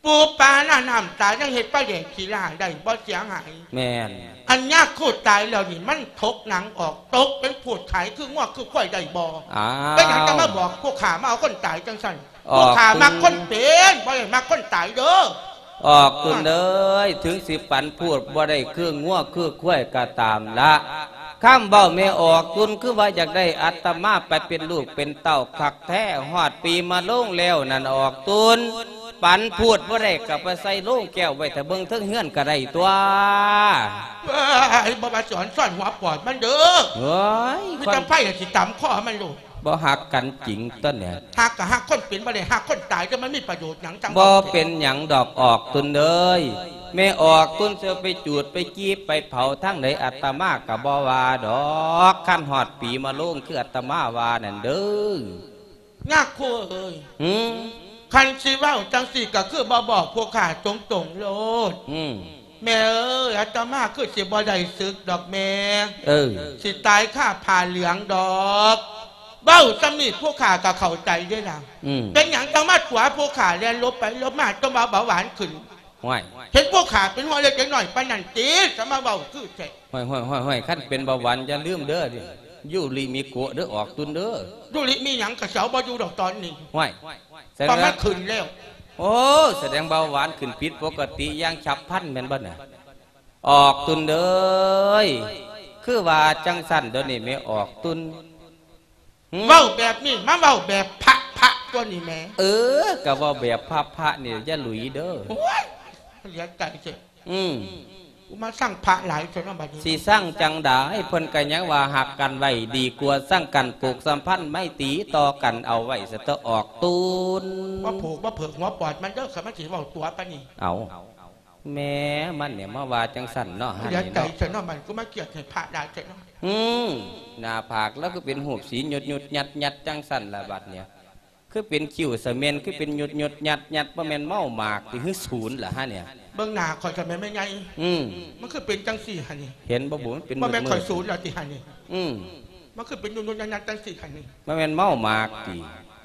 ปูปลาหน้าน้ำตายยังเห็ดปลาแดกขี้ลาได้บ่เสียหายแม่นอันยากคูดตายแล้วนี่มันทกหนังออกตกเป็นผูดไถคือง้อคือค่อยได้บ่ไม่อยากจะมาบอกพวกขามาเอาคนตายจังสั่นพวกขามาคนเป็นบ่อยมาคนตายเด้อออกคุณเลยถึงสิปันพูดบ่ได้คือง้อคือค่อยก็ตามละข้ามเบ้าไม่ออกตุนคือว่าอยากได้อัตมาไปเป็นลูกเป็นเต้าขักแท้หอดปีมาลงแล้วนั่นออกตุนปันพูดว่าได้กับไปใส่ลูกแก้วไว้แต่เบิ้งทั้งเฮือนก็ได้ตัวไอ้บ่มาสอนซ่อนหัวปอดมันเด้อเฮ้ยไม่จำไพ่สิตำข้อมันลูกบ่หักกันจริงต้นเนี่ยหักกับหักคนเป็นบ่ได้หักคนตายจะมันมีประโยชน์หยังจังบ่เป็นหยังดอกออกตุนเลยแม่ออกตุนเสือไปจูดไปกีบไปเผาทั้งไหนอัตมากับบ่วาดอกขั้นหอดปีมาลงคืออัตมาวานั่นเด้อยากคู่เอ้ยคันสิว่าจังสี่ก็คือบ่บอกพวกข้าตรงๆโลดแม่เอ้ยอาตมาคือสิบ่ได้ศึกดอกแม่สิตายข้าผ่าเหลืองดอกเบ้าสำนีพวกข้าก็เข้าใจได้ล่ะเป็นอย่างจังมาขวาพวกข้าเรียนลบไปลบมาต้องมาเบาหวานขึ้นเห็นพวกข้าเป็นหัวเล็กหน่อยปานนันตีจะมาเบาคือแท้ห้อยขั้นเป็นเบาหวานอย่าลืมเด้อดิยูริมีโกเด้อออกตุนเด้อยูริมีหยังกระเสาบ่อยู่ดอกตอนนี้ตอนมันขึ้นแล้วโอ้แสดงเบาหวานขึ้นผิดปกติอย่างฉับพลันแม่นบ่เนี่ยออกตุนเด้อคือว่าจังสั่นเดี๋ยวนี้ไม่ออกตุนเว้าแบบนี้มาเว้าแบบพระตัวนี้แม่ก็ว่าแบบพระเนี่ยอย่าหลุยเด้อเลี้ยงไก่เจ้มาสร้างพระหลายจนบัดนี้สิสร้างจังดาให้เพิ่นกันยังว่าหักกันไว้ดีกว่าสร้างกันปลูกสัมพันธ์ไม่ตีต่อกันเอาไว้สะเตอออกตูนว่าผูกว่าเผิกหัวปอดมันเด้อค่ะมันสิเว้าตัวปะนี่เอาแม่มันเนี่ยมาว่าจังสั่นเนาะเลี้ยงไก่จนมันก็มาเกลียดให้พระได้เจ้าหน้าผากแล้วก็เป็นหูบสีหยุดยัดจังสั่นละบัดเนี่ยคือเป็นคิ้วเสมียนคือเป็นหยุดยัดประแมนเมาหมากที่คือศูนย์เหรอฮะเนี่ยเบื้องหน้าคอยจะไม่ไงมันคือเป็นจังสี่ฮะนี่เห็นบ่บุ๋มเป็นประแมนคอยศูนย์เหรอที่ฮะนี่มันคือเป็นหยุดยัดจังสี่ฮะนี่ประแมนเมาหมากที่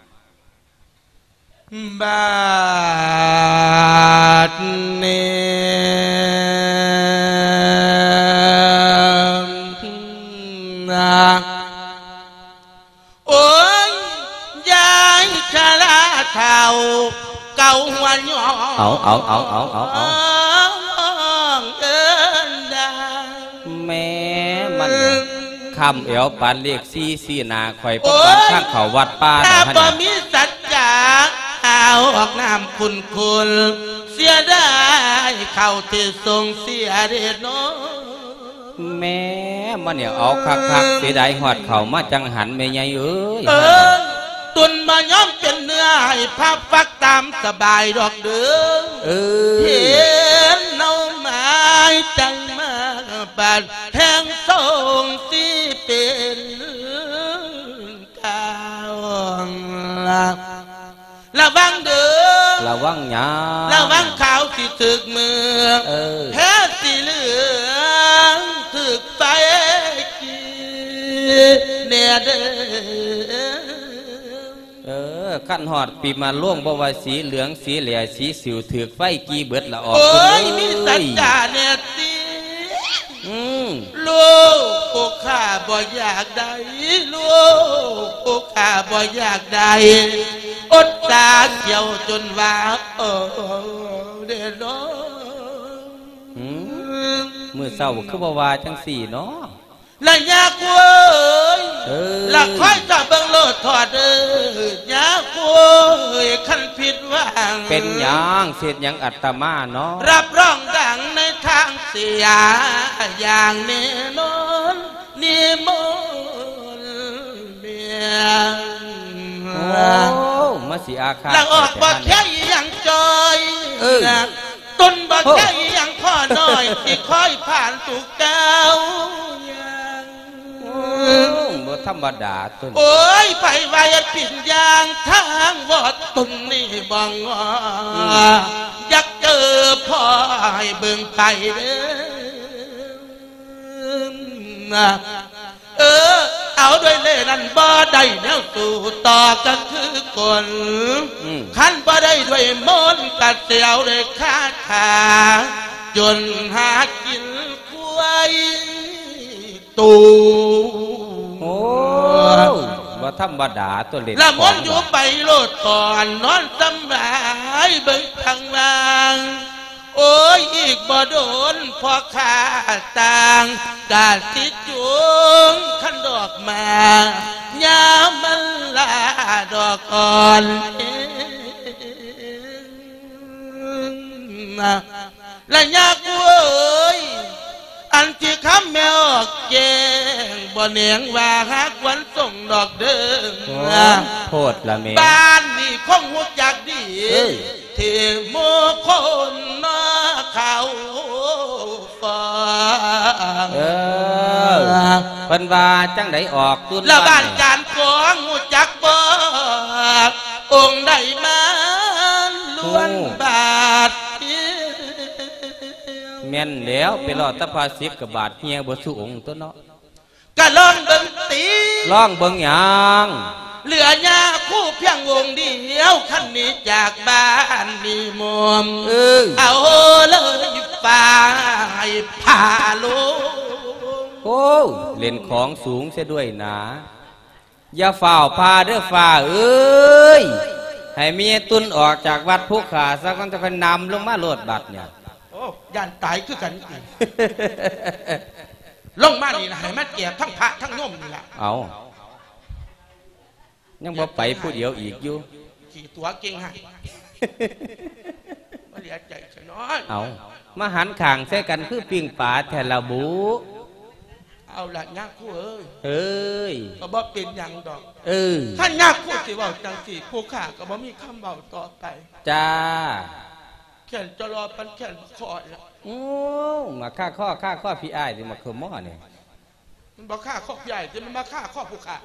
บาดเนโอ้ยยายชะลาเท่าเก่าหัวหยองเอาแม่มันคำเอวปานเรียกซีนาคอยประกันข้างเขาวัดป้าถ้าบ่มีสัจจะเอาออกน้ำคุณเสียได้เข้าที่ทรงเสียเด็ดโนแม่มันเนี่ยเอาคักเสียดายหอดเขามาจังหันไม่ใหญ่เอ้ยตุนมาย้อมเป็นเนื้อให้พับฟักตามสบายดอกเด้อเห็นเนาไม้จังมาบาดแห่งทรงที่เป็นกาวระวังเด้อระวังหยาระวังข่าวที่ถึกมือแพ้สีเหลืองถึกไปเนี่ยเด้อขั้นหอดปีมาล่วงบวาสีเหลืองสีเหลี่ยสีสิวถือไฟกีเบิดละออกโอ้ยมีสัจจาเนี่ยตีลูกพวกข้าบ่อยากได้ลูกพวกข้าบ่อยากได้อดตาเกี่ยวจนว่าเด็ดน้อมือเศร้าคือบ่วาจังสี่เนาะละยากเว้ยละค่อยจะเบิ่งโลดถอดยากเว้ยขันผิดว่างเป็นยังเสียยังอัตมาเนาะรับรองดังในทางเสียอย่างแน่นอนนิมนต์เมียมาสีอาคาละออกบ่แค่ยังจอยต้นบ่แค่ยังข้อน้อยที่ค่อยผ่านตุกเก้าบ่ธรรมดาต้นโอ้ยไปไว้ปิ่นยางทางวอดตุนนี่บังอยากเจอพ่อให้เบิ่งไปเด้อเอาด้วยเล่นั้นบ่ได้แนวสู่ต่อก็คือคนขันบ่ได้ด้วยมนต์กะบัดเสียวเลยคาถาจนหากินควายตูโอ้ว่าธรรมดาตัวเล็กละมนอยู่ไปโลดก่อนนอนสำบายเบิ่งทางล่างโอ้ยอีกบ่โดนพอขาต่างกาสิจุงขันดอกมายามมันลาดอกอ่อนและยากเว้ยอันที่คำแมวเก่งบ่เนียงว่าฮักวันส่งดอกเดิมโพดละเมบ้านนี่คงหัวจักดีที่โมคนนาเขาฟ้าเพิ่นว่าจังไดออกตุนแล้วบ้านจานกองหัวจักบ่องค์ใดมาล้วนบาทแม่นแล้วไปรอตะพาสิบกับบาทเฮียบ่สู้องค์ตัวเนาะก็ลองเบิ่งตีลองเบิ่งหยังเหลือญาคู่เพียงวงเดียวคันนี้จากบ้านนี่มอมเอาเลยฝ่ายผ่าลงโอ้เล่นของสูงเสียด้วยนะอย่าฝ่าพาเด้อฝ่าเอ้ยให้เมียตุนออกจากวัดผู้ขาซะก่อนจะค่อยนำลงมาโลดบัตรเนี่ยโอ้ย่านตายคือกันลงมานี่นะให้มันเกียบทั้งพระทั้งโยมนี่แหละเอายังบ่ไปผู้เดียวอีกอยู่ขี่ตัวเก่งฮะมาเหลียใจซะน้อยเอามาหันข่างใส่กันคือปิ่งป่าแทละบูเอาละยากคู่เอ้ยก็บ่เป็นอย่างดอกท่านยากคู่สิเว้าจังสิผู้ข้าก็บ่มีคำเว้าต่อไปจ้าแค่จะรอปันแค่คอละโอ้มาฆ่าข้อพี่อ้ายสิมาคือหม้อเนี่ยมันบ่ฆ่าข้อพี่อ้ายสิมันมาฆ่าข้อผู้ข้า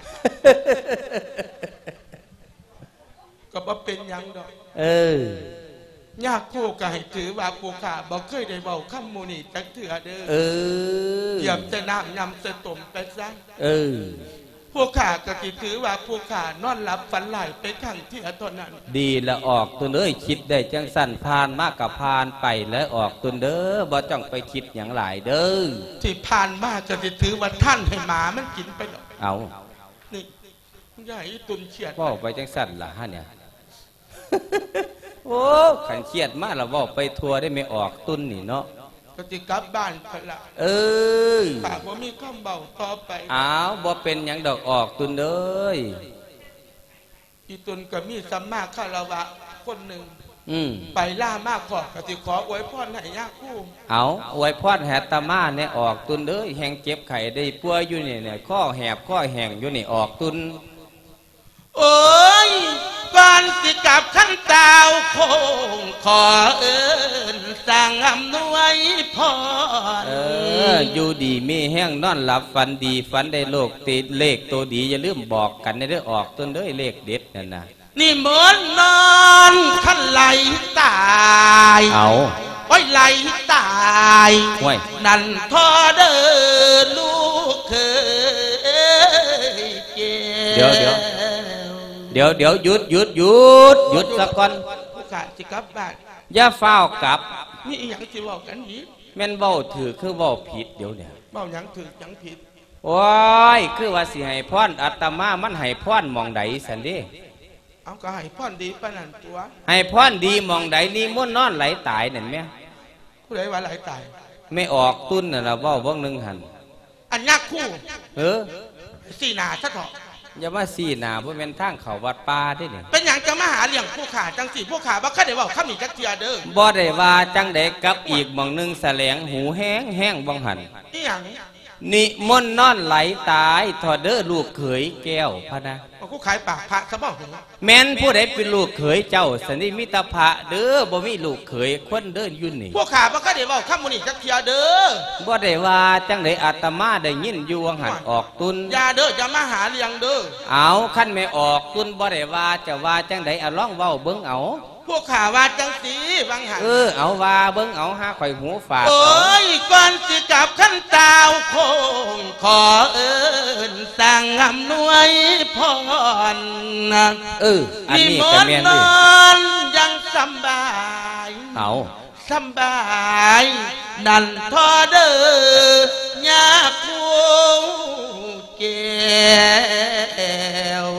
ก็บ่เป็นอย่างดอกยากคู่ก็ให้ถือว่าผู้ข้าบ่เคยได้เว้าคำโมนี่จักเถื่อเด้อเยี่ยมจะน้ำยำจะต้มไปซะพวกข้าก็สิถือว่าพวกข้านอนหลับฝันหลายไปทั้งที่ตอนนั้นดีละออกตัวเอ้ยคิดได้จังสั่นผ่านมากกับผ่านไปแล้วออกตัวเด้อบ่จ้องไปคิดอย่างหลายเด้อที่ผ่านมากก็สิถือว่าท่านให้หมามันกินไปหรอกเอานี่ใหญ่ตุนเฉียดว่าไปจังสั่นล่ะฮะเนี่ยโอ้ขันเฉียดมากเราว่าไปทัวร์ได้ไม่ออกตุนนี่เนาะก็จะกลับบ้านไปละปากว่ามีข้ามเบาต่อไปอ้าวบ่เป็นอย่างดอกออกตุนเลยอีตุนก็มีสัมมาคารวะคนหนึ่งไปล่ามากขอก็จะขออวยพรให้ยาคู่เอาอวยพรแหตมาเนี่ยออกตุนเลยแหงเจ็บไข่ได้ป่วยอยู่เนี่ยข้อแหบข้อแหงอยู่นี่ออกตุนโอ้ยก่อนสิกับขั้นดาวโคงขอสั่งอำนวยพรอยู่ดีมีแห้งนอนหลับฝันดีฝันได้โลกติดเลขตัวดีอย่าลืมบอกกันในเรื่องออกต้นด้วยเลขเด็ดนั่นนะนี่เหมือนนอนขั้นไหลตายเอาไว้ไหลตายนั่นทอเดินลูกเคยเดี๋ยวหยุดสักก่อนผู้ขาจิกลับบ้านอย่าเฝ้ากลับนี่อย่างที่ว่ากันนี้แม่นเว้าถือคือเว้าผิดเดี๋ยวเนี่ยเว้าอย่างถืออย่างผิดโอ้ยคือว่าสิให้พรอาตมามันให้พรมองใดสันดิเอาก็ให้พรดีปานนั้นตัวให้พรดีมองใดนี่มุ่นนอนไหลตายนั่นแม่ผู้ใดว่าไหลตายไม่ออกตุ้นน่ะเราเว้าเบิ่งนึงหันอันยากคู่สีหนาซะเถอะอย่ามาสีหนาเพราะเป็นทางเขาวัดป่าได้เนี่ยเป็นอย่างจะมาหาเลี้ยงผู้ขาจังสีผู้ขาบ่เคยได้ว่าข้ามีจักเทียเด้อบ่ได้ว่าจังเด็กกับอีกบางนึงแสลงหูแห้งบังหันนี่อย่างนิมนต์นอนไหลตายถอดเด้อลูกเขยแก้วพะนะผู้ขายปากพระสะบ้าแม่นผู้ใดเป็นลูกเขยเจ้าสนิมิตรพระเด้อบ่มีลูกเขยคนเดินยุ่นนี่ผู้ขาบ่เคยได้ว่าข้ามุนีจักเทียเด้อบ่ได้ว่าจังไดอาตมาได้ยินอยู่วังหันออกตุนอย่าเด้อจะมาหาเลี้ยงเด้อเอาขั้นไม่ออกตุนบ่ได้ว่าจะว่าจังไดอะร้องเว้าเบิ่งเอาพวกข่าว่าจังสีวังหันเอาว่าเบิ่งเอาหาข่อยหูฝาดโอ้ยก่อนสิกับขั้นดาวโคงขอสั่งอำนวยพรอันนี้ก็แม่นนอนยังสบายเอาสบายนั่นทอเด้อยาคูแก้ว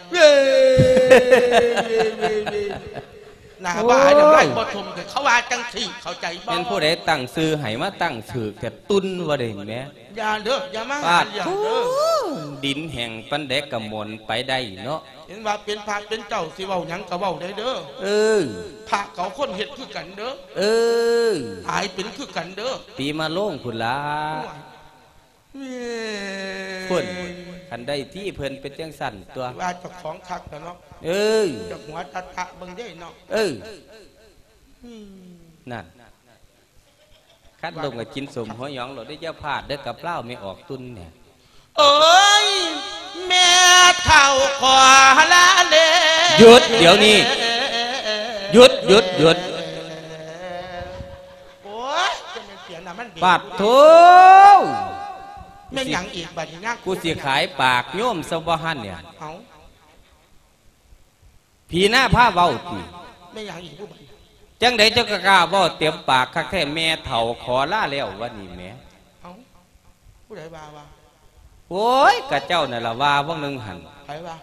หน้าบ้านยังไงบ่ทมเขาว่าจังสี่เข้าใจบ่เป็นผู้ใดตั้งซื้อให้มาตั้งชื่อแต่ตุนว่าได้แม่อย่าเด้ออย่ามาปาดอย่าเด้อดินแห่งปันเด็กกำมลไปได้เนาะเห็นว่าเป็นพระเป็นเจ้าสิเว้าหยังก็เว้าได้เด้อพระเขาคนเฮ็ดคือกันเด้อตายเป็นคือกันเด้อตีมาโล่งพุ่นล่ะเพิ่นคันได้ที่เพิ่นเป็นจังสั่นตัวว่าเจ้าของคักแต่เนาะเจ้าหัวตะเบิ่งได้เนาะนั่นคัดลงกับกินสมหัวหยองเราได้เจ้าพลาดได้กับเล่าไม่ออกตุนเนี่ยเอ้ยแม่เท่าขอละเลหยุดเดี๋ยวนี้หยุดโอ้ยจะเป็นเสียงน่ะมันปาดโถแม่หยังอีกบัดนี้กูสิขายปากโยมสวหันเนี่ยเอาผีหน้าผ้าเบาตีแม่หยังอีกผู้บัดจังไดเจ้ากะกาบ่เตรียมปากคักแท้แม่เฒ่าขอล่าแล้ววันนี้แม่เอาผู้ใดว่าโอ้ยกะเจ้านั่นล่ะว่าว่างนึงหันไผว่า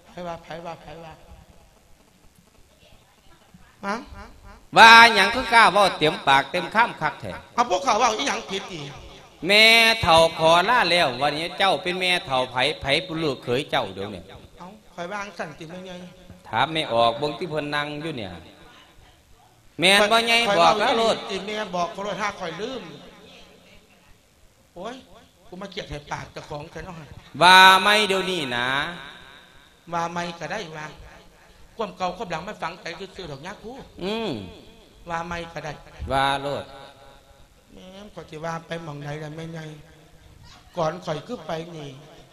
ฮะว่าหยังคือกล้าบ่เตรียมปากเต็มข้ามคักแท้เอาพวกเขาว่าอีหยังผิดอีแม่เฒ่าขอล่าแล้ววันนี้เจ้าเป็นแม่เฒ่าไผผู้ลูกเขยเจ้าเดี๋ยวนี้เอาข่อยวางสั่นติแม่ใหญ่ถามไม่ออกเบิ่งที่เพิ่นนั่งอยู่เนี่ยแม่บ่ใหญ่บอกแล้วโลดติแม่บอกก็โลดถ้าข่อยลืมโอ้ยกูมาเกลียดให้ปากเจ้าของกันเนาะว่าไม่เดี๋ยวนี้นะว่าไม่ก็ได้ว่าความเก่าความหลังไม่ฟังใจคือซื้อดอกยักษ์กูว่าไม่ก็ได้ว่าโลดแม่ก็จะว่าไปมองไหนล่ะแม่ใหญ่ก่อนข่อยคือไปนี่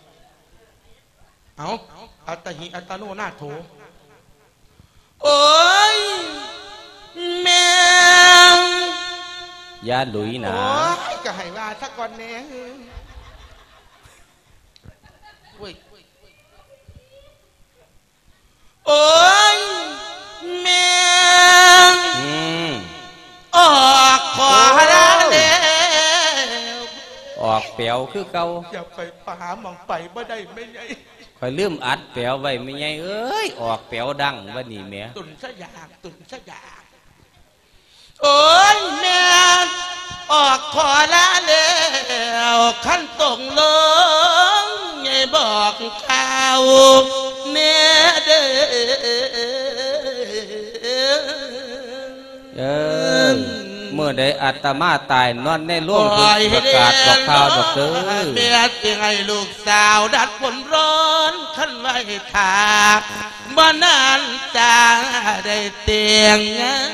เอาอัตหิอัตโนนาโถโอ้ยแม่ยาหลุยนะโอ้ยก็ให้ว่าสักก่อนแน่โอ้ยแม่ออกขอละแล้วออกเปียวคือเก่าอย่าไปปามองไปบ่ได้ไม่ใหญ่คอยลืมอัดเปียวไว้ไม่ใหญ่เอ้ยออกเปียวดังวันนี้แม่ตุนซะอย่างโอ้ยแม่ออกขอละแล้วขั้นตรงลงไงบอกข่าวแม่เด้อเมื่อใดอาตมาตายนอนในร่วงประกาศบอกข่าวดอกเด้อแม่จะให้ลูกสาวดัดฝนร้อนขั้นไว้ถากบ้านนั้นจะได้เตียง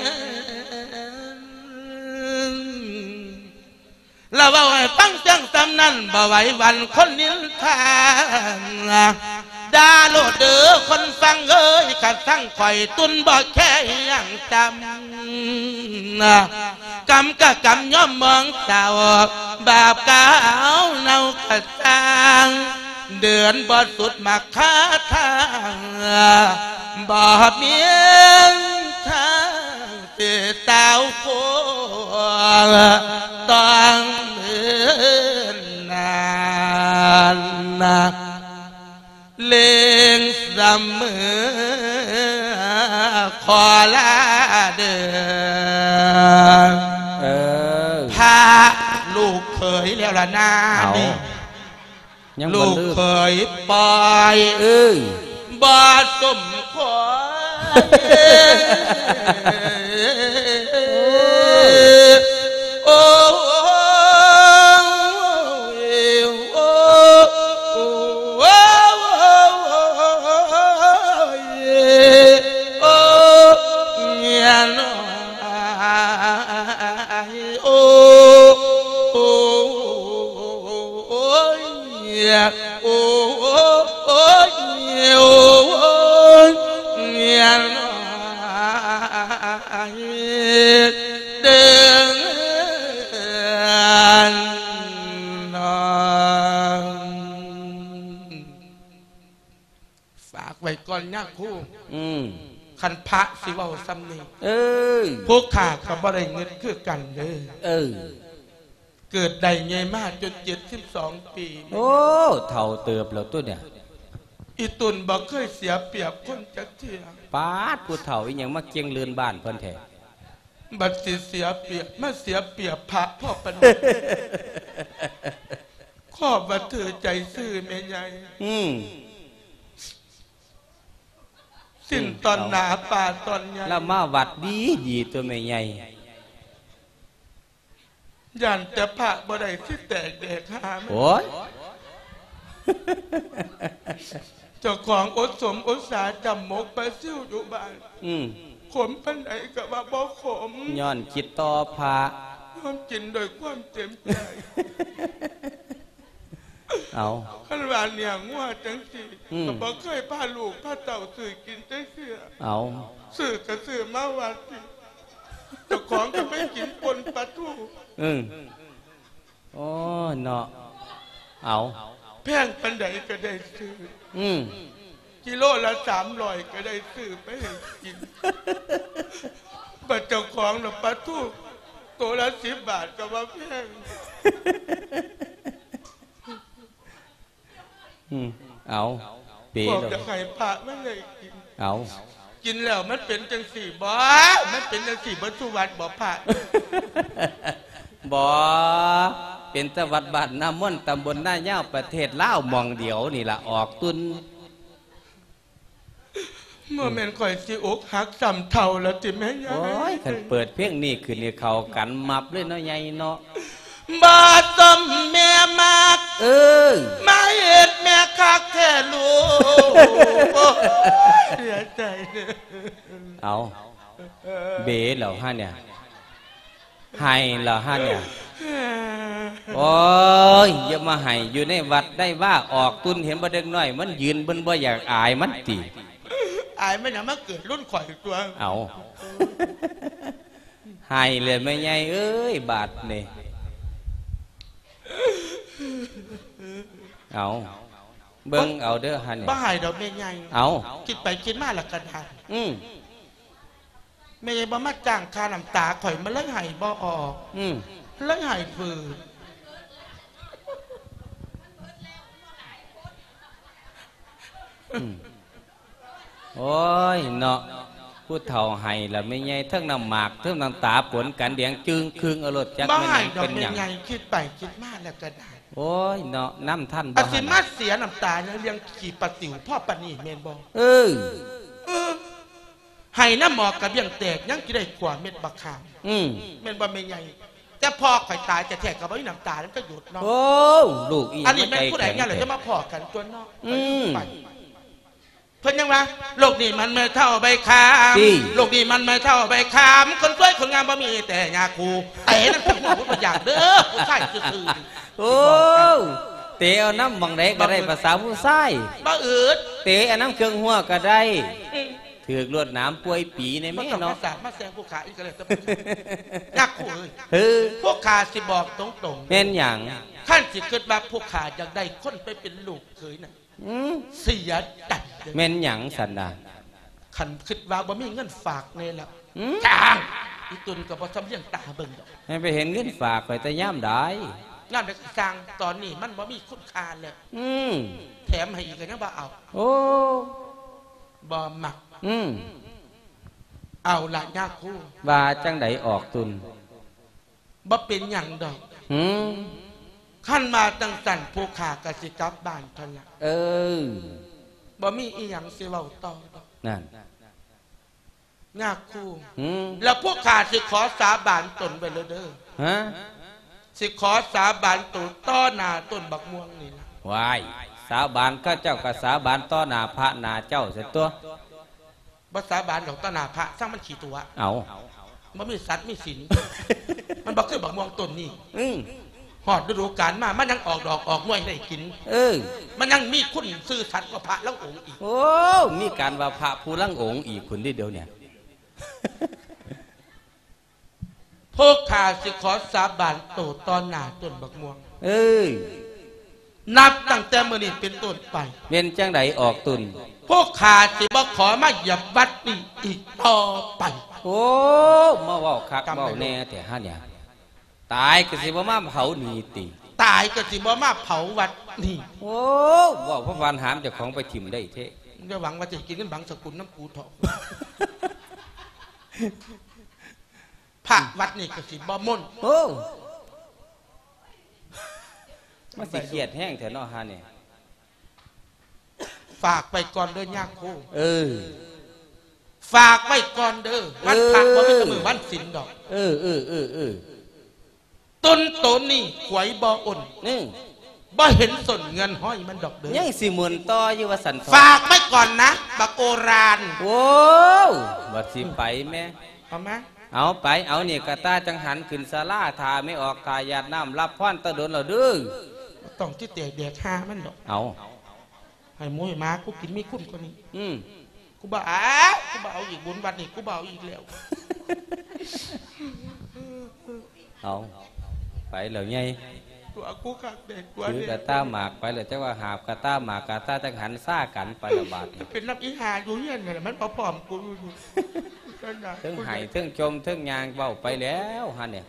เราเอาให้ฟังเสียงตำนั้นบ่ไหววันคนนินทานดาโลดเด้อคนฟังเอ้ยขัดทั้งข่อยตุนบ่แค่ยังจำกำกะกำย่อมมองสาวบาปกาวเนากระจางเดือนบ่สุดมาคาทางบ่เมียงทางเตตาวโคต้องเดินนานเล่งเสมอขอลาเดินพาลูกเคยแล้วล่ะนานี่ลูกเคยปล่อยบ่สมควรโอ้ฝากไว้ก่อนนะครูขันพระสิเว้าซ้ำนี่พวกข้าก็บ่ได้เงินคือกันเด้อเกิดได้ใหญ่มากจน72 ปีโอ้เท่าเติบแล้วตัวเนี่ยอีตุนบ่เคยเสียเปรียบคนจักเที่ยปาดผู้เฒ่าอีหยังมาเกียงเรือนบ้านเพิ่นแท้บัดสิเสียเปรียบมาเสียเปรียบพระพ่อปานข้อบ่ถือใจซื่อแม่ใหญ่สิ้นตอนหนาป่าตอนใหญ่แล้วมาวัดดีตัวแม่ใหญ่ย่านแต่พระบ่ได้ที่แตกแดกหาโอ้ยเจ้าของอดสมอดสาจำหมกปลาซิ่วอยู่บ้านขมปันไหนก็ว่าบ่ขมย้อนคิดต่อพระย้อนกินโดยความเต็มใจเอาขันวานเนี่ยงัวจังสิก็บ่เคยพาลูกพาเต่าสื่อกินจังเสียเอาสื่อก็สื่อมาวัดเจ้าของก็ไม่กินปนปลาทูโอ้เนาะเอาแพงปันไหนก็ได้ซื้อกิโลละ300ก็ได้ซื้อไปให้กินบัดเจ้าของน่ะปลาทูตัวละ10 บาทก็ว่าแพงเอาเป๋จะไข่พระไม่เลยกินเอากินแล้วมันเป็นจังสี่บ่มันเป็นจังสี่บรรทุวัดบ่พระบ่เป็นจังหวัดบ้านน้ำม่วนตำบลหน้าย่าวประเทศลาวมองเดียวนี่ล่ะออกตุนเมื่อแม่นข่อยสิอกหักซ้ำเท่าแล้วติแม่ยายโอ้ยคันเปิดเพลงนี้ขึ้นนี่เข้ากันมับเลยเนาะใหญ่เนาะบาสมแม่มากมาเฮ็ดแม่คักแท้ลูกเสียใจเอาเบ๋เหรอฮะเนี่ยให้เหรอฮะเนี่ยโอ้ยอย่ามาให้อยู่ในวัดได้ว่าออกตุนเห็นบ่เด็กน้อยมันยืนบนบ่อยากอายมันติอายมันน่ะมาเกิดรุ่นข่อยตัวเอาให้เลยแม่ใหญ่เอ้ยบาดนี่เอาเบิ่งเอาเด้อฮะเนี่ยบ่ให้ดอกแม่ใหญ่เอาคิดไปคิดมาละกันได้แม่ใหญ่บ่มาจ้างค่าน้ำตาข่อยมาเลยให้บ่ออกเลยให้ฝืนโอ้ยเนาะผู้เฒ่าให้ละไม่ใหญ่ทั้งน้ำหมากทั้งน้ำตาปนกันเดียงจึงคืงอรรถจักไม่เป็นอย่างคิดไปคิดมาแล้วก็ได้โอ้ยเนาะน้ำท่านอาสิมาเสียน้ำตาเนี่ยเลี้ยงขี่ปฏิวพ่อปนีเมนบองให้น้ำหมอกกับยังแตกยังกิได้กว่าเม็ดบักขามเมนบอไม่ใหญ่แต่พอข่อยตายจะแทกกับไอ้น้ำตาแล้วก็หยุดเนาะโอ้ลูกอีอันนี้แม่ผู้ใดเนี่ยเลยจะมาพอกันตัวนอกเพิ่นยังวะโลกนี้มันไม่เท่าใบขามโลกนี้มันไม่เท่าใบขามคนสวยคนงามบ่มีแต่ยาคูเตะนั่นเป็นหัวผู้อยากเด้อผู้ชายซื่อโอ้เตะเอาน้ำบังเด็กก็ได้ภาษาผู้ชายบ่อืดเตะเอาน้ำเครื่องหัวก็ได้ถือกลวดน้ำป่วยปีในแม่เนาะมาแซงผู้ขาอีกเลยยากคู่พวกขาสิบอกตรงๆเป็นอย่างขั้นสิเกิดมาพวกขาอยากได้คนไปเป็นลูกเคยน่ะเสียใจแม่นหยังสันดาขันคิดว่าบ่มีเงินฝากเนี่ยละจ้างอีตุนกับบ่ทำเรื่องตาเบิ่งดอกให้ไปเห็นเงินฝากไปแต่ย่ำได้ย่ำได้สร้างตอนนี้มันบ่มีคุณค่าเลยแถมให้อีกก็ยังบ่เอาโอ้บ่มักเอาละยาคู่ว่าจังไดออกตุนบ่เป็นหยังดอกขั้นมาตั้งสั่นผู้ขากสิกลับบ้านทันละบ่มีอีหยังสิเว้าต่อนั่นยาคู่แล้วพวกขาสิขอสาบานตนไปเลยเด้อสิขอสาบานตนต้อหน้าต้นบักม่วงนี่ล่ะวายสาบานก็เจ้ากับสาบานต้อหน้าพระหน้าเจ้าเสร็จตัวบ่สาบานดอกต้อหน้าพระสร้างมันขี้ตัวเอาบ่มีสัตว์มีศีลมันบ่คือบักม่วงต้นนี่หอดฤดูกาลมามันยังออกดอกออกหน่วยได้กินมันยังมีคุณซื่อสัตย์กว่าพระลังองค์อีกโอ้มีการว่าพระผู้ลังองค์อีกคนที่เดียวเนี่ยพวกข้าสิขอสาบานโตตอนหน้าต้นบักม่วงนับตั้งแต่มื้อนี้เป็นต้นไปเว้นจังใดออกตุนพวกข้าสิบ่ขอมาเหยียบวัดนี้อีกต่อไปโอ้มาเว้าคักเว้าแน่แต่ฮะเนี่ยตายก็สิบ่มาเผาหนีติตายก็สิบ่มาเผาวัดนี่โอ้ว่าพระวานหามเจ้าของไปถิ่มได้เท่จะหวังว่าจะกินกันบังสกุลน้ำกูเถาะพระวัดนี่ก็สิบ่มนโอ้มันสิเครียดแห้งแถวเนาะฮะเนี่ยฝากไปก่อนเด้อย่าโคฝากไว้ก่อนเด้อวันพระบ่มีมือวันศีลดอกต้นโตนี่ขวยบ่อ่อนนี่บ่เห็นส่วนเงินห้อยมันดอกเด้อยัง40,000ต่ออยู่ว่าสันฝากไว้ก่อนนะบักโอรานโอ้บัดสิไปแม่เอามาเอาไปเอาเนี่ยกระต้าจังหันขึ้นศาลาทาไม่ออกทายาดน้ำรับพรตะโดนเราดื้อต้องที่เตะแดกหามันดอกเอาให้มุ้ยมากูกินมีคุ้นกว่านี้กูบ่เอาอีกบุญบัดนี่กูบ่เอาอีกแล้วเอาไปแล้วไงตัวกูกักเด็กถือกระต้าหมากไปแล้วจะว่าหาบกระต้าหมากกระต้าจังหันซ่ากันไปละบาทเป็นนักอีหาอยู่เงี้ยเนี่ยมันผอมกูเทิงไห้เทิงจมเทิงยางเบาไปแล้วฮะเนี่ย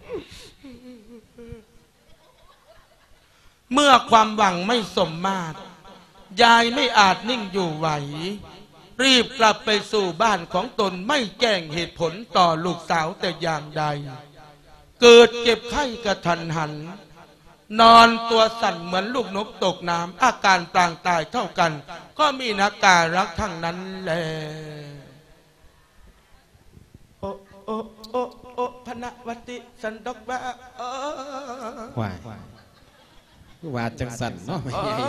เมื่อความหวังไม่สมมาตรยายไม่อาจนิ่งอยู่ไหวรีบกลับไปสู่บ้านของตนไม่แจ้งเหตุผลต่อลูกสาวแต่อย่างใดเกิดเจ็บไข้กระทันหันนอนตัวสั่นเหมือนลูกนกตกน้ำอาการปรางตายเท่ากันก็มีนักการรักทั้งนั้นแหละโอพนวัติสันดอกว่าว่าจังสันเนาะไม่ใหญ่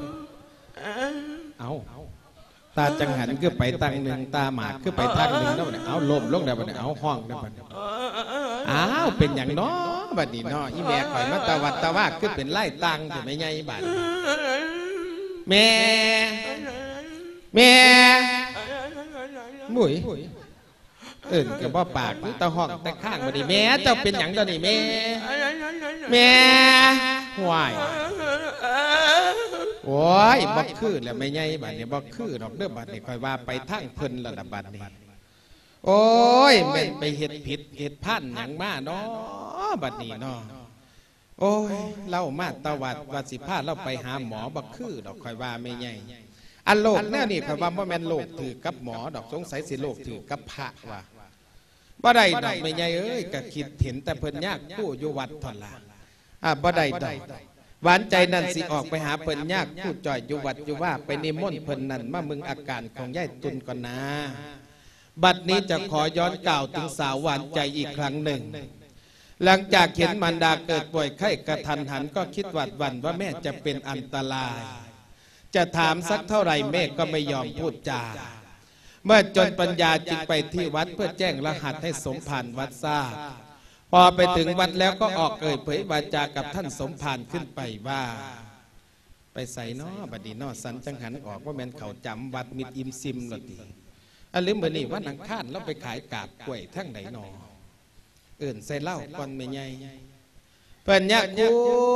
เอาตาจังหันคือไปตั้งหนึ่งตาหมากคือไปทางหนึ่งแล้วเนี่ยเอาลมลงได้บ่เนี่ยเอาห้องได้บ่เนี่ยอ้าวเป็นอย่างน้อบัดนี้น้ออีแม่ข่อยมาตะวัดตะว่าคือเป็นไล่ตังแต่ไม่ใหญ่บัดแม่มุ้ยกับบ่ปากตะห้องตะข้างบัดนี้แม่เจ้าเป็นอย่างตอนนี้แม่ห่วยโอ้ยบ่คือแล้วไม่ใหญ่บัดนี้บ่คือดอกเด้อบัดนี้ค่อยว่าไปทางเพิ่นละดับบัดนี้โอ้ยแม่นไปเฮ็ดผิดเฮ็ดพันหยังมาเนาะบัดนี้เนาะโอ้ยเล่ามาตะวัดว่าสิพาเราไปหาหมอบ่คือดอกค่อยว่าไม่ใหญ่อันโลกแนวนี้ค่อยว่าบ่แม่นโลกถือกับหมอดอกสงสัยสิโลกถือกับพระว่าบ่ได้ดอกไม่ใหญ่เอ้ยก็คิดเห็นแต่เพิ่นยากผู้อยู่วัดท่อนล่ะบ่ได้ดอกหวานใจนั่นสิออกไปหาเพิ่นยากผู้จ่อยอยู่วัดอยู่ว่าไปนิมนต์เพิ่นนั่นมามึงอาการของยายตุนก่อนนะบัดนี้จะขอย้อนกล่าวถึงสาวหวานใจอีกครั้งหนึ่งหลังจากเห็นมารดาเกิดป่วยไข้กระทันหันก็คิดหวาดหวั่นว่าแม่จะเป็นอันตรายจะถามสักเท่าไหร่แม่ก็ไม่ยอมพูดจาเมื่อจนปัญญาจึงไปที่วัดเพื่อแจ้งรหัสให้สมภารวัดทราบพอไปถึงวัดแล้วก็ออกเผยวาจากับท่านสมภารขึ้นไปว่าไปใส่น้อบัดนี้น้อสันจังหันออกว่าแม่นเขาจำวัดมิดอิมซิมหรอดีอันลืมเบอร์นี่ว่านังคาดเราไปขายกาบกล้วยทั้งไหนนอใส่เหล้าก่อนไม่ใหญ่เพิ่นยากกู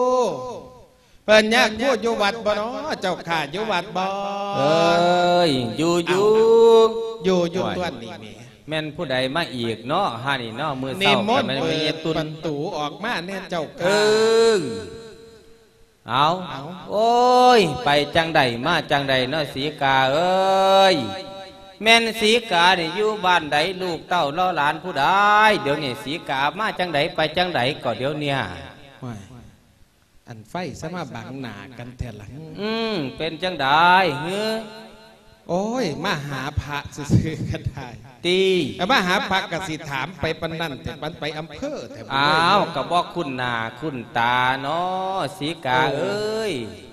อยู่วัดบ่เนาะเจ้าข้าอยู่วัดบ่อยู่ตัวนี่แม่นผู้ใดมาอีกเนาะฮานี่เนาะมือเศร้ากันไม่มีประตูออกมาแน่เจ้าข้าเอาโอ้ยไปจังใดมาจังใดเนาะสีกาเอ้ยแม่นสีกาเนี่ยอยู่บ้านใดลูกเต้าล้อหลานผู้ใดเดี๋ยวนี้สีกามาจังใดไปจังใดก็เดี๋ยวเนี่ยอันไฟสมาบังหนากันแถหลังเป็นจังใดเฮ้อโอ้ยมาหาพระซื้อกันได้ตีมาหาพระกสิถามไปปันนั่นแต่ปันไปอำเภอแต่อ้าวกระบอกคุณนาคุณตาเนาะสีกาเอ้ย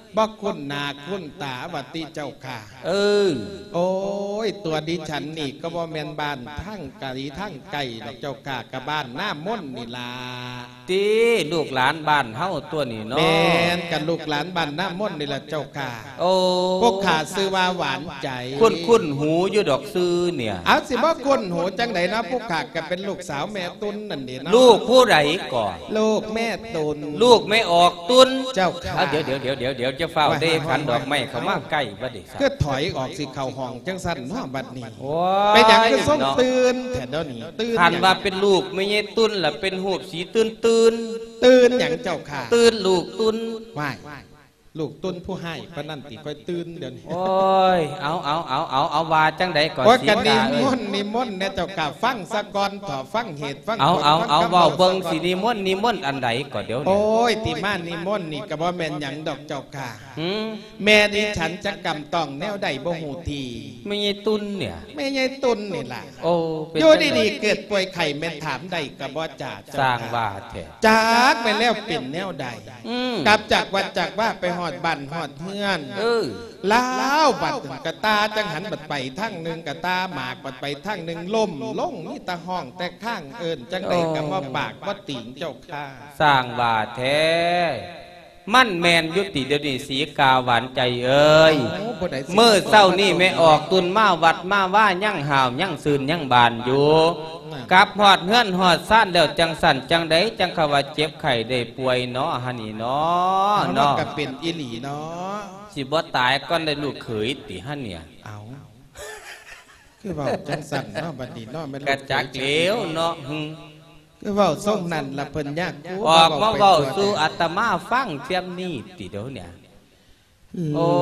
บ่คุ้นหน้าคุ้นตาวัติเจ้าค่ะโอ้ยตัวดิฉันนี่ก็บ่แม่นบ้านทั้งกะลีทั้งไก่ดอกเจ้าค่ะกับบ้านหน้ามนต์นี่ล่ะตีลูกหลานบ้านเฮาตัวนี้เนาะแม่นกันลูกหลานบ้านหน้ามนต์นี่ล่ะเจ้าค่ะโอ้พวกข้าซื้อว่าหวานใจคุ้นหูอยู่ดอกซื้อเนี่ยเอาสิบ่คุ้นหูจังได๋นะพวกข้าก็เป็นลูกสาวแม่ตุนนั่นนี่เนาะลูกผู้ใดก่อนลูกแม่ตุนลูกไม่ออกตุนเจ้าค่ะเดี๋ยวจะเฝ้าเด้ขันดอกไม้เข้ามาใกล้บ่ได้ก็ถอยออกสิเข้าห้องจังซั่นเนาะบัดนี้ไปหยังคือส่งตื่นแท้เดี๋ยวนี้ตื่นคันว่าเป็นลูกไม่ใช่ตุนล่ะเป็นหูบสีตื่นหยังเจ้าค่ะตื่นลูกตุนว้ายลูกตุนผู้ให้ปะนั่นติค่อยตื่นเดี๋ยวนี้โอ้ยเอาว่าจังไดก่อนสิกานิมนต์เนี่ยเจ้าค่ะฟังซะก่อนต่อฟังเหตุฟังเอาเว้าเบิ่งสินิมนต์อันใดก่อนเดี๋ยวนี้โอ้ยติมานิมนต์นี่ก็บ่แม่นหยังดอกเจ้าค่ะแม่ดิฉันจะกำต้องแนวใดบ่ฮู้ทีไม่ใช่ตุนเนี่ยไม่ใช่ตุนนี่ล่ะโอ้อยู่ดีๆเกิดป่วยไข้แม่นถามได้ก็บ่จ่าสร้างว่าแท้จากไปแล้วเป็นแนวใดกลับจากวัดจากว่าไปฮอดบ้านฮอดเฮือนแล้วบัดกะตาจังหันบัดไปทั้งหนึ่งกะตาหมากบัดไปทั้งหนึ่งล่มลงนี่ตาห้องแต่ข้างเอิญจังไดกับว่าปากว่าติ่งเจ้าค่ะสร้างบาแท้มั่นแมนยุติเดี๋ยวนี้สีกาหวานใจเอ้ยเมื่อเศร้านี่ไม่ออกตุนมาวัดมาว่ายั่งห่าวยั่งซืนยั่งบานอยู่กับหอดเฮือนหอดซ่านแล้วจังสั่นจังไดจังขว่าเจ็บไข้ได้ป่วยเนาะฮันนี่เนาะเนาะก็เป็นอีหลีเนาะสิบ่ตายก้อนได้ลูกเขยติฮันเนี่ยเอาคือว่าจังสั่นเนาะบัดนี้เนาะกระจักเหลวเนาะคือว่าส่งนั่นละเพิ่นยากออกมาเว้าสู่อาตมาฟังเทียมนี่ติเดี๋ยวเนี่ยโอ้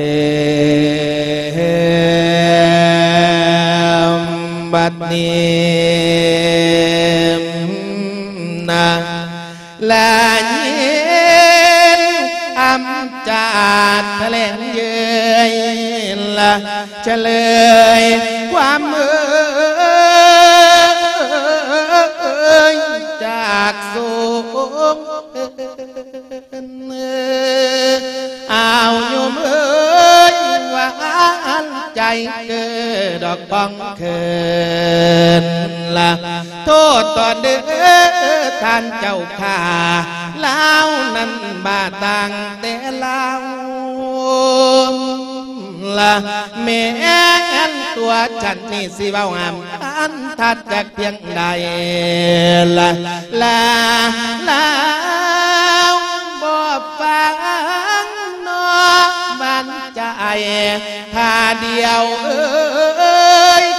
บัดนี้นะลาเย็นอำจาดแถลงเย้ยละเฉลยความจากสูงเอาโยมเอ้ยหวานใจเกิดดอกบ้องเขินละโทษต่อเด้อท่านเจ้าข้าเล่านั้นบาตังแต่เล่าละแม่นตัวฉันนี่สิเว้าหามอันทัดจากเพียงใดละบ่ฟังนอมันใจท่าเดียวเอ้ย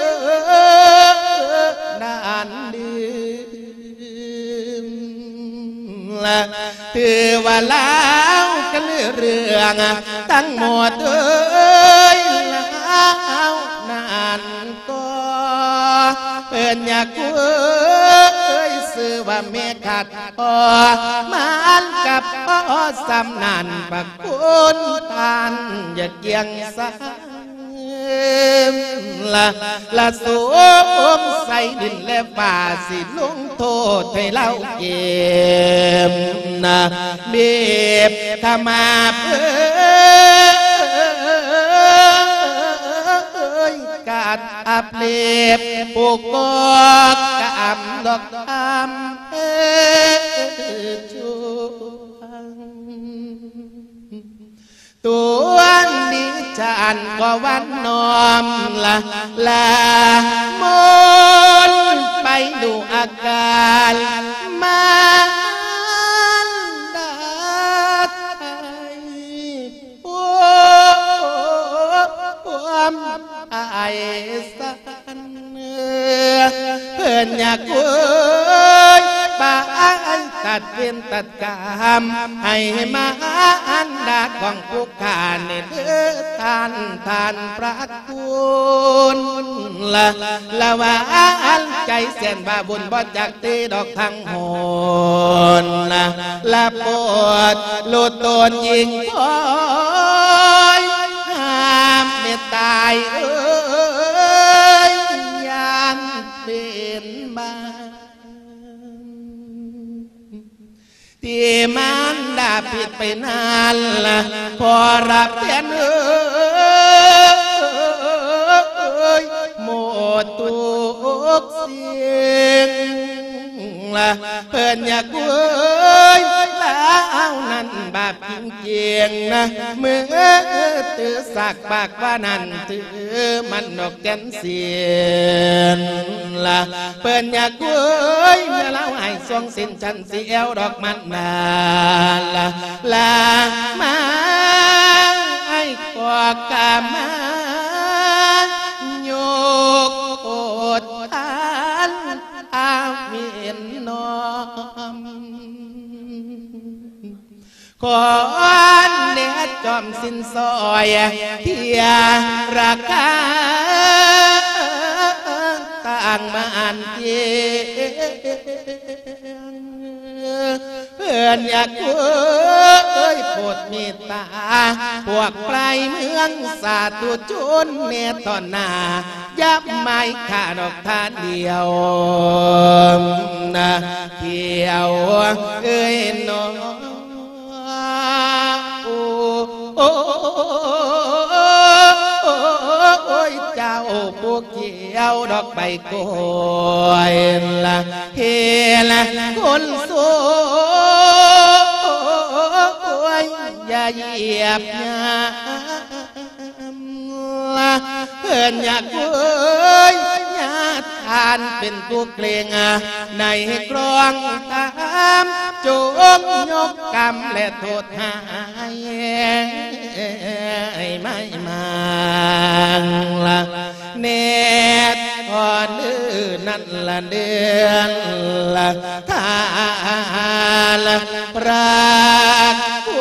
นานลืมละถือว่าแล้วกันเรื่องตั้งหมดเอ้ยแล้วนานก็เปิ่นอยากเอ้ยสื่อว่าเมขัดมันกับสำนันปักคุณทานอย่าเกียงสังละสูงใส่ดินและป่าสิลุงโทษให้เล่าเกมนะเบียบขมาเพื่อกาดอับเล็บปลูกกอกกะอับดอกทำชูตัวดิฉันก็วันนอมลามนไปดูอาการมันได้ความไอ้สันเพื่อนอยากเว้ยป่าตัดเป็นตัดกามให้มาอันดาของผู้ขาเนื้อทานพระคุณละว่าอันใจเส้นบาบุญบ่จักตีดอกทั้งหนละปวดลุดตนยิงพอยห้ามเมตตายเอ้ยยานเป็นบ้าที่มันดาาผิดไปนานละพอรับแทนหมดทุกสิ่งละเพิ่นอยากเว้ยแล้วนั้นบาปจริงๆนะเมื่อตือสักปากว่านั้นถือมันดอกแก่นเสียนละเพิ่นอยากเว้ยเมื่อเล่าให้ทรงสินฉันสีเอวดอกมันนาละลามาไอ้กอกามาโยกโอดอันอาเมียนนอมขอเนตจอมสินซอยเทียราคาต่างมาอันเทียงเพื่อนอยากเอ้ยโปรดเมตตาพวกปลายเมืองสาธุชนเนตอนหน้ายับไม่ขาดอกทานเดียวนะเที่ยวเอ้ยน้องโอ้ยเจ้าผู้เกี่ยวดอกใบกล้วยละเฮละคนสวยอย่าเหยียบยามละเพื่อนอยากเว้ยญาติทานเป็นผู้เกรงในกรองตามจงยกกรรมและโทษหายไม่มาละเนตอ่อนนั่นละเดือนละทาละปราก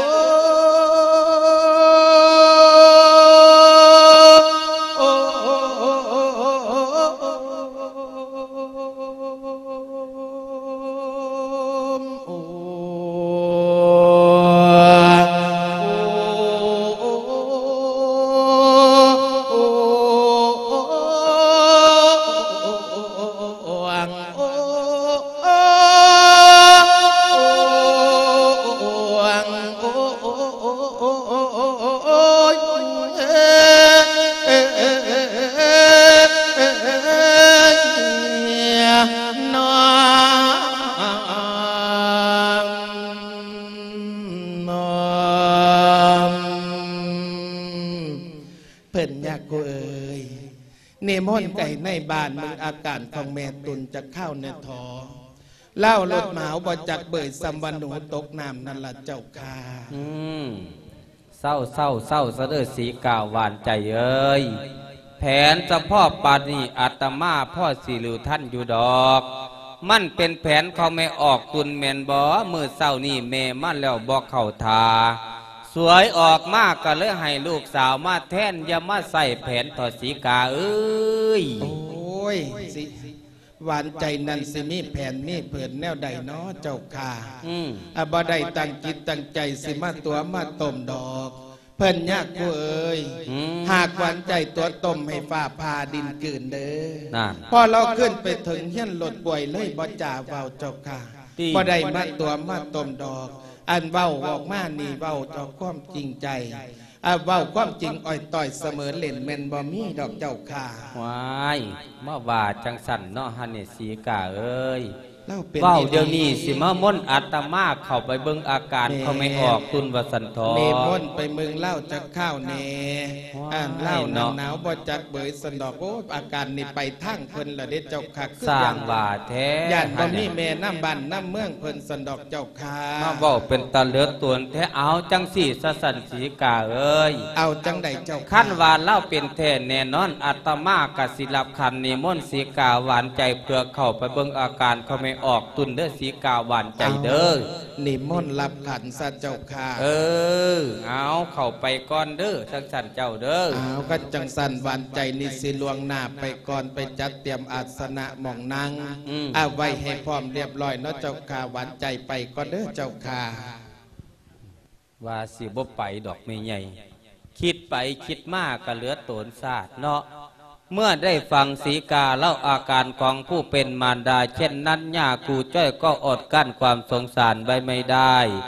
เนมอนไก่ในบ้านมึงอาการของแม่ตุนจะเข้าในท้อเล่ารถหมาวบ่จักเบยสัมวันหนูตกน้ำนั่นละเจ้าค่ะเศร้าซะเด้อสีกาหวานใจเอ้ยแผนจะพ่อปานีอาตมาพ่อสิริท่านอยู่ดอกมันเป็นแผนเขาไม่ออกตุนแมนบ่มือเศร้านี่แม่มันแล้วบอกเข่าทาสวยออกมากก็เลยให้ลูกสาวมาแทนอย่ามาใส่แผนต่อสีกาเอ้ยโอ้ยสิหวานใจนั่นสิมีแผนมีเผินแนวใดเนาะเจ้าค่ะบ่ได้ตั้งจิตตั้งใจสิมาตัวมาต้มดอกเพิ่นยากกูเอ้ยหากหวานใจตัวต้มให้ฟ้าพาดินกืนเด้อพอเราขึ้นไปถึงเฮียนรถป่วยเลยบ่จ่าเว้าเจ้าค่ะบ่ได้มาตัวมาต้มดอกอันเว้าออกมานี่เว้าจากความจริงใจเว้าความจริงอ่อยต่อยเสมอเล่นแม่นบ่มีดอกเจ้าค่ะว้ายเมื่อว่าจังสันเนาะฮันเนสีกาเอ้ยเว้าเดี๋ยวนี้สิมาม่นอาตมาเข้าไปเบิ่งอาการเขาไม่ออกตุนวสันทอเมม่นไปเมืองเล่าจะข้าวเนเล่าหนาวบ่จักเบยสันดอกโอ้อาการนี่ไปทั้งเพิ่นละเด็ดเจ้าค่ะสร้างว่าแท้ย่านบ่มีแม่น้ำบ้านน้ำเมืองเพิ่นสันดอกเจ้าค่ะมาเว้าเป็นตาเลือดตวนแท้เอาจังสี่สะสันสีกาเอ้ยเอาจังใดเจ้าขั้นว่าเล่าเป็นแท้แน่นอนอาตมากสิรับคันนิมนต์สีกาหวานใจเพื่อเข้าไปเบิ่งอาการเขาไม่ออกตุนเด้อสีกาหวานใจเด้อนิมนต์รับขันสัเจ้าค่ะเอาเข้าไปก่อนเด้อจังสันเจ้าเด้อเอาก็จังสันหวานใจนิสิลวงหน้าไปก่อนไปจัดเตรียมอาสนะหม่องนั่งเอาไว้ให้พร้อมเรียบร้อยเนาะเจ้าค่ะหวานใจไปก่อนเด้อเจ้าค่ะว่าสิบ่ไปดอกไม่ใหญ่คิดไปคิดมากก็เหลือโตนศาสตร์เนาะเมื่อได้ฟังสีกาเล่าอาการของผู้เป็นมารดาเช่นนั้นย่ากูจ้อยก็อดกั้นความสงสารไว้ไม่ได้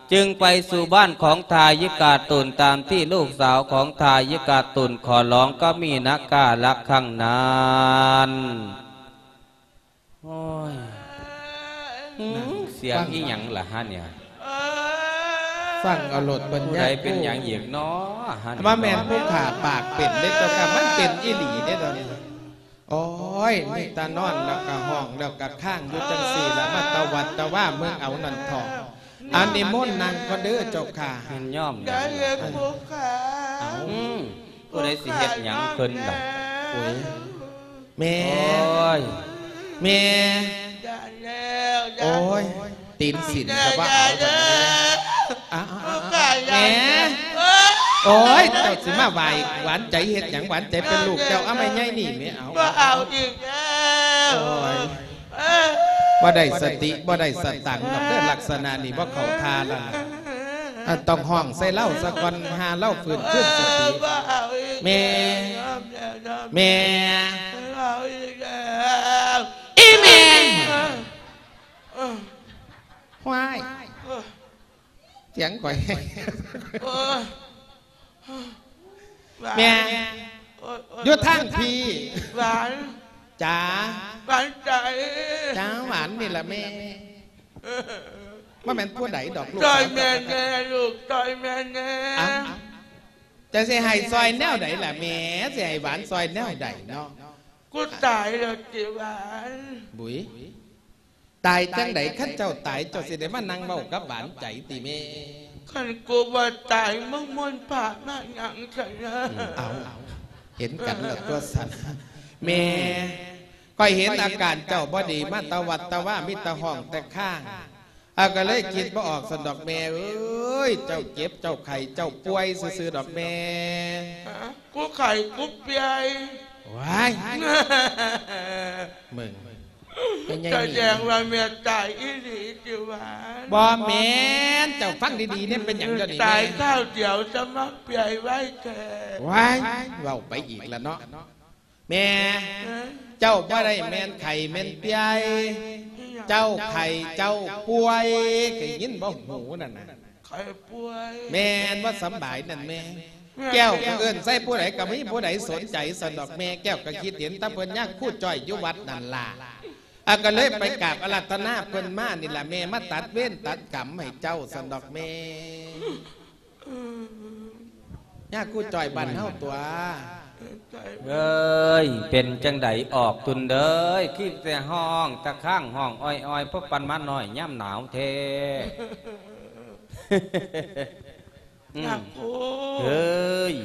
จึงไปสู่บ้านของทายิกาตุนตามที่ลูกสาวของทายิกาตุนขอร้องก็มีนักกาลักข้างนั้นโอ้ยเสียงอีหยังล่ะฮะเนี่ยฟังเอาโลดปัญผู้ญาใดเป็นอย่างเหยียกเนาะฮะมาแม่นผู้ขาปากเป็นได้ตัวกรรมมันเป็นอีหลีได้ตอนนี้โอ้ยนี่ตานอนแล้วก็ห้องแล้วก็ข้างอยู่จังสี่แล้วมาตะวัดตะว่าเมืองเอานันทองอันนี้มนต์นางก็เด้อเจ้าค่ะเห็นย่อมได้เห็นผู้ขาผู้ใดสิเฮ็ดหยังเพิ่นดอกโอ้ยแม่โอ้ยแม่ได้แล้วโอ้ยตีนสินกับว่าเอาแบบนี้แม่โอ้ยเจ้าสิมาไหวหวานใจเฮ็ดหยังหวานใจเป็นลูกเจ้าเอาไม่ใหญ่นี่แม่เอาก็เอาอีกแล้วโอ้ยบ่ได้สติบ่ได้สตังค์กับเรื่องลักษณะนี้บ่เข้าทาแล้วต้องห้องใส่เหล้าสักวันหาเหล้าฝืนขึ้นสติแม่แม่อีแม่วายเสียงก่อยแม่อยู่ทางพี่หวานจ๋าหวานใจจ๋าหวานนี่แหละแม่ว่าแม่นผู้ใดดอกลูกต่อยแม่แน่ลูกต่อยแม่แน่จะสิให้ซอยแนวใดล่ะแม่สิให้หวานซอยแนวใดเนาะกูตายแล้วจิหวานบุ๋ยตายจังใดข้าเจ้าตายเจ้าสิได้มานั่งเมากับหวานใจติแม่ขันกูว่าตายมึงมนผ่าหน้าหยังฉันนะเอาเห็นกันแล้วตัวสันแม่ก็เห็นอาการเจ้าบ่ดีมาตะวัดตะว่ามิตะห้องแต่ข้างก็เลยคิดบ่ออกสันดอกแม่เอ้ยเจ้าเจ็บเจ้าไข่เจ้าป่วยซื่อๆดอกแม่กูไข่กูเปียว้ายมึงแสดงว่าเมียตายอีหลีจิหวานบ่แม่นเจ้าฟังดีๆเนี่ยเป็นอย่างเดียวนี่ตายข้าวเดียวจะมาเปียไว้แค่ว้ายเว้าไปอีกแล้วเนาะแม่เจ้าบ่ได้แม่นไข่แม่นเปียเจ้าไข่เจ้าป่วยเคยยินบ่หูนั่นน่ะไข่ป่วยแม่นว่าสำบายนั่นแม่แก้วก็เอิ้นใส่ผู้ใดก็มีผู้ใดสนใจสนดอกแม่แก้วก็คิดเห็นตาเพิ่นยากพูดจ้อยอยู่วัดนั่นล่ะก็เลยไปกราบอาราธนาเพิ่นมานี่ล่ะแม่มาตัดเว้นตัดกรรมให้เจ้าสนดอกแม่ยากพูดจ้อยบ้านเฮาตัวเอ้ยเป็นจังไดออกตุนเด้ยคิดแต่ห้องตะข้างห้องอ้อยๆเพราะปันมาหน่อยย่ำหนาวเทนักกูเฮ้ย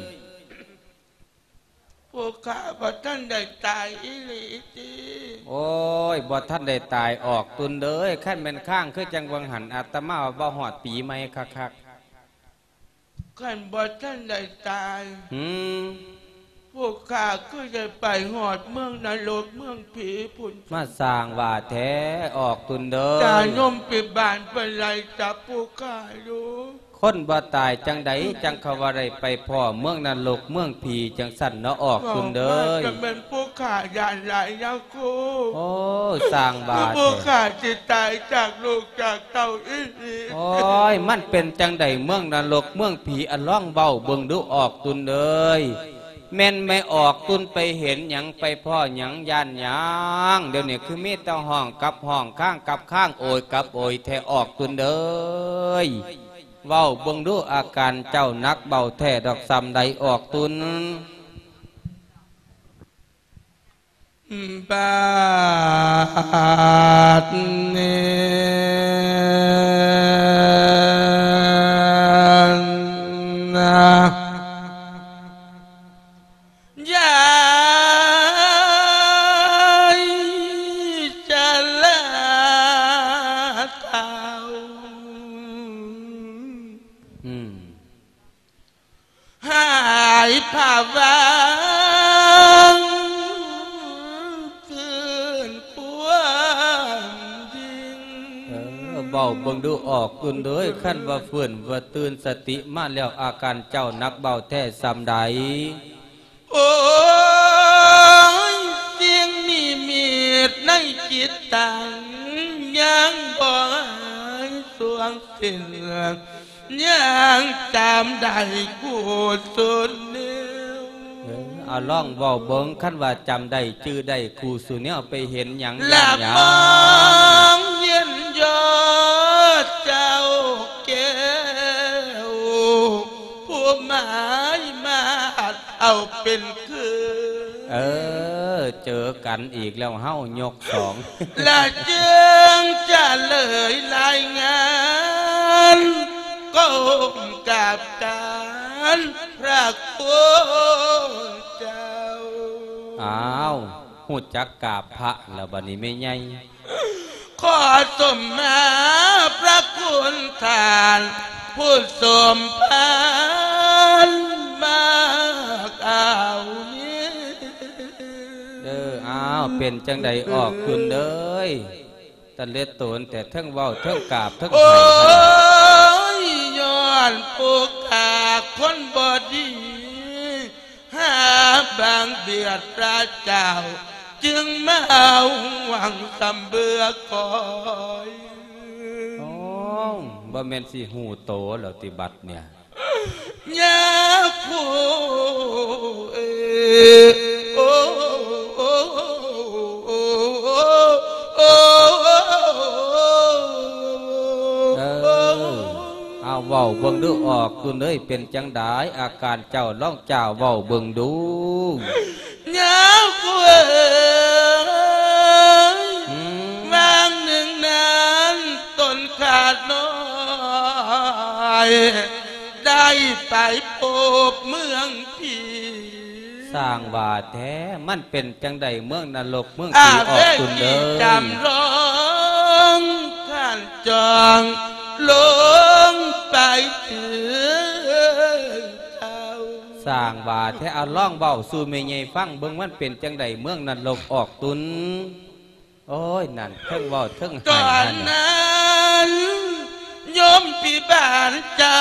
พวกข้าบ่ท่านได้ตายอีหลีจีโอ้ยบ่ท่านได้ตายออกตุนเด้ยขั้นเป็นข้างคือจังวังหันอาตมาบ่หอดปีไหมคักขันบ่ท่านได้ตายพวกข้าก็จะไปหอดเมืองนรกเมืองผีผุนมาสร้างว่าแท้ออกตุนเด้ยจ่ายมปิดบานเป็นไรจับพวกข้าอยู่คนบ่ตายจังใดจังเขาว่าไรไปพ่อเมืองนรกเมืองผีจังสั่นเนาะออกตุนเด้ยจะเป็นพวกข้าญาณหลายนะกูโอ้สร้างว่าพวกข้าจะตายจากลูกจากเต่าอีนีโอ้ยมันเป็นจังใดเมืองนรกเมืองผีอันล่องเบาเบิ่งดูออกตุนเด้ยแม่นไม่ออกตุนไปเห็นหยังไปพ่อหยังย่านหยังเดี๋ยวนี้คือมีแต่ห้องกับห้องข้างกับข้างโอยกับโอยแท้ออกตุนเด้ยเว้าเบิ่งดูอาการเจ้านักเบาแท้ดอกซ้ำใดออกตุนบาดเนผ่าวังคืนความจริงเบาเบิ่งดูออกตุนเด้ยขั้นว่าเฟื่อนว่าตื่นสติมาแล้วอาการเจ้านักเบาแท้ซ้ำใดโอ้ยเสียงนี่มีดในจิตตังยังบ่สววังสิ้นยังจำได้กูสุดนิ้วเอาล่องเว้าเบิ่งคันว่าจำได้ชื่อได้ครูสุเนี่ยไปเห็นหยังหลับมองเย็นยอดเจ้าแก้วผู้หมายมาเอาเป็นคือเจอกันอีกแล้วเฮายกสองและจึงจะเลยรายงานก้มกับการพระคุณเจ้าอ้าวหูจักกราบพระแล้วบัดนี้ไม่ใหญ่ขอสมมาพระคุณทานผู้สมภารมาเอานี้อ้าวเป็นจังใดออกคุณเด้ยตันเล็ดโตนแต่ทั้งเว้าทั้งกราบทั้งโอ้ยย้อนปุกขาคนบอดีหาบางเบียดพระเจ้าจึงมาเอาหวังสำเบือคอยบ่แม่นสิหูโตแล้วติบัดเนี่ยยาคูโอ้เอาเว้าเบิ่งดูออกคุณเอ้ยเป็นจังได๋อาการเจ้าร้องเจ้าเว้าเบิ่งดูยาคูบางหนึ่งนั้นต้นขาดน้อยได้ไปพบเมืองผีสร้างบาแท้มันเป็นจังใดเมืองนรกเมืองผีออกคุณเด้อจำลองท่านจองลงไปถึงเจ้าสร้างบาแท้เอาล่องเบาสู่แม่ใหญ่ฟังเบิ่งมันเป็นจังใดเมืองนรกออกตุนโอ้ยนั่นเทิงเว้าเทิงหายนั้นโยมพี่บ้านเจ้า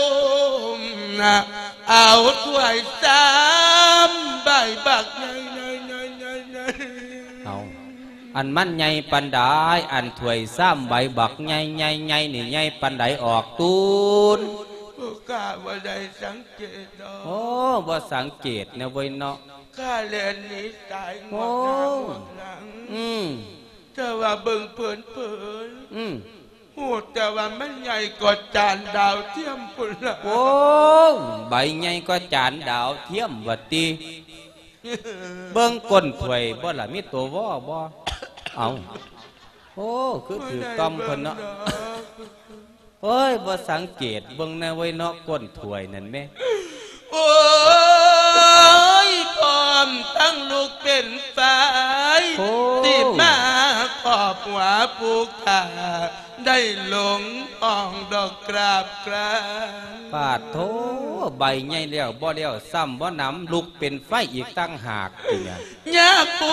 เอาถ้วย3 ใบบักใหญ่เอาอันมันใหญ่ปันไดอันถ้วย3 ใบบักใหญ่นี่ใหญ่ปันไดออกตูนข้าบ่ได้สังเกตดอกโอ้บ่สังเกตแนวไว้เนาะข้าเล่นนิสัยงดงามแต่ว่าเบิ่งเผินพูดแต่ว่ามันใหญ่กว่าจานดาวเทียมพุ่นละโอ้ใบใหญ่กว่าจานดาวเทียมวัดตีเบิ่งก้นถ้วยบ่ล่ะมีตัวว่อบ่เอาโอ้คือถือกำเพิ่นเนาะโอ้ยบ่สังเกตเบิ่งแนวไว้เนาะก้นถ้วยนั่นแม่โอ้ยพร้อมตั้งลูกเป็นฝ่ายที่มาขอบหัวปูขาได้หลงอ่องดอกกราบกรานปาดโถใบใหญ่แล้วบ่แล้วซ้ำบ่น้ำลุกเป็นไฟอีกตั้งหากเนี่ยยาปู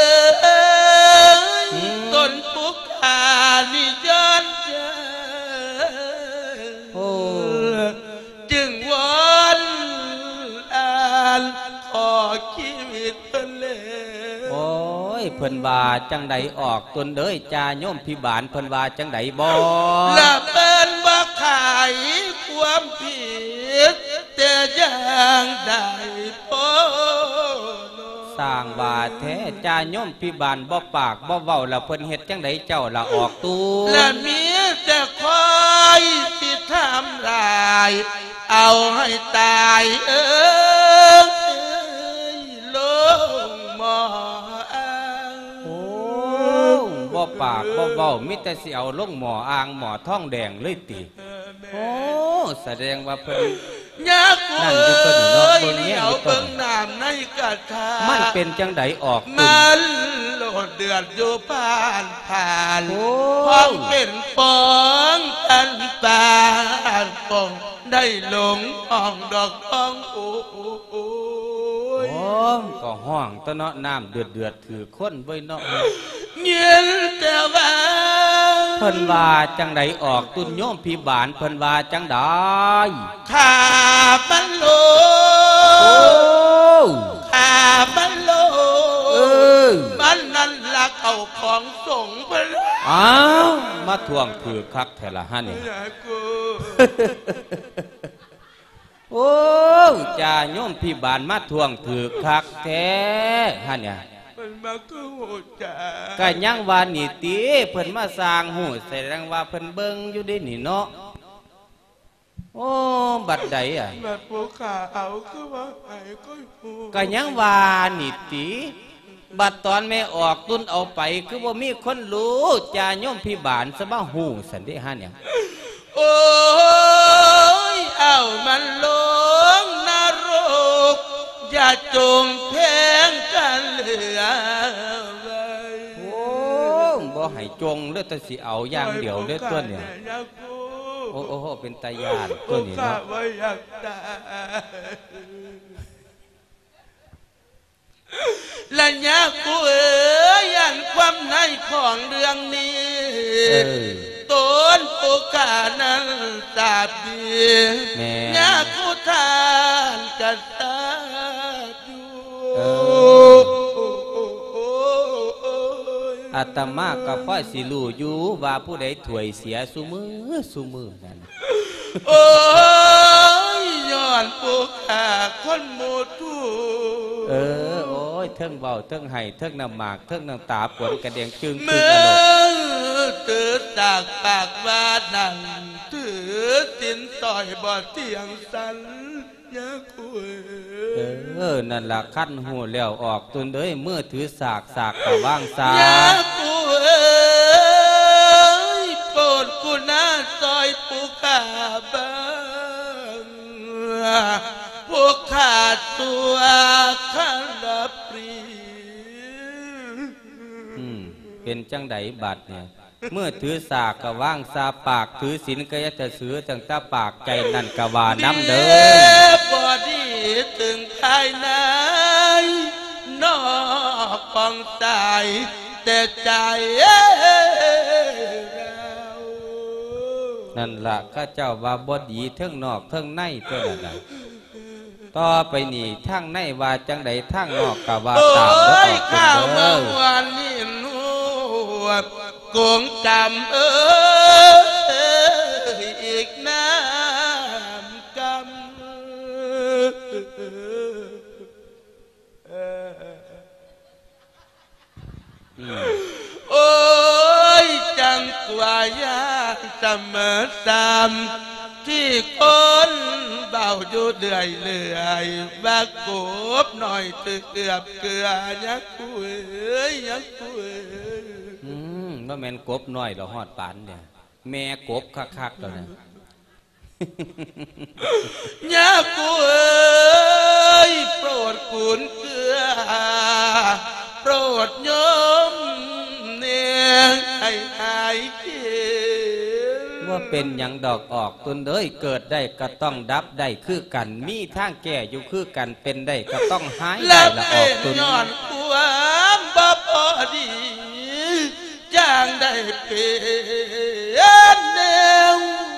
ต้นปูขานี่ย้อนเจอจึงวอนอ่านขอชีวิตเพิ่นเลยโอ้ยเพิ่นว่าจังใดออกตนเด้ยจ่าโยมพิบาลเพิ่นว่าจังใดบ่ละเป็นบ่ขายความผิดแต่ยังได้พอสร้างว่าแท้จ่าโยมพิบาลบ่ปากบ่เว้าละเพิ่นเฮ็ดจังใดเจ้าละออกตูละมีแต่คอยสิทำลายเอาให้ตายลงหมอโอ้บ่ปากบ่เว้ามิแต่สิเอาลงหมออ่างหมอท้องแดงเลยติโอ้แสดงว่าเพิ่นนั่นอยู่ต้นเนาะเบิ่งแง่เบิ่งน้ำในกระทะมันเป็นจังไดออกมันโลดเดือดอยู่ผ่านพร้อมเป็นปองกันปานปองได้หลงอ่องดอกทองโอ้ก็ห้องตะเนาะน้ำเดือดถือคนไว้เนาะเงียนแต่ว่าเพิ่นว่าจังไดออกตุนโยมพิบาลเพิ่นว่าจังไดข้ามันโลข้ามันโลมันนั่นลักเอาของสงฆ์ไปอ้าวมมาทวงถือคักแถละฮะเนี่ยโอ้จ่าโยมพี่บานมาทวงถือคักแท้ฮะเนี่ยมันมาคือโหจ่าก็ยังวานี่ตีเพิ่นมาสร้างหูแสดงว่าเพิ่นเบิ่งอยู่ได้นี่เนาะโอ้บัดใดอ่ะบัดผู้ขาเอาคือว่าไอ้ก็ยังวานี่ตีบัดตอนแม่ออกตุนเอาไปคือว่ามีคนรู้จ่าโยมพี่บานซะบ่หูสันเด้ฮะเนี่ยโอ้ยเอามันลงนรกอย่าจงแพงกันเหลือโอ้บ่ให้จงเลือแต่สิเอาอย่างเดียวเลือตัวเนี่ยโอ้โหเป็นตายานตัวนี้เนาะและยากูยันความในของเรื่องนี้ต้นปูกานั้นตาดียากูทานกันตาดูอาตมาก็พ่อสิรู้อยู่ว่าผู้ใดถวยเสียซุมือนั่นโอ้ยย้อนปูกาคนหมดทูโอ้ยเทิงเบาเทิงไห้เทิงน้ำหมากเทิงน้ำตาปวดกระเดียงจึงอารมณ์ตื่นจากปากว่านังถือสินต่อยบ่เตียงสันยาคุยนั่นล่ะขั้นหูแล้วออกตุนเลยเมื่อถือสากกะว่างสายาคุยโปรดกุณาซอยปูกาบ้างพวกขาดตัวขันดับปรีเป็นจังไดบัดเนี่ยเมื่อถือสากกะว่างซาปากถือศีลก็ยัจะซื้อจังตาปากใจนั่นกะว่าน้ำเด้อบอดีถึงภายในนอกปองใจแต่ใจนั่นล่ะข้าเจ้าว่าบดีเทิงนอกเทิงในตัวนั้นต่อไปนี่ทั้งในว่าจังใดทั้งนอกกะว่าตามเด้อข้าวเมื่อวันนี้นูกงจำอีกน้ำกำโอ้ยจังกว่ายาเสมอสามที่คนเบาอยู่เดือยเลื่อยบากกบหน่อยตึกเกือบเกลือยักคุยยักคุยว่าแม่นกบน้อยเราหอดปานเนี่ยแม่กบคักๆแล้วนะยักคุยโปรดขุนเกลือโปรดยมเนียงให้หายเกียว่าเป็นอย่างดอกออกตุนเอ้ยเกิดได้ก็ต้องดับได้คือกันมีทางแก่อยู่คือกันเป็นได้ก็ต้องหายได้ละออกตุนย้อนความบ่พอดีจางได้เป็นแนว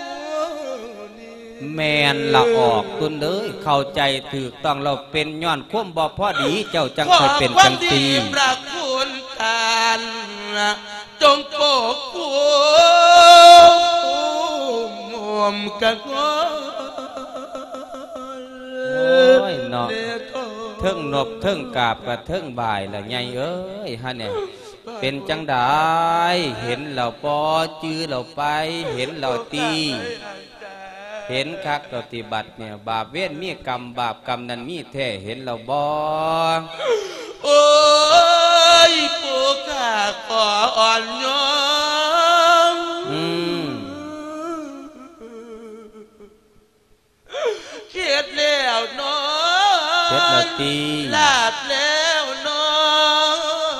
แมนละออกตุนเอ้ยเข้าใจถูกต้องเราเป็นย้อนความบ่พอดีเจ้าจังเคยเป็นจังตีพระคุณทานจงโปกคุมกันโอ้ยเนาะเทิงนบเทิงกาบกับเทิงบ่ายละไงเอ้ยฮะเนี่ยเป็นจังได้เห็นเราปอจื้อเราไปเห็นเราตีเห็นคักปฏิบัติเนี่ยบาปเวรมีกรรมบาปกรรมนั้นมีแท้เห็นเราบ่โอ้ยผู้ข้าขออ่อนโยมเขียดแล้วน้องเขียดแล้วตีลาบแล้วน้อง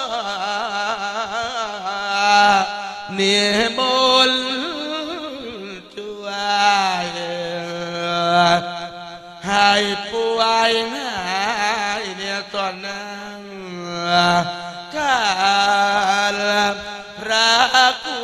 เนี่ยมนช่วยให้ป่วยหายเนี่ยตอนนั้นข้าพระคุณ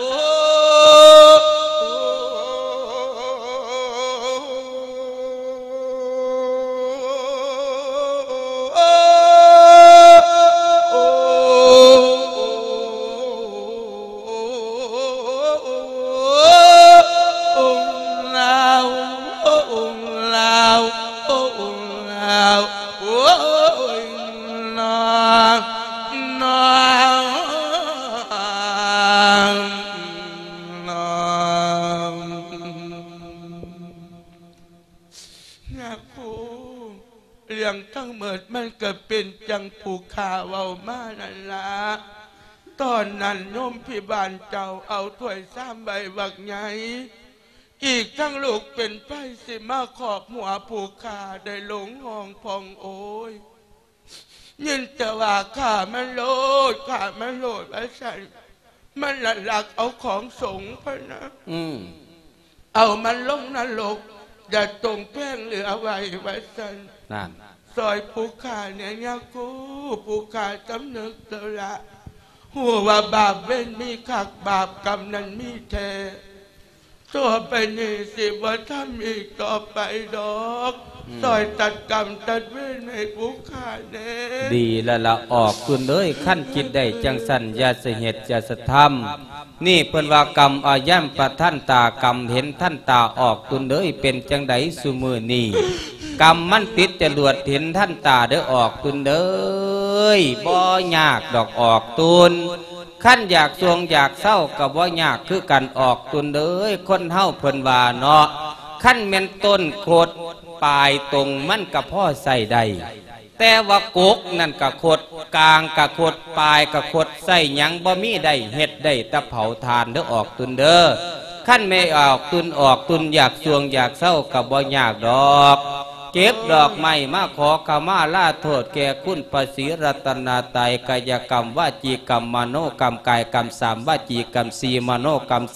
เรื่องทั้งหมดมันก็เป็นจังผู้ข่าเว้ามานั่นละตอนนั้นโยมพิบาลเจ้าเอาถ้วยซ้ำใบบักใหญ่อีกทั้งลูกเป็นไผ่สิมาขอบหัวผู้ข่าได้หลงห้องพองโอยยินแต่ว่าข้ามันโลดไว้ใส่มันหลักเอาของสงฆ์พะนะเอามันลงนรกอย่าตรงแป้งเหลือไว้สั่นนั่นซอยผู้ขาเนี่ยยากูผู้ขาจำนึกตละหัวว่าบาปเว้นมีขักบาปกรรมนั้นมีแท้ตัวไปนี่สิว่าถ้ามีต่อไปดอกซอยตัดกรรมตัดเว้นให้ผู้ขาเนี่ยดีละออกคุณเลยขั้นจิตได้จังสันยาเสเหตุยาสธรรมนี่เป็นว่ากรรมอาย่ำประท่านตากรรมเห็นท่านตาออกตุนเลยเป็นจังไดสุมือนี่กรรมมันติดจะลวดเห็นท่านตาเด้อออกตุนเลยบ่ยากดอกออกตุนขั้นอยากทวงอยากเศร้ากับบ่ยากคือกันออกตุนเลยคนเฮาเพิ่นว่าเนาะขั้นเม่นต้นโคดปลายตรงมันกับพ่อใส่ได้แต่ว่ากกนั่นกะขดกลางกะขดปลายกะขดใส่หยังบ่มีได้เฮ็ดได้ตะเผาทานเด้อออกตุนเด้อขั้นไม่ออกตุนอยากสวงอยากเศร้ากับบ่ยากดอกเก็บดอกไม้มาขอขมาลาโทษแก่คุณพระศรีรัตนตรัยกายกรรมวจีกรรมมโนกรรมกายกรรม3วจีกรรม4มโนกรรม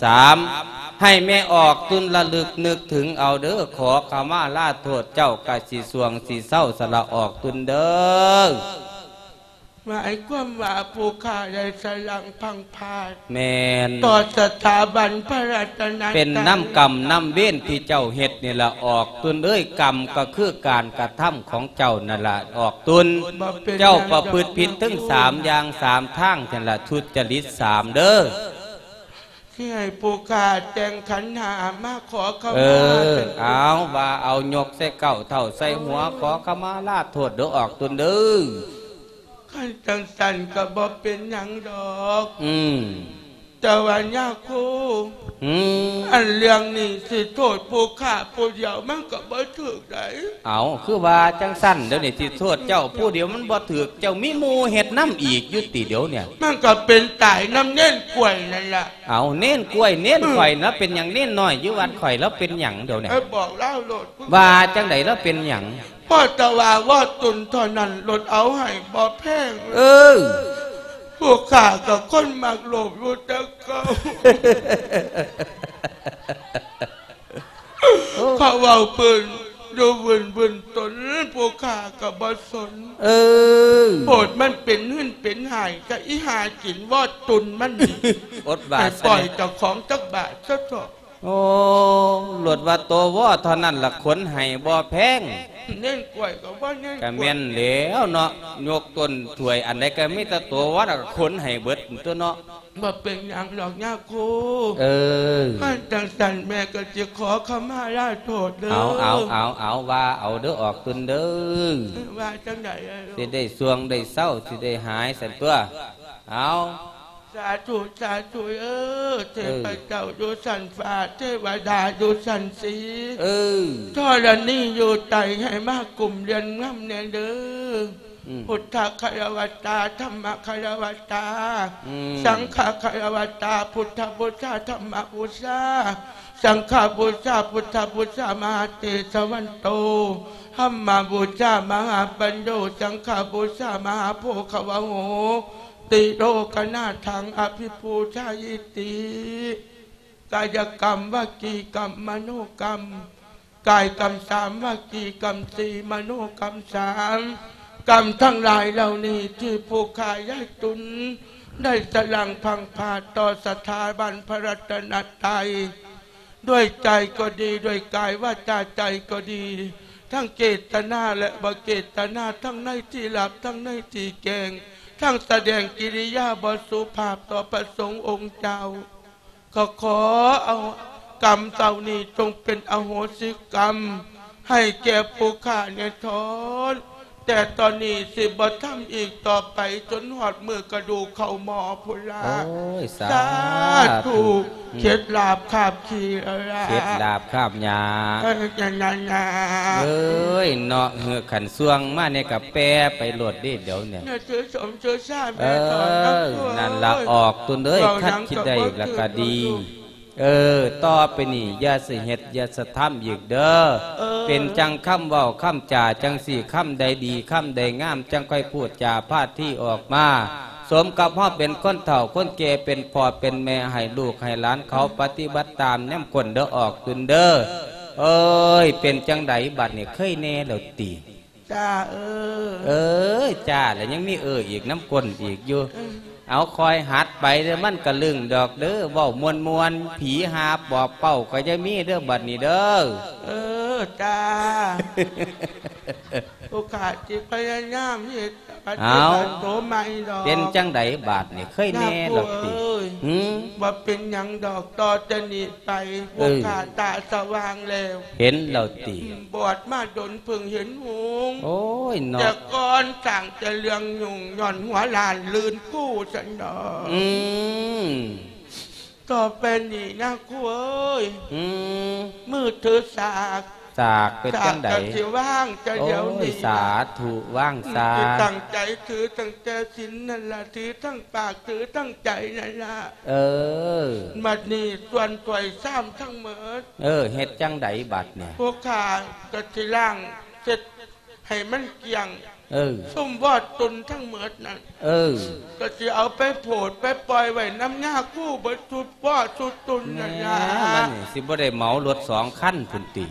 3ให้แม่ออกตุนระลึกนึกถึงเอาเด้อขอขมาลาโทษเจ้ากะสิสวงสิเศร้าสละออกตุนเด้อหมายความว่าผู้ข่าได้สลังพังพาดแม่นต่อสถาบันพระรัตนตรัยเป็นน้ำกรรมน้ำเว้นที่เจ้าเฮ็ดนี่ละออกตุนกรรมก็คือการกระทำของเจ้านั่นละออกตุนเจ้าประพฤติผิดถึง3อย่าง3ทางนั่นละทุจริต3เด้อที่ให้ผู้ข่าแต่งขันหามาขอขมาเอาว่าเอายกใส่เก้าเท่าใส่หัวขอขมาลาโทษเด้อออกตุนเด้อขั้นจังสันก็บ่เป็นหยังดอกแต่ว่าญาคูอันเรื่องนี้สิโทษผู้ข่าผู้เดียวมันก็บ่ถูกได้เอาคือว่าจังสันเดี๋ยวนี้สิโทษเจ้าผู้เดียวมันบ่ถูกเจ้ามีหมู่เฮ็ดน้ำอีกยุติเดี๋ยวเนี่ยมันก็เป็นตายน้ำเน้นกล้วยนั่นล่ะเอาเน้นกล้วยเน้นข่อยนะเป็นหยังเน้นน้อยอยู่วันข่อยแล้วเป็นหยังเดี๋ยวเนี่ยบอกเล่าโลดว่าจังไดแล้วเป็นหยังพ่อตะว่าตุนเท่านั้นลดเอาให้บ่แพงพวกข้ากับคนมักโลภอยู่แต่เก่าเขาเอาปืนดูบืนตนพวกข้ากับบ่สนโปรดมันเป็นหื่นเป็นหายจะอีหากินว่าตุนมันอดบาทปล่อยเจ้าของจักบาทซะเถอะโอ้หลดว่าตัวว่าเท่านั้นละขนให้บ่แพงเน้นกล้วยกับว่าเน้นกะเมียนแล้วเนาะยกต้นถวยอันใดก็มีแต่ตัวว่าขนให้เบิดตัวเนาะบ่เป็นอย่างหลอกยาคูท่านจังสันแม่ก็จะขอขมาลาโทษเด้อเอาว่าเอาเด้อออกตุนเด้อว่าจังไดสิได้สวงได้เศร้าสิได้หายสันตัวเอาสาธุเทพเจ้าอยู่สันฟ้าเทวดาอยู่สันสีธรณีอยู่ไตให้มากลุ่มเรียนง่ำแนงเด้อพุทธคารวตาธรรมคารวตาสังฆคารวตาพุทธบูชาธรรมบูชาสังฆบูชาพุทธบูชามหาเตสวันโตธรรมบูชามหาปัญโยสังฆบูชามหาโพคาวโหติโลกนาทังอภิปูชายิติกายกรรมวจีกรรมมโนกรรมกายกรรม3วจีกรรม4มโนกรรม3กรรมทั้งหลายเหล่านี้ที่ผู้ข่าย้ายตุนได้สลังพังพาต่อสถาบันพระรัตนตรัยด้วยใจก็ดีด้วยกายวาจาใจก็ดีทั้งเจตนาและบ่เจตนาทั้งในที่หลับทั้งในที่แกงทั้งแสดงกิริยาบสุภาพต่อพระสงฆ์องค์เจ้าก็ขอเอากรรมเจ้านี้จงเป็นอโหสิกรรมให้แก่ผู้ข่าเนี่ยทนแแต่ตอนนี้สิบ่ทำอีกต่อไปจนหอดมือกระดูกเข้าหมอพุลาสาธุเข็ดลาบขาบขี่อะไรเข็ดลาบขาบหยาเอ้ยเนาะเหือขันซ่วงมาในกับแปรไปโหลดดิเดี๋ยวเนี่ยนั่นละออกตุนเลยคัดคิดได้ละก็ดีต่อไปนี่อย่าสิเฮ็ดอย่าสะทำอีกเด้อเป็นจังคำเว้าคำจ่าจังสี่คำใดดีคำใดงามจังค่อยพูดจาพาดที่ออกมาสมกับพ่อเป็นคนเฒ่าคนแก่เป็นพ่อเป็นแม่ให้ลูกให้หลานเขาปฏิบัติตามแนมคนเด้อออกตุนเด้อเป็นจังไดบัดนี่เคยแน่แล้วติจ้าจ้าแล้วยังมีอีกน้ำกลนอีกอยู่เอาคอยหัดไปเด้อมันกะลึงดอกเด้อเว้ามวนผีหาปอบเป้าก็จะมีเด้อบัดนี้เด้อจ้าโอกาสที่พยายามเฮ็ดเอาเป็นจังไดบาดนี่เคยแน่ดอกติบ่เป็นหยังดอกต่อจะนี้ไปโอกาสตาสว่างแล้วเห็นแล้วติบวชมาดนเพิ่งเห็นหงโอ้ยเนาะแต่ก่อนสั่งจะเรื่องยุ่งย่อนหัวลานลื่นกู้ฉันดอกต่อเป็นนี่นะกูเอ้ยมือถือสากเป็นจังไดจะว่างจะเดี๋ยวนี้สาธุว่างสาตั้งใจถือตั้งใจศีลนั่นล่ะถือทั้งปากถือทั้งใจนั่นล่ะบัดนี้ส่วนตัวซ้ำทั้งหมดเฮ็ดจังไดบัดเนี่ยพวกข้าก็สิล้างเสร็จให้มันเกลี้ยงส้มวอดตุนทั้งหมดนั่นก็จะเอาไปโผดไปปล่อยไว้น้ำหน้าคู่บรรทุกวอดสุดตุนนั่นนะสิบ่ได้เหมารถ2 คันพุ่นติ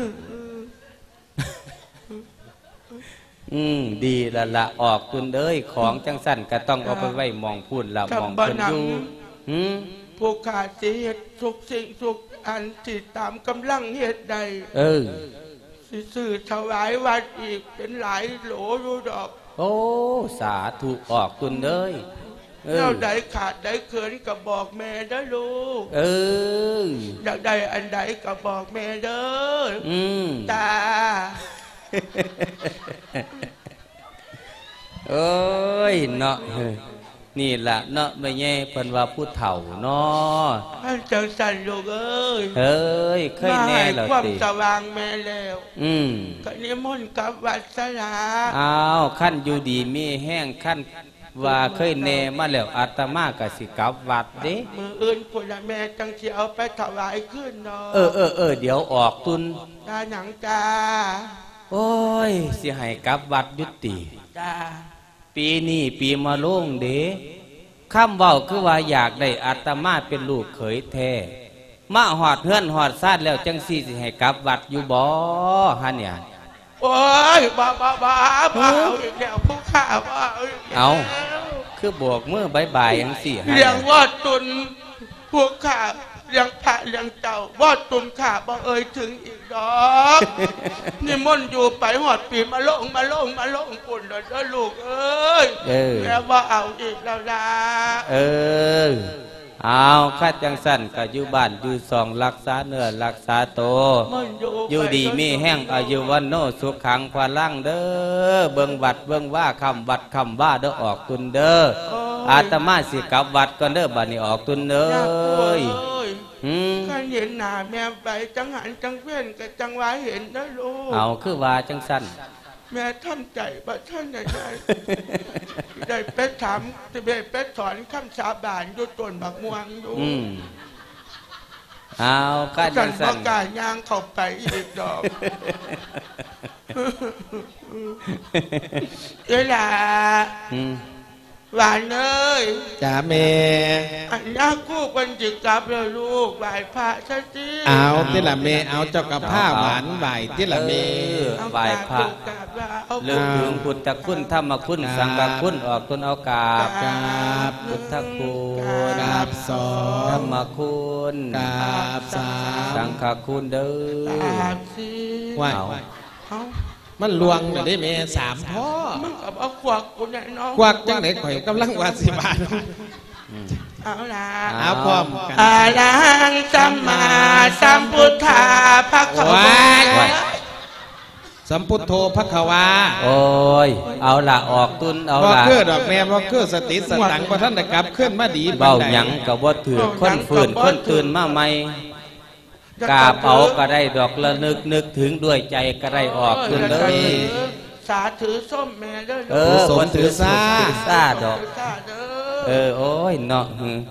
ดีละออกตุนเอ้ยของจังสั่นก็ต้องเอาไปไว้มองพูดละมองคนอยู่พวกข้าสิเฮ็ดทุกสิ่งทุกอันที่ตามกำลังเฮ็ดได้สื่อถวายวัดอีกเป็นหลายโหลรู้ดอกโอ้สาธุออกตุนเลยเราได้ขาดได้เขินก็บอกแม่ได้ลูกอยากได้อันใดก็บอกแม่เด้อตาเอ้ยเนาะนี่ล่ะเนาะไม่แย่เพิ่นว่าผู้เฒ่าเนาะท่านจังสั่นลูกเอ้ยเคยแน่แล้วติความสว่างแม่แล้วก็นิมนต์กลับวัดซะล่ะขั้นอยู่ดีมีแห้งขั้นว่าเคยแน่มาแล้วอาตมาก็สิกลับวัดเด้มื้ออื่นพุ่นแม่จังสิเอาไปถวายคืนเนาะเดี๋ยวออกตุนตาหนังจ้าโอ้ยสิให้กลับวัดยุติจ้าปีนี้ปีมะโรงเด้คำเว้าคือว่าอยากได้อาตมาเป็นลูกเขยแท้มาหอดเฮือนหอดซาดแล้วจังสิให้กลับวัดอยู่บ่ฮะเนี่ยโอ้ยบ้าอีกแล้วพวกข้าบ้าเอาคือบวกมือบายจังสิเลี้ยงวอดตุนพวกข้าเลี้ยงพระเลี้ยงเจ้าวอดตุนข้าบ่ถึงอีกดอกนี่มนอยู่ไปหอดปีมาลงปุ่นเด้อลูกเอ้ยแล้วว่าเอาอีกแล้วล่ะเอาข้าจังสั่นก็อยู่บ้านอยู่ซองรักษาเนื้อรักษาโตอยู่ดีมีแห้งอายุวันโนสุขขังพลังเด้อเบิ่งวัดเบิ่งว่าคำวัดคำว่าเด้อออกตุนเด้ออาตมาสิกลับวัดก่อนเด้อบัดนี้ออกตุนเด้อข้าเห็นหน้าแม่ไปจังหันจังเว้นก็จังว่าเห็นนะลูกเอาคือว่าจังสั่นแม่ทำใจบ่ท่านได้ไปถามไปสอนคำสาบานอยู่ต้นบักม่วงดูเอาก็จังสั่นกายย่างเข้าไปอีกดอกเวลาหวานเอ้ยจ๋าแม่อันนี้คู่คนจิกกับแล้วลูกไหว้พระซะสิเอาที่ละแม่เอาเจ้ากับผ้าหวานไหว้ที่ละแม่ไหว้พระเลือกถึงพุทธคุณธรรมคุณสังฆคุณออกตนเอากราบพุทธคุณกราบสองธรรมคุณกราบสามสังฆคุณเด้อไหว้มันลวงได้แม่3พ่อมันกับเอาควักกูเนี่ยน้องควักจังไหนข่อยกำลังว่าสิบาทเอาล่ะเอาพร้อมกันอะระหังสัมมาสัมพุทธาภะคะวะสัมพุทโธภควาโอ้ยเอาละออกตุนเอาละบ่คือดอกแม่บ่คือสติสตังบ่ทันได้กลับขึ้นมาดีเบาหยังก็บ่ถือคนฟื้นคนตื่นมาใหม่กาเผาก็ได้ดอกละนึกถึงด้วยใจก็ได้ออกขึ้นเลยสาถือส้มแม่เด้อสมถือซาดอกโอ้ยเนาะ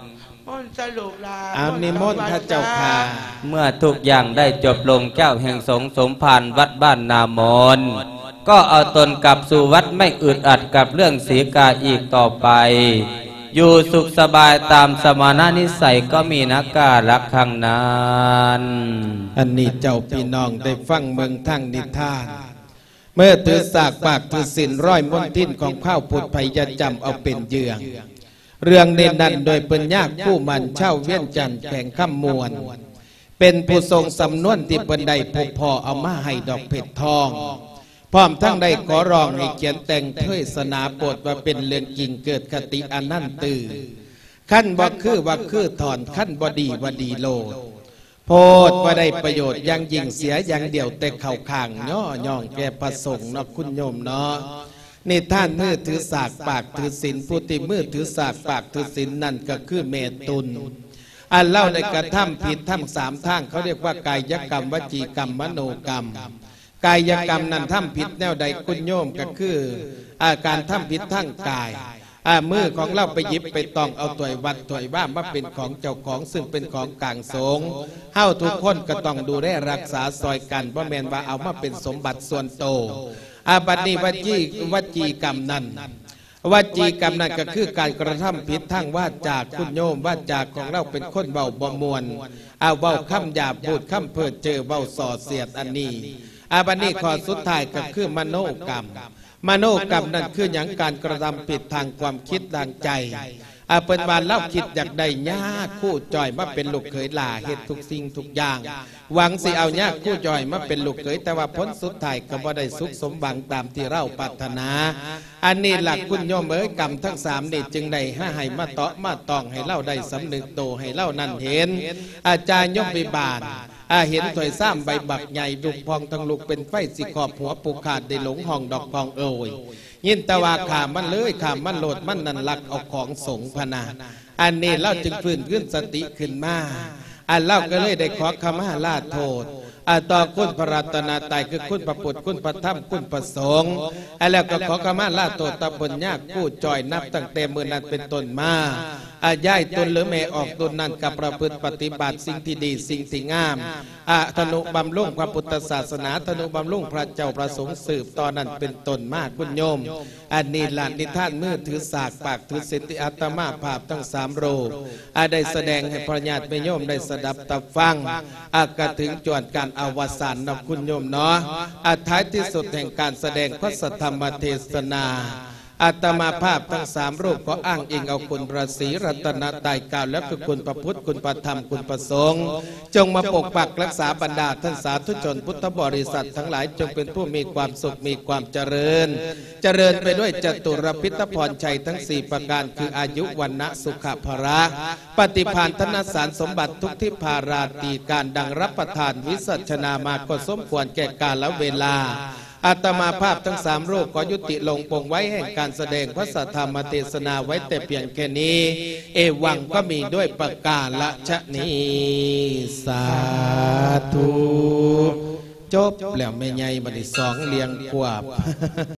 เอานิมนต์พระเจ้าค่ะเมื่อทุกอย่างได้จบลงเจ้าแห่งสงฆ์สมภารวัดบ้านนามนก็เอาตนกลับสู่วัดไม่อึดอัดกับเรื่องศีกาอีกต่อไปอยู่สุขสบายตามสมณนิสัยก็มีนักการักข้างนั้นอันนี้เจ้าพี่น้องได้ฟังเมืองทั้งนิทานเมื่อถือสากปากถือศีลร้อยมนทินของข้าวพุทธไผยจำเอาเป็นเยืองเรื่องเด่นดันโดยเป็นยากผู้มันเช่าเวียนจันทร์แข่งข้ามมวลเป็นผู้ทรงสำนวนที่เป็นใดพบพอเอามาให้ดอกเพชรทองพร้อมทั้งได้ขอร้องให้เขียนแต่งเทศนาโปรดว่าเป็นเรื่องจริงเกิดคติอนันต์ตื่อขั้นบ่คือว่าคือถอนขั้นบ่ดีว่าดีโลดโพดว่าได้ประโยชน์ยังยิ่งเสียอย่างเดียวแต่เข่าข่างย่องแก่ประสงค์เนาะคุณโยมเนาะนี่ท่านมือถือสากปากถือศีลผู้ที่มือถือสากปากถือศีลนั่นก็คือเมตุนอันเล่าในกระทำผิดทำ3ทางเขาเรียกว่ากายกรรมวจีกรรมมโนกรรมกายกรรมนั้นทำผิดแนวใดคุณโยมก็คือการทำผิดทั้งกายมือของเราไปหยิบไปตองเอาถวยวัดถวยว่ามาเป็นของเจ้าของซึ่งเป็นของกลางสงฆ์เฮาทุกคนก็ต้องดูแลรักษาซอยกันบ่แม่นว่าเอามาเป็นสมบัติส่วนโตบัดนี้วจีกรรมนั้นวจีกรรมนั้นก็คือการกระทำผิดทั้งวาจาคุณโยมวาจาของเราเป็นคนเบาบ่มวนเบาคำหยาบพูดคำเพิดเจอเบาส่อเสียดอันนี้บัดนี้ข้อสุดท้ายก็คือมโนกรรมมโนกรรมนั้นคืออย่างการกระทำผิดทางความคิดทางใจเป็นวันเล่าคิดอยากได้ญาติคู่จอยมาเป็นลูกเขยหล่าเหตุทุกสิ่งทุกอย่างหวังสิเอาญาติคู่จอยมาเป็นลูกเขยแต่ว่าผลสุดท้ายก็บ่ได้สุขสมหวังตามที่เราปรารถนาอันนี้หลักคุณโยมกรรมทั้ง3นี่จึงได้ให้มาเตาะมาตองให้เล่าได้สำนึกโตให้เล่านั่นเห็นอาจารย์ยมวิบาลเห็นถอยซ้ำใบบักใหญ่ดุกพองทั้งลูกเป็นไฟสิขอบหัวปูขาดได้หลงห้องดอกพองยินตะวาขามันเลยขามันโหลดมันนันลักเอาของสงพนาอันนี้เราจึงฟื้นขึ้นสติขึ้นมาเล่าก็เลยได้ขอขมาลาโทษต่อคุณพระรัตนตรัยคือคุณพระพุทธคุณพระธรรมคุณพระสงฆ์แล้วก็ขอขมาลาโทษตะบนยากผู้จอยนับตั้งแต่มือนั้นเป็นต้นมาย้ายตนหรือแม่ออกตนนั้นกับประพฤติปฏิบัติสิ่งที่ดีสิ่งที่งามธนุบำรุงพระพุทธศาสนาธนุบำรุงพระเจ้าประสงค์สืบตอนนั้นเป็นต้นมากคุณโยมอันนี้หลานนิท่านมือถือสากปากถือสิทธิอัตมาภาพทั้ง3รูปได้แสดงให้พระญาติโยมได้สดับตับฟังกระถึงจวนการอวสานนะคุณโยมเนาะท้ายที่สุดแห่งการแสดงพระสัทธรรมเทศนาอาตมาภาพทั้ง3รูปก็อ้างอิงเอาคุณพระศรีรัตนตรัยกล่าวและคุณพระพุทธคุณพระธรรมคุณพระสงฆ์จงมาปกปักรักษาบรรดาท่านสาธุชนพุทธบริษัททั้งหลายจงเป็นผู้มีความสุขมีความเจริญไปด้วยจตุรพิทพรชัยทั้ง4ประการคืออายุวันนะสุขภระปฏิภาณธนสารสมบัติทุกที่ภาราตีการดังรับประทานวิสัชนามาก็สมควรแก่กาลและเวลาอาตมาภาพทั้ง3รูปขอยุติลงปงไว้แห่งการแสดงพระสัทธรรมเทศนาไว้แต่เพียงแค่นี้เอวังก็มีด้วยประกาศนี้สาธุจบแล้วแม่ใหญ่บัดนี้2เลี้ยงกวบ